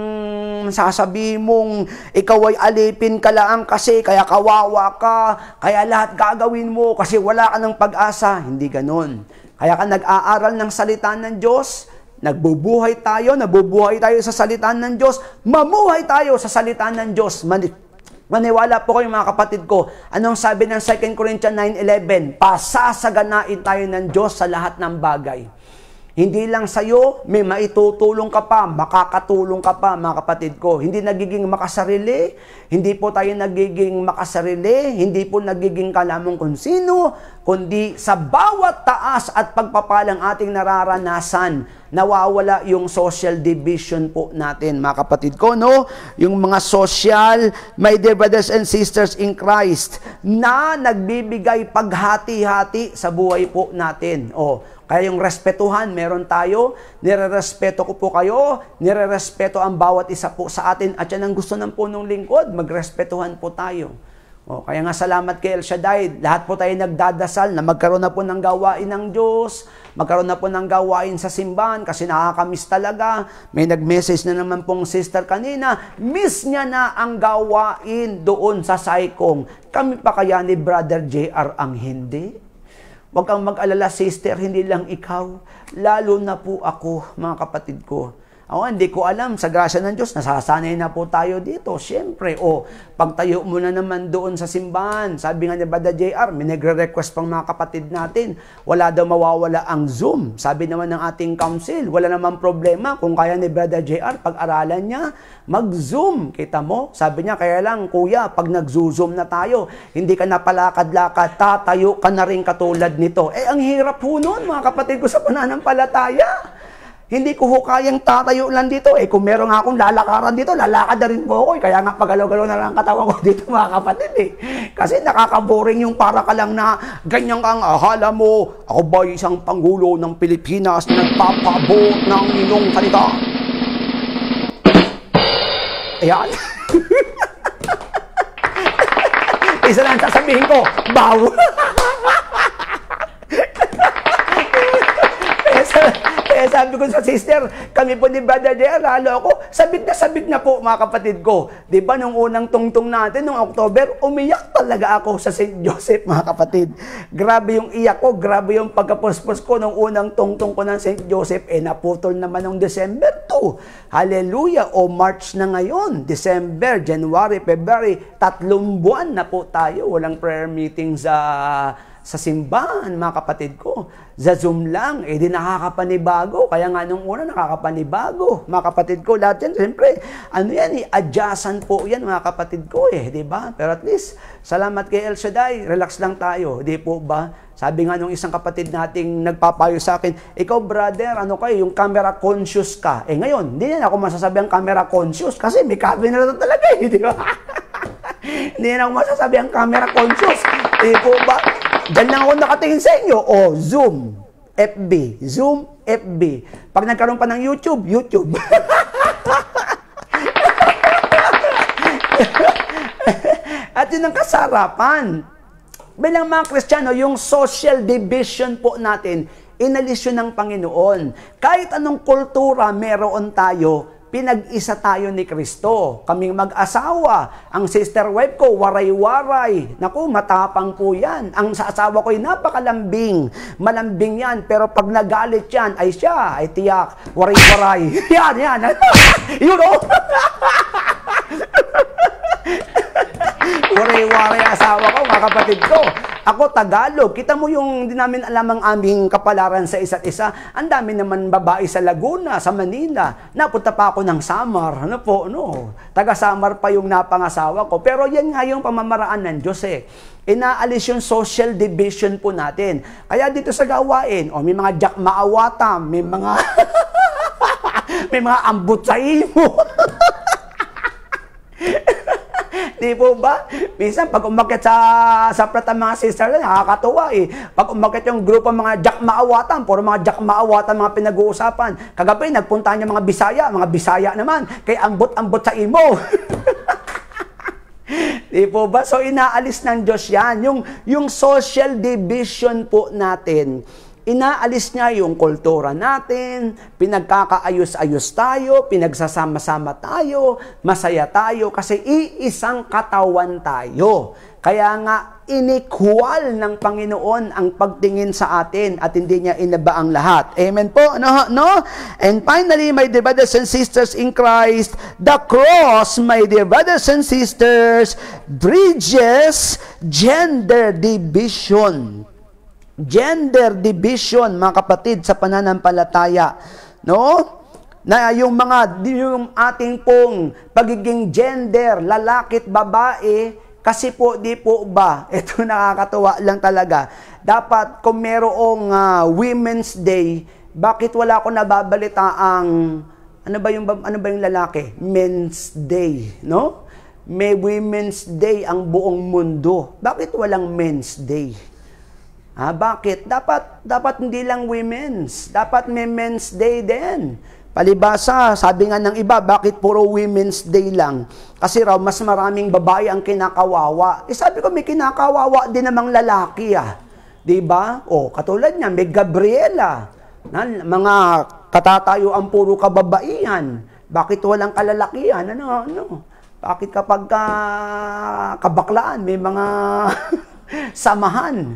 sasabihin mong ikaw ay alipin ka lang kasi kaya kawawa ka, kaya lahat gagawin mo kasi wala ka ng pag-asa. Hindi ganon. Kaya ka nag-aaral ng salita ng Diyos, nagbubuhay tayo, nabubuhay tayo sa salita ng Diyos, mamuhay tayo sa salita ng Diyos. Mani Maniwala po kayo, mga kapatid ko. Anong sabi ng Second Corinthians nine eleven? Pasasaganain tayo ng Diyos sa lahat ng bagay. Hindi lang sa'yo, may maitutulong ka pa, makakatulong ka pa, mga kapatid ko. Hindi nagiging makasarili, hindi po tayo nagiging makasarili, hindi po nagiging kalamang kung sino, kundi sa bawat taas at pagpapalang ating nararanasan, nawawala yung social division po natin, mga kapatid ko, no? Yung mga social, my dear brothers and sisters in Christ, na nagbibigay paghati-hati sa buhay po natin. O, kaya yung respetuhan, meron tayo, nire-respeto ko po kayo, nire-respeto ang bawat isa po sa atin, at yan ang gusto ng punong lingkod, magrespetuhan po tayo. O, kaya nga salamat kay El Shaddai, lahat po tayo nagdadasal na magkaroon na po ng gawain ng Diyos, magkaroon na po ng gawain sa simbahan kasi nakakamiss talaga. May nag-message na naman pong sister kanina, miss niya na ang gawain doon sa Saikong. Kami pa kaya ni Brother J R ang hindi? Huwag kang mag-alala, sister, hindi lang ikaw, lalo na po ako, mga kapatid ko. Ako, hindi ko alam, sa grasya ng Diyos, nasasanay na po tayo dito. Siyempre, o, pagtayo mo na naman doon sa simbahan. Sabi nga ni Brother J R, may nagre-request pang mga kapatid natin, wala daw mawawala ang Zoom. Sabi naman ng ating council, wala naman problema kung kaya ni Brother J R, pag-aralan niya, mag-Zoom. Kita mo? Sabi niya, kaya lang, kuya, pag nag-Zoom na tayo, hindi ka na palakad-lakad, tatayo ka na rin katulad nito. Eh, ang hirap po nun, mga kapatid ko sa pananampalataya. Hindi ko ho kayang tatayo lang dito. Eh, kung meron nga akong lalakaran dito, lalakad na rin po ako. Eh. Kaya nga pagalaw-galaw na lang ang katawan ko dito, mga kapatid. Eh. Kasi nakaka-boring yung para ka lang na ganyan kang ahala mo. Ako ba isang Pangulo ng Pilipinas na nagpapabot ng inyong salita? Ayan. Isa lang sasabihin ko, baw. Eh, sabi ko sa sister, kami po ni Brother J R, halo ako, sabik na sabik na po mga kapatid ko. Di ba nung unang tungtong natin, nung October, umiyak talaga ako sa Saint Joseph, mga kapatid. Grabe yung iyak ko, grabe yung pagkapuspos ko nung unang tungtong ko ng Saint Joseph. Eh, naputol naman nung December two. Hallelujah! O March na ngayon, December, January, February, tatlong buwan na po tayo. Walang prayer meeting sa sa simbahan, mga kapatid ko. Sa Zoom lang, eh di nakakapanibago. Kaya nga nung una, nakakapanibago. Mga kapatid ko, lahat yan, siyempre, ano yan eh, adjacent po yan, mga kapatid ko eh, di ba? Pero at least, salamat kay El Shaddai, relax lang tayo, di po ba? Sabi nga nung isang kapatid nating nagpapayo sa akin, ikaw brother, ano kayo, yung camera conscious ka. Eh ngayon, hindi na ako masasabi ang camera conscious kasi may camera na talaga eh, di ba? Hindi na ako masasabi ang camera conscious. Di po ba? Diyan lang ako nakatingin sa inyo. O, Zoom, F B. Zoom, F B. Pag nagkaroon pa ng YouTube, YouTube. At yun ang kasarapan. Bilang mga Kristiyano, yung social division po natin, inalis yun ng Panginoon. Kahit anong kultura meron tayo, pinag-isa tayo ni Kristo. Kaming mag-asawa. Ang sister wife ko, waray-waray. Naku, matapang po yan. Ang sa asawa ko ay napakalambing. Malambing yan. Pero pag nagalit yan, ay siya, ay tiyak, waray-waray. Yan, yan. You know? Waray-waray asawa ko, mga kapatid ko. Ako, Tagalog. Kita mo yung hindi namin alam ang aming kapalaran sa isa't isa. Ang dami naman babae sa Laguna, sa Manila. Napunta pa ako ng Samar. Ano po, no? Taga-Samar pa yung napangasawa ko. Pero yan nga yung pamamaraan ng Diyos eh. Inaalis yung social division po natin. Kaya dito sa gawain, oh, may mga jack maawatam, may mga may mga ambot sa imo. Di po ba? Minsan, pag umakit sa sa plata mga sister, nakakatuwa eh. Pag umakit yung grupo mga jack maawatan, puro mga jack maawatan mga pinag-uusapan. Kagabi, nagpunta niya mga Bisaya, mga Bisaya naman, kay ambot-ambot sa imo. Di po ba? So, inaalis ng Diyos yan. Yung, yung social division po natin, inaalis niya yung kultura natin, pinagkakaayos-ayos tayo, pinagsasama-sama tayo, masaya tayo, kasi iisang katawan tayo. Kaya nga, inikwal ng Panginoon ang pagtingin sa atin at hindi niya inaba ang lahat. Amen po? No? No? And finally, my dear brothers and sisters in Christ, the cross, my dear brothers and sisters, bridges gender division. Gender division, mga kapatid, sa pananampalataya. No? Na yung mga, yung ating pong pagiging gender, lalaki at babae, kasi po, di po ba, ito nakakatuwa lang talaga. Dapat kung merong uh, Women's Day, bakit wala ko nababalita ang, ano ba yung, ano ba yung lalaki? Men's Day, no? May Women's Day ang buong mundo. Bakit walang Men's Day? Ah, bakit? Dapat, dapat hindi lang women's. Dapat may men's day din. Palibasa, sabi nga ng iba, bakit puro women's day lang? Kasi raw, mas maraming babae ang kinakawawa. Eh, sabi ko, may kinakawawa din namang lalaki, ah. Diba? O, katulad niya, may Gabriela. Na, mga katatayo ang puro kababaihan. Bakit walang kalalakihan? Ano, ano? Bakit kapag uh, kabaklaan, may mga samahan?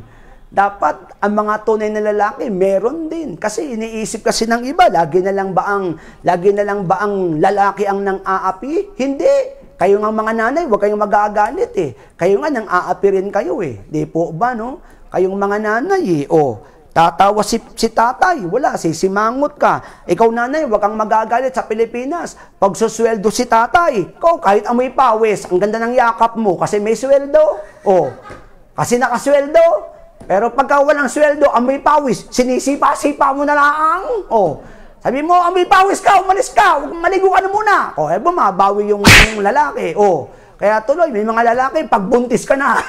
Dapat ang mga tunay na lalaki meron din. Kasi iniisip kasi ng iba, lagi na lang ba ang lagi na lang ba ang lalaki ang nang aapi? Hindi. Kayo nga mga nanay, huwag kayong mag-aagalit eh. Kayo nga nang aapi rin kayo eh. Di po ba no? Kayong mga nanay eh. Oh, tatawa si, si tatay, wala, sisimangot ka. Ikaw nanay, huwag kang magagalit sa Pilipinas. Pag susweldo si tatay, ikaw kahit amoy pawis, ang ganda ng yakap mo kasi may sweldo. Oh, kasi nakasweldo. Pero pagka walang sweldo, amoy pawis, sinisipa-sipa mo na lang. Oh, sabi mo, amoy pawis ka, umalis ka, maligo ka na muna. Oh, eh, bumabawi yung, yung lalaki. Oh, kaya tuloy, may mga lalaki, pag buntis ka na.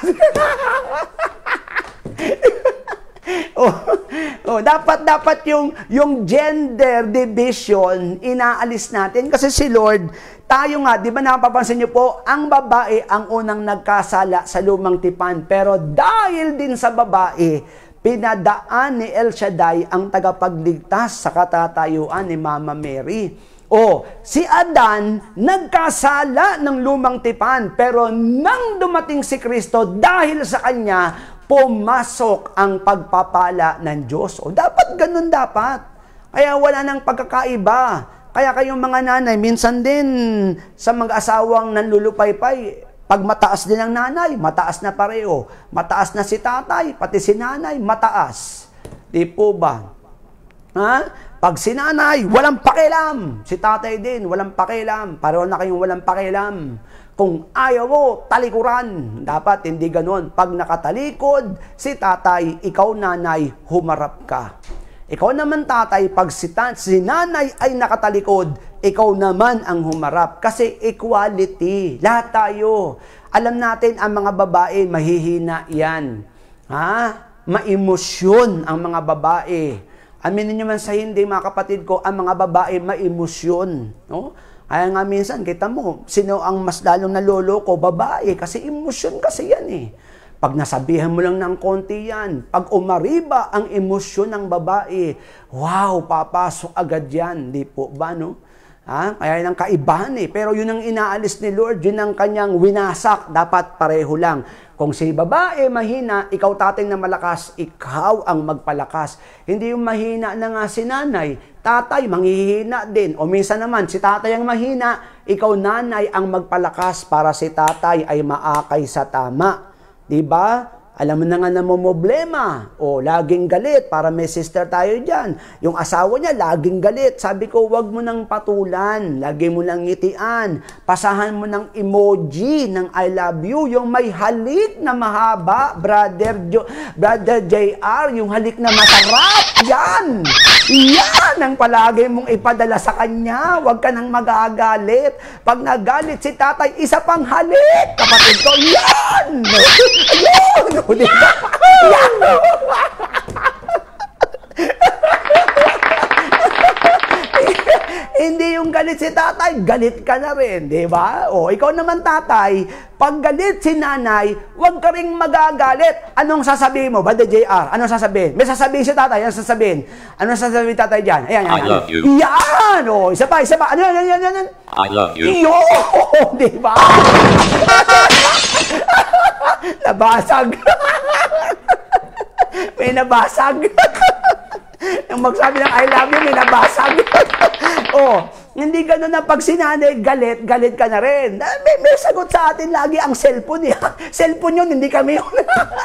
oh, oh, dapat dapat yung yung gender division inaalis natin kasi si Lord, tayo nga, di ba napapansin niyo po, ang babae ang unang nagkasala sa lumang tipan, pero dahil din sa babae, pinadaan ni El Shaddai ang tagapagligtas sa katatayuan ni Mama Mary. O, si Adan nagkasala ng lumang tipan, pero nang dumating si Kristo, dahil sa kanya pumasok ang pagpapala ng Diyos. O, dapat ganun dapat. Kaya wala nang pagkakaiba. Kaya kayong mga nanay, minsan din sa mag-asawang nanlulupaypay, pag mataas din ang nanay, mataas na pareho. Mataas na si tatay, pati si nanay, mataas. Di po ba? Ha? Pag si nanay, walang pakialam. Si tatay din, walang pakialam. Pareho na kayong walang pakialam. Kung ayaw mo, talikuran. Dapat hindi ganon. Pag nakatalikod, si tatay, ikaw nanay, humarap ka. Ikaw naman tatay, pag si, ta- si nanay ay nakatalikod, ikaw naman ang humarap. Kasi equality. Lahat tayo. Alam natin, ang mga babae, mahihina yan. Ha? Maemosyon ang mga babae. Aminin nyo man sa hindi, mga kapatid ko, ang mga babae, maemosyon. No? Kaya nga minsan, kita mo, sino ang mas lalong naloloko? Babae. Kasi emosyon kasi yan eh. Pag nasabihan mo lang ng konti yan, pag umariba ang emosyon ng babae, wow, papasok agad yan. Di po ba, no? Ha? Kaya yung kaibahan eh. Pero yun ang inaalis ni Lord, yun ang kanyang winasak. Dapat pareho lang. Kung si babae mahina, ikaw tatay na malakas, ikaw ang magpalakas. Hindi yung mahina na nga si nanay, tatay manghihina din. O minsan naman, si tatay ang mahina, ikaw nanay ang magpalakas para si tatay ay maakay sa tama. Diba? Alam mo na nga namomblema. O, laging galit. Para may sister tayo dyan. Yung asawa niya, laging galit. Sabi ko, wag mo nang patulan. Lagi mo nang ngitian. Pasahan mo ng emoji ng I love you. Yung may halik na mahaba. Brother, jo, Brother J R, yung halik na masarap. Yan! Yan ang palagi mong ipadala sa kanya. Wag ka nang magagalit. Pag nagalit si tatay, isa pang halik. Kapatid ko, yan! Ayun! Diba? Yan! Hindi yung galit si tatay, galit ka na rin, di ba? O, ikaw naman tatay, pag galit si nanay, huwag ka rin magagalit. Anong sasabihin mo, Brother J R? Anong sasabihin? May sasabihin si tatay, anong sasabihin? Anong sasabihin tatay dyan? Ayan, ayan, I love you. Yan! O, isa pa, isa pa. Ano yan, yan, yan, yan? I love you. Iyo! Di ba? Nabasag. May nabasag. Nang magsabi ng I love you, may nabasag. Oh, hindi ganun na pag sinanay, galit, galit ka na rin. May, may sagot sa atin lagi ang cellphone. Eh. Cellphone yun, hindi kami yun.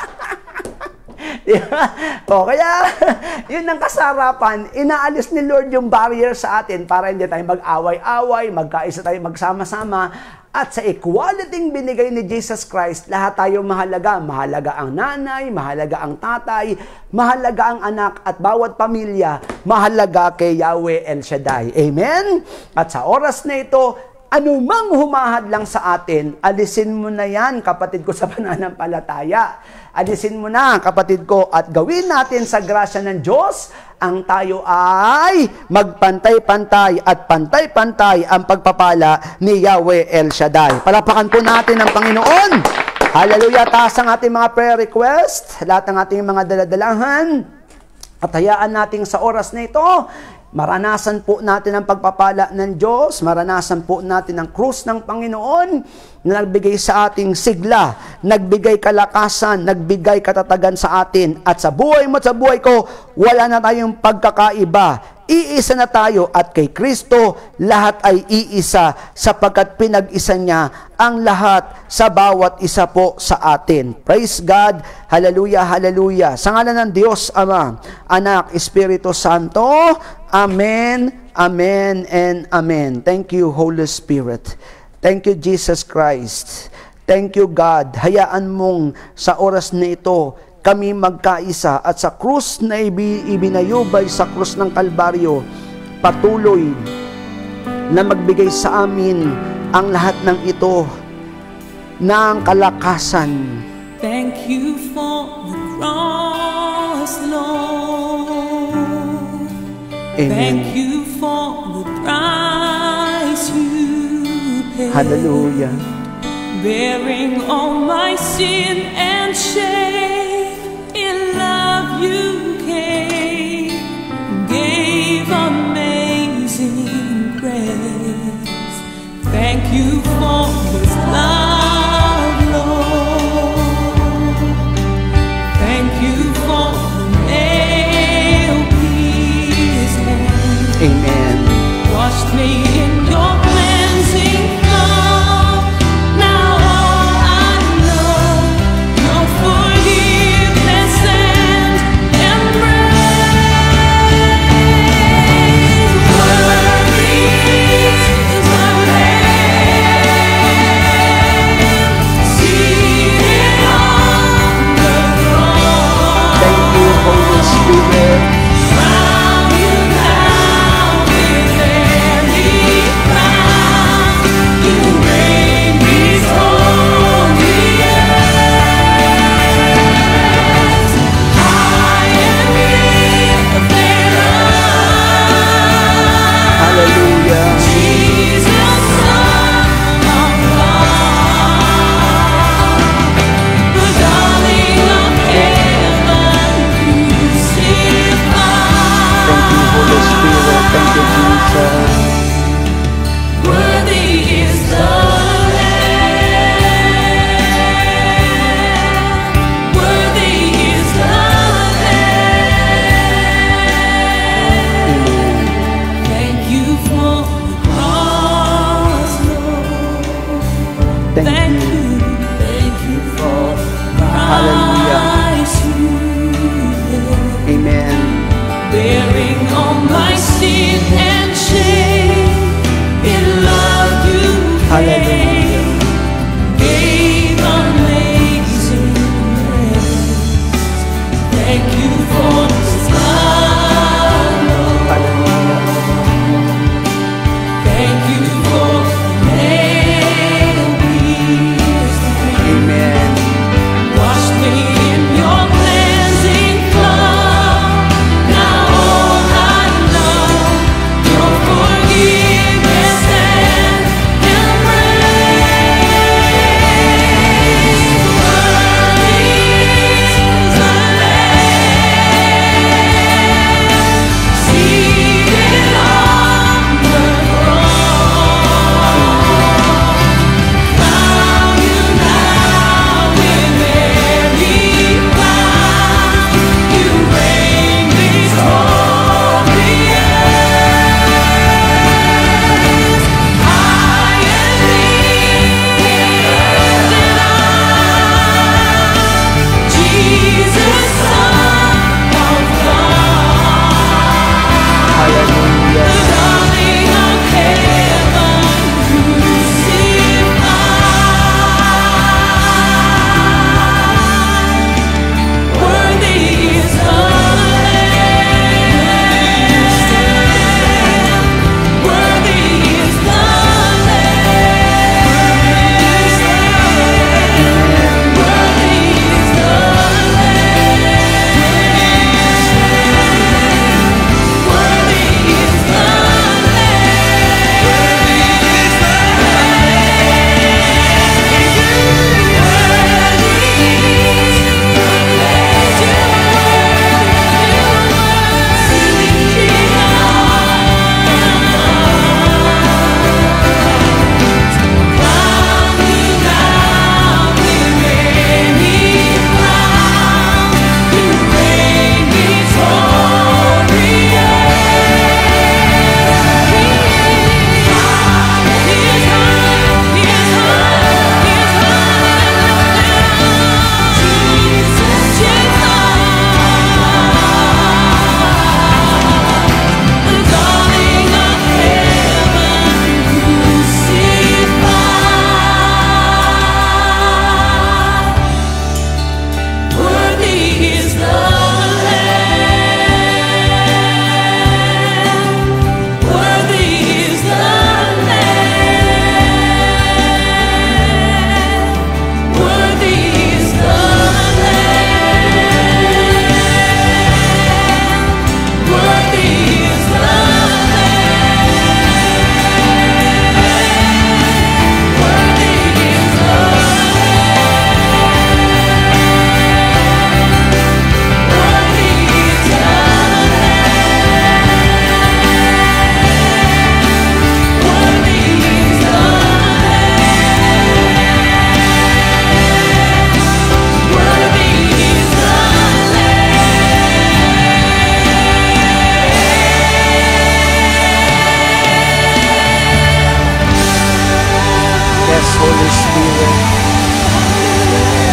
Diba? O, kaya, yun ang kasarapan, inaalis ni Lord yung barrier sa atin para hindi tayo mag-away-away, magkaisa tayo magsama-sama, at sa equality binigay ni Jesus Christ, lahat tayo mahalaga. Mahalaga ang nanay, mahalaga ang tatay, mahalaga ang anak, at bawat pamilya, mahalaga kay Yahweh El Shaddai. Amen? At sa oras na ito, anumang humahad lang sa atin, alisin mo na yan, kapatid ko, sa pananampalataya. Alisin mo na, kapatid ko, at gawin natin sa grasya ng Diyos, ang tayo ay magpantay-pantay at pantay-pantay ang pagpapala ni Yahweh El Shaddai. Palapakan po natin ang Panginoon. Hallelujah. Taas ang ating mga prayer request, lahat ng ating mga daladalahan. At hayaan natin sa oras na ito, Maranasan po natin ang pagpapala ng Diyos, maranasan po natin ang krus ng Panginoon na nagbigay sa ating sigla, nagbigay kalakasan, nagbigay katatagan sa atin. At sa buhay mo at sa buhay ko, wala na tayong pagkakaiba. Iisa na tayo at kay Kristo, lahat ay iisa sapagkat pinag-isa niya ang lahat sa bawat isa po sa atin. Praise God! Hallelujah! Hallelujah! Sa ngalan ng Diyos Ama, Anak, Espiritu Santo, Amen, Amen, and Amen. Thank you, Holy Spirit. Thank you, Jesus Christ. Thank you, God. Hayaan mong sa oras na ito, kami magkaisa at sa krus na ibinayubay sa krus ng Kalbaryo, patuloy na magbigay sa amin ang lahat ng ito ng kalakasan. Thank you for the cross, Lord. Amen. Thank you for the price you paid. Hallelujah. Bearing all my sin and shame, in love you came, gave amazing grace. Thank you for this love, Lord. Thank you for the nail-pierced hands. Amen. Washed me in your cleansing flow. Now all I know, your forgiveness and embrace. Worthy is the Lamb, seated on the throne. Thank you, Holy Spirit. Crown you now with every crown.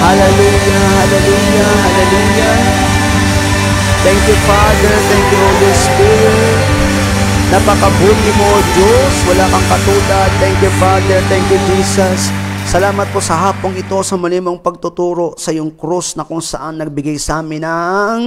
Hallelujah, hallelujah, hallelujah. Thank you, Father. Thank you, Holy Spirit. Napakabuti mo, Diyos. Wala kang katulad. Thank you, Father. Thank you, Jesus. Salamat po sa hapong ito sa muli mong pagtuturo sa iyong krus na kung saan nagbigay sa amin ng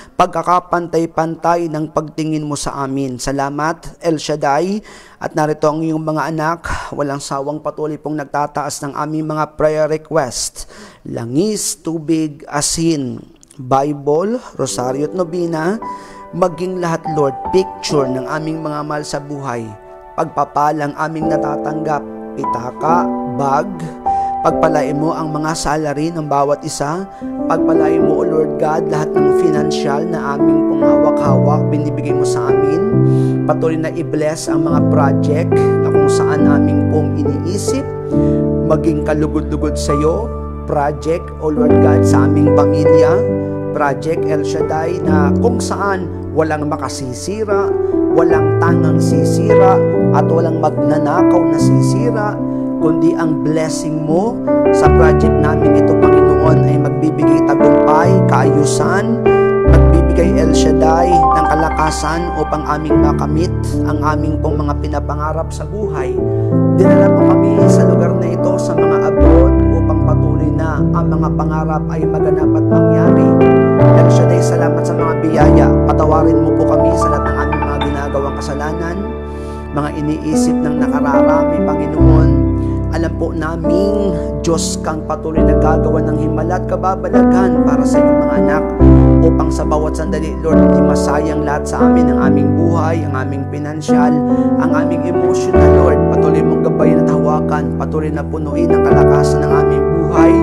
pagkakapantay-pantay ng pagtingin mo sa amin. Salamat, El Shaddai. At narito ang iyong mga anak, walang sawang patuloy pong nagtataas ng aming mga prayer request. Langis, tubig, asin, Bible, Rosario at Nobina, maging lahat, Lord, picture ng aming mga mahal sa buhay. Pagpapalang aming natatanggap, pitaka, bag, pagpalain mo ang mga salary ng bawat isa, pagpalain mo, O Lord God, lahat ng financial na aming pong hawak-hawak, binibigay mo sa amin. Patuloy na i-bless ang mga project na kung saan aming pong iniisip, maging kalugod-lugod sa iyo, project, O Lord God, sa aming pamilya, project El Shaddai, na kung saan walang makasisira, walang tangang sisira, at walang magnanakaw na sisira, kundi ang blessing mo sa project namin ito, Panginoon, ay magbibigay tagumpay, kaayusan, magbibigay El Shaddai ng kalakasan upang aming makamit ang aming pong mga pinapangarap sa buhay. Dinala mo kami sa lugar na ito, sa mga abroad, upang patuloy na ang mga pangarap ay maganap at mangyari. El Shaddai, salamat sa mga biyaya. Patawarin mo po kami sa lahat ng aming mga ginagawang kasalanan, mga iniisip ng nakararami, Panginoon. Alam po naming Diyos kang patuloy na gagawa ng himala at kababalagan para sa iyong mga anak, upang sa bawat sandali, Lord, hindi masayang lahat sa amin, ang aming buhay, ang aming pinansyal, ang aming emotional, Lord. Patuloy mong gabayan at hawakan, patuloy na punuin ang kalakasan ng aming buhay,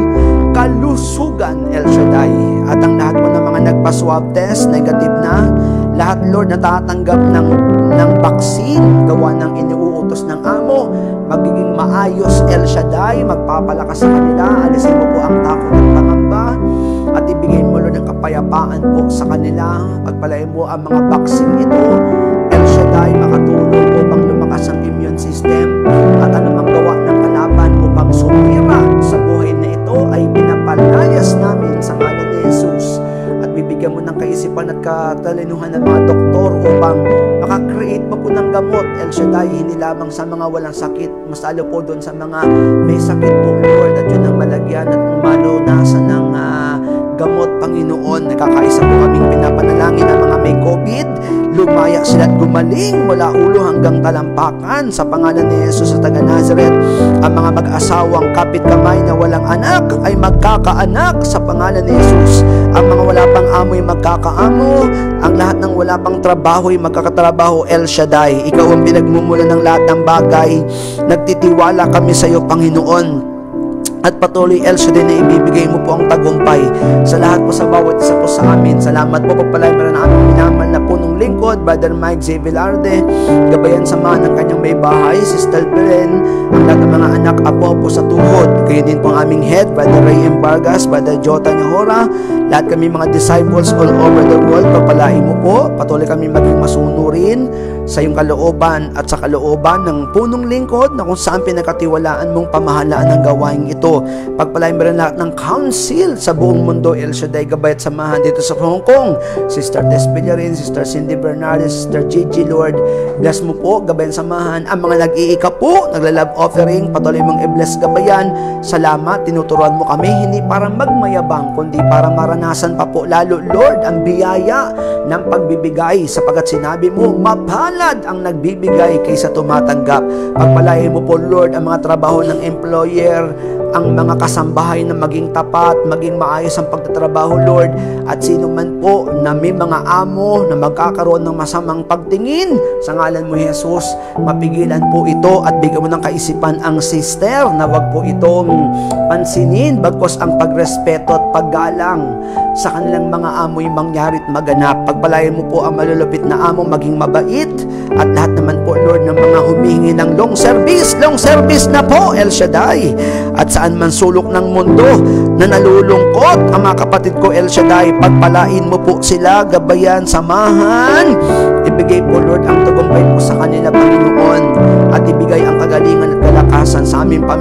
kalusugan, El Shaddai. At ang lahat po ng mga nagpa-swab test, negative na, lahat, Lord, natatanggap ng, ng vaccine, gawa ng iniuutos ng amo, magiging maayos, El Shaddai, magpapalakas sa kanila, alisin mo po ang takot at pangamba, at ibigay mo, Lord, ang kapayapaan po sa kanila. Pagpalain mo ang mga vaccine ito, El Shaddai, makatulong upang lumakas ang immune system, at anumang gawa ng kalaban upang sumira sa buhay na ito ay pinapalayas namin sa ngalan ni Jesus. At bibigyan mo ng kaisipan at katalinuhan ng mga doktor upang makakreate mo po ng gamot, El Shaddai, hindi lamang sa mga walang sakit, mas lalo po doon sa mga may sakit po, Lord, at yun ang malagyan at malunasan ng uh, gamot, Panginoon. Nakakaisa po kaming pinapanalangin ng mga may COVID, lumaya sila at gumaling mula ulo hanggang talampakan sa pangalan ni Jesus sa taga Nazareth. Ang mga mag-asawang kapit kamay na walang anak ay magkakaanak sa pangalan ni Jesus. Ang mga wala pang amo ay magkakaamo. Ang lahat ng wala pang trabaho ay magkakatrabaho, El Shaddai. Ikaw ang pinagmumula ng lahat ng bagay. Nagtitiwala kami sa iyo, Panginoon. At patuloy, El Shaddai, na ibibigay mo po ang tagumpay sa lahat po, sa bawat isa po sa amin. Salamat po, pagpalay mo na aming minamal na punong lingkod, Brother Mike J. Velarde, gabayan samahan ng kanyang may bahay, Sister Belen, ang lahat ng mga anak, apo po sa tuhod. Kayo din po ang aming head, Brother Ray M. Vargas, Brother Jota Nahora, lahat kami mga disciples all over the world, pagpalain mo po, patuloy kami maging masunurin sa iyong kalooban at sa kalooban ng punong lingkod na kung saan pinakatiwalaan mong pamahalaan ng gawain ito. Pagpalain mo rin lahat ng council sa buong mundo, El Shaddai, gabay at samahan dito sa Hong Kong, Sister Des Pillarin, Sister Cindy Bernardes, Sister Gigi, Lord, bless mo po, gabay at samahan ang mga nag-iika po, nagla-love offering, patuloy mong i-bless, gabayan. Salamat, tinuturuan mo kami, hindi para magmayabang, kundi para maranasan pa po lalo, Lord, ang biyaya ng pagbibigay, sapagkat sinabi mo, mapalad ang nagbibigay kaysa tumatanggap. Pagpalain mo po, Lord, ang mga trabaho ng employer, ang mga kasambahay na maging tapat, maging maayos ang pagtatrabaho, Lord, at sino man po na may mga amo na magkakaroon ng masamang pagtingin, sa ngalan mo, Jesus, mapigilan po ito at bigyan mo ng kaisipan ang sister na wag po itong pansinin, bagkos ang pagrespeto at paggalang sa kanilang mga amo'y mangyarit maganap. Pagpalayan mo po ang malulupit na amo maging mabait, at lahat naman po, Lord, ng mga humihingi ng long service, long service na po, El Shaddai, at saan man sulok ng mundo na nalulungkot ang mga kapatid ko, El Shaddai, pagpalain mo po sila, gabayan, samahan, ibigay po, Lord, ang tagumpay po sa kanila, Panginoon, at ibigay ang kagalingan at kalakasan sa aming pamilya,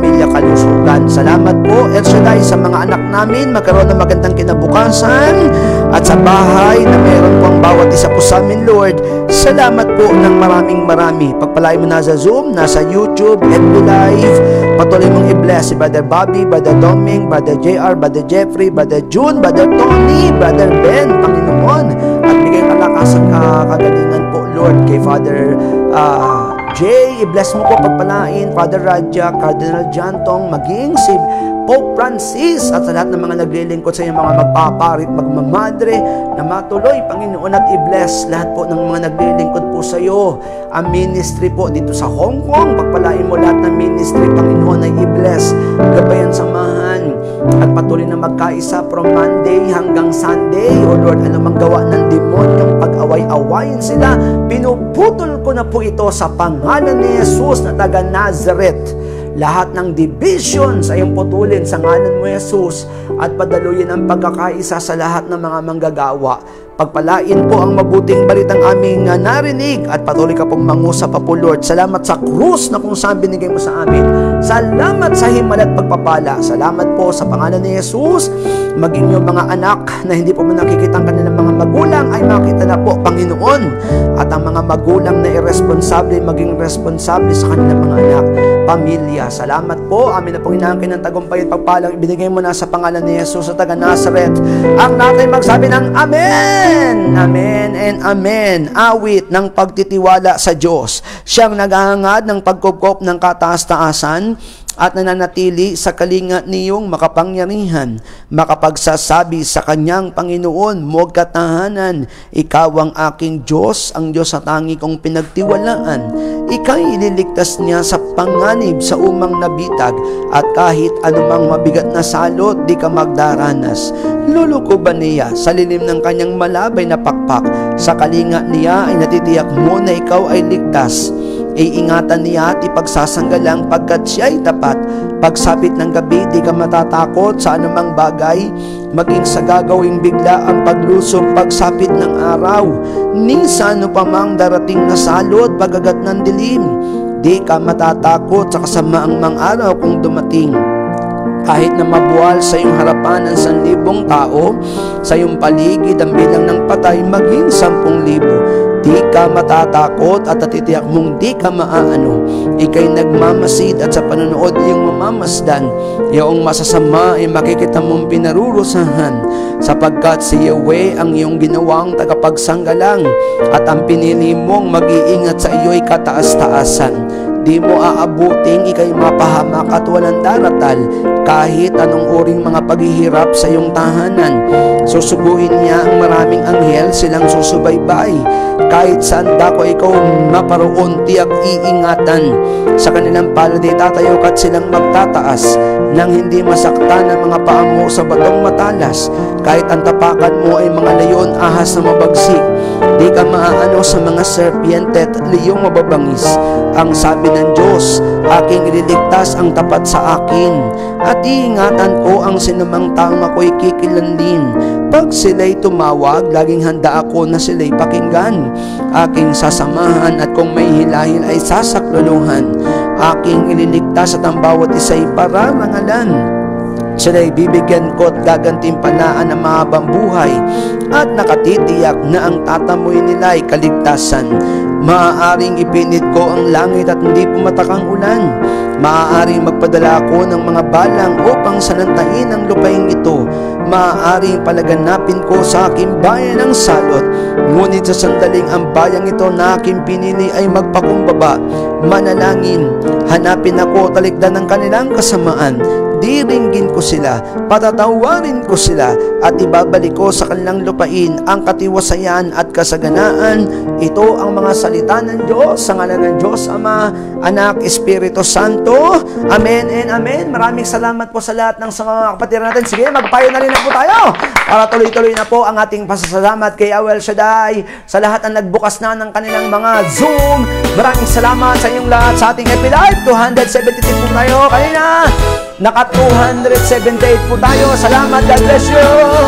kalusugan. Salamat po, El Shaddai, sa mga anak namin, magkaroon ng magandang kinabukasan, at sa bahay na meron po ang bawat isa po sa amin, Lord. Salamat po ng maraming marami. Pagpalain mo na sa Zoom, nasa YouTube, F B Live. Patuloy mong i-bless si Brother Bobby, Brother Doming, Brother J R, Brother Jeffrey, Brother June, Brother Tony, Brother Ben, Panginoon. At bigay kalakasan, uh, kagalingan po, Lord, kay Father uh, Jay. I-bless mo po, pagpalain Father Raja, Cardinal Jantong, maging si Pope Francis, at sa lahat ng mga naglilingkod sa iyong mga magpaparit, magmamadre, na matuloy, Panginoon, at i-bless lahat po ng mga naglilingkod po sa iyo. Ang ministry po dito sa Hong Kong, pagpalain mo lahat ng ministry, Panginoon, ay i-bless, gabayan, samahan, at patuloy na magkaisa from Monday hanggang Sunday. O Lord, anumang gawa ng demonyong pag-away-awayin sila, pinuputol ko na po ito sa pangalan ni Jesus na taga Nazareth. Lahat ng division sa iyong putulin sa ngalan mo, Jesus, at padaluyin ang pagkakaisa sa lahat ng mga manggagawa. Pagpalain po ang mabuting balitang aming narinig, at patuloy ka pong mangusap pa po, Lord. Salamat sa krus na kung saan binigay mo sa amin. Salamat sa himala at pagpapala. Salamat po sa pangalan ni Jesus. Maging yung mga anak na hindi po man nakikita ang kanilang mga magulang ay makita na po, Panginoon. At ang mga magulang na irresponsable, maging responsable sa kanilang mga anak, pamilya. Salamat po. Amin na pong inaangkin ng tagumpay at pagpalang ibinigay mo na sa pangalan ni Jesus sa taga Nazareth. Ang natin magsabi ng Amen! Amen and Amen. Awit ng pagtitiwala sa Diyos. Siyang naghahangad ng pagkupkop ng kataas-taasan at nananatili sa kalinga niyong makapangyarihan, makapagsasabi sa kanyang Panginoon, huwag katahanan, ikaw ang aking Diyos, ang Diyos sa tangi kong pinagtiwalaan. Ika'y ililigtas niya sa panganib sa umang nabitag, at kahit anumang mabigat na salot, di ka magdaranas. Lulukuban niya sa lilim ng kanyang malabay na pakpak, sa kalinga niya ay natitiyak mo na ikaw ay ligtas. Iingatan niya at ipagsasanggalang pagkat siya ay tapat. Pagsapit ng gabi, di ka matatakot sa anumang bagay, maging sa gagawing bigla ang paglusog pagsapit ng araw. Ni sa ano pa mang darating na salot, pagagat ng dilim, di ka matatakot sa kasamaang mang araw kung dumating. Kahit na mabuwal sa iyong harapan ang sanlibong tao, sa iyong paligid ang bilang ng patay maging sampung libo, di ka matatakot at natitiyak mong di ka maaano. Ika'y nagmamasid at sa panonood iyong mamamasdan. Iyong masasama ay makikita mong pinarurusahan, sapagkat si Yahweh ang iyong ginawang tagapagsanggalang, at ang pinili mong mag-iingat sa iyo'y kataas-taasan. Di mo aabuting ika'y mapahamak at walang daratal, kahit anong uring mga paghihirap sa iyong tahanan. Susubuhin niya ang maraming anghel, silang susubaybay. Kahit saan dako ikaw maparoon, tiyak iingatan. Sa kanilang palad ay tatayo ka't silang magtataas, nang hindi masaktan ang mga paa mo sa batong matalas. Kahit ang tapakan mo ay mga leon, ahas na mabagsik, di ka maaano sa mga serpiente at liyong mababangis. Ang sabi ng Diyos, aking ililigtas ang tapat sa akin, at iingatan ko ang sinumang taong ako'y kikilanlin. Pag sila'y tumawag, laging handa ako na sila'y pakinggan. Aking sasamahan, at kung may hilahil ay sasakluluhan. Aking ililigtas at ang bawat isa'y pararangalan. Sila'y bibigyan ko at gagantimpalaan ng mahabang buhay, at nakatitiyak na ang tatamoy nila'y kaligtasan. Maaaring ipinit ko ang langit at hindi pumatakang ulan. Maaaring magpadala ako ng mga balang upang sanantain ang lupaing ito. Maaaring palaganapin ko sa aking bayan ng salot. Ngunit sa sandaling ang bayang ito na aking pinili ay magpakumbaba. Manalangin, hanapin ako, talikdan ng kanilang kasamaan. Diringgin ko sila, patatawarin ko sila, at ibabalik ko sa kanilang lupain ang katiwasayan at kasaganaan. Ito ang mga salita ng Diyos, sa ngalan ng Diyos Ama, Anak, Espiritu Santo. Amen and Amen. Maraming salamat po sa lahat ng mga kapatid natin. Sige, magpayo na rin na po tayo para tuloy-tuloy na po ang ating pasasalamat kay El Shaddai, sa lahat ang nagbukas na ng kanilang mga Zoom. Maraming salamat sa inyong lahat sa ating F B Live. two seventy-three po tayo kanina. Naka two seventy-eight po tayo. Salamat, God bless you.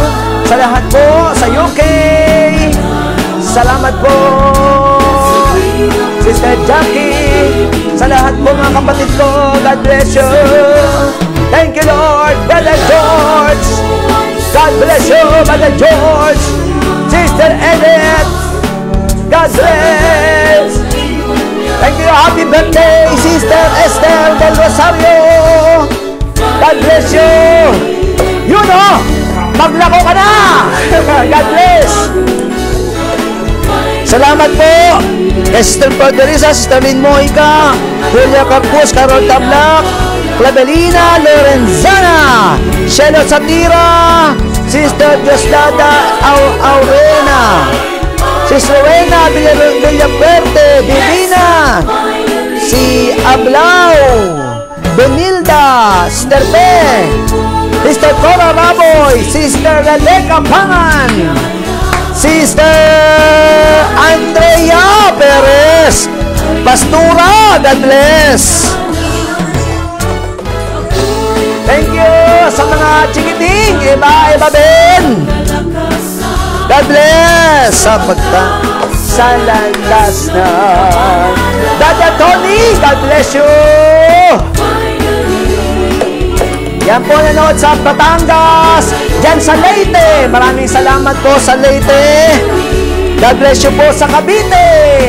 Sa lahat po sa U K, salamat po, Sister Jackie. Sa lahat po mga kapatid ko, God bless you. Brother George, Sister Edith, God bless. Thank you. Happy birthday, Sister Esther del Rosario. God bless you. You know, maglako ka na. God bless. Salamat po. Esther Paderiza, Sister Lynn Mojica, Julia Capus, Carol Tablak, Clavelina Lorenzana, Shelo Satira, Sister Joslada Aurena, Sister Rowena Villaverde, Divina, si Ablao, Benilda, Sister P, Sister Cora Raboy, Sister Rebecca Pangan, Sister Andrea Perez, Pastura, God bless. Thank you sa mga chikiting, iba-iba din. God bless sa pagka sa landas na. Dada Tony, God bless you. Yan po nanood sa Batangas, dyan sa Leyte. Maraming salamat po sa Leyte. God bless you po sa Cavite.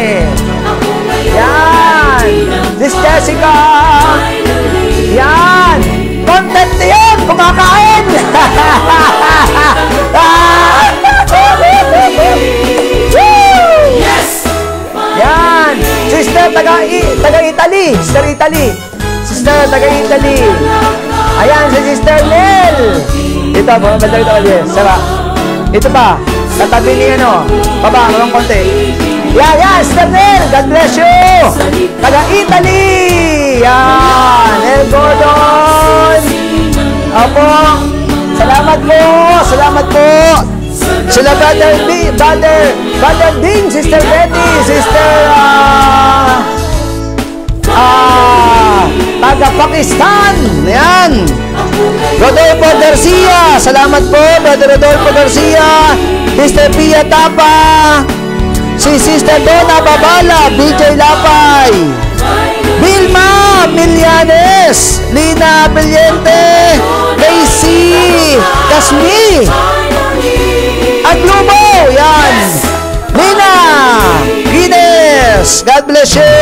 Yan. This Jessica. Yan. Content yun, kumakain. Yan. Sister taga-Italy. Sister Italy. Sister taga-Italy. Ayan, si Sister Nel. Ito, madali ito kayo. Saba. Ito pa. Katabi ni ano. Baba, marang konti. Yan, yan, Sister Nel. God bless you. Taga-Italy. Yan. El Gordon. Opo. Salamat po. Salamat po. Sila Brother B, Brother, Brother Ding, Sister Betty, Sister, ah, ah, taga-Pakistan. Yan. Rodolfo Garcia. Salamat po, Brother Rodolfo Garcia. Sister Pia Tapa. Si Sister Donna Babala, B J Lapay. Vilma Milianes, Lina Beliente, Casey Kasmi, Aglubo, yan. Lina Guinness, God bless you.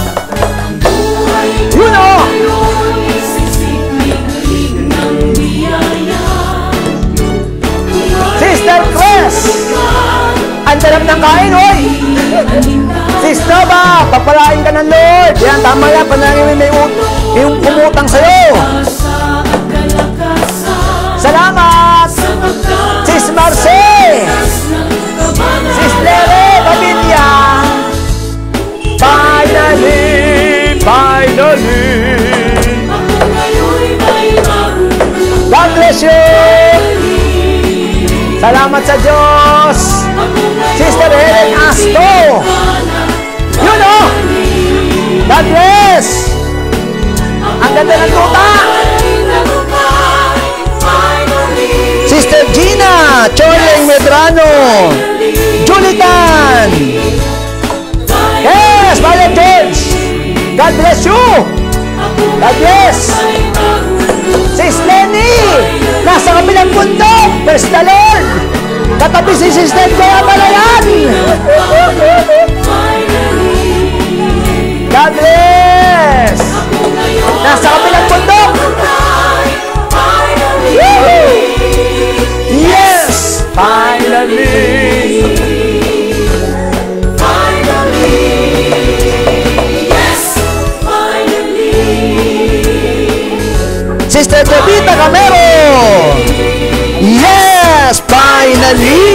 You know. Sister Chris, ang sarap ng kain, oy. Sister ba, papalain ka ng Lord. Yan, tama yan, panangin may yung umutang sa'yo. Salamat. Sis Marce, Sis Lere Pamilya. Finally, finally. God bless you. Salamat sa Diyos. Sister Helen Asto. You know. God bless. Ang ganda ng tuta. Sister Gina Chorleng Medrano, Julitan. Yes, Brother George. God bless you. God bless. Sis Lenny, nasa kabilang bundok. Praise the Lord. Katabi si Sister Kuya Malayan. God bless. Nasa kabilang bundok. Yes, finally. Finally. Yes, finally. Sister Jovita Camero. Yes, finally.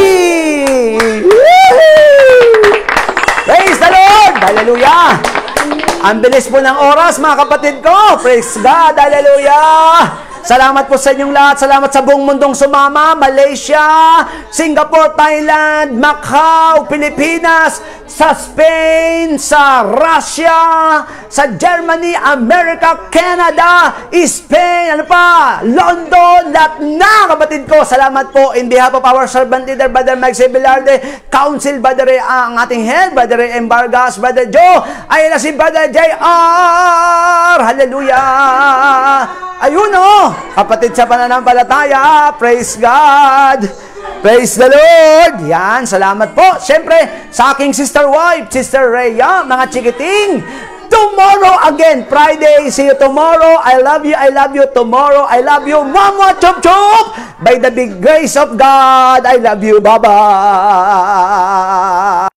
Praise the Lord. Hallelujah. Ang bilis po ng oras, mga kapatid ko. Praise God. Hallelujah. Salamat po sa inyong lahat. Salamat sa buong mundong sumama. Malaysia, Singapore, Thailand, Macau, Pilipinas, sa Spain, sa Russia, sa Germany, America, Canada, Spain, ano pa, London, lahat na kapatid ko. Salamat po in behalf of our servant leader, Brother Mike Sebelarde, Council, Brother Ray, ang ating head, Brother Ray Embargas, Brother Joe, ayun na si Brother J R. Hallelujah. Ayun o, kapatid sa pananampalataya, praise God. Praise the Lord! Yan, salamat po. Siyempre, sa aking sister wife, Sister Rhea, mga chikiting, tomorrow again, Friday. See you tomorrow. I love you, I love you. Tomorrow, I love you. Mama Chup Chup! By the big grace of God, I love you. Bye-bye!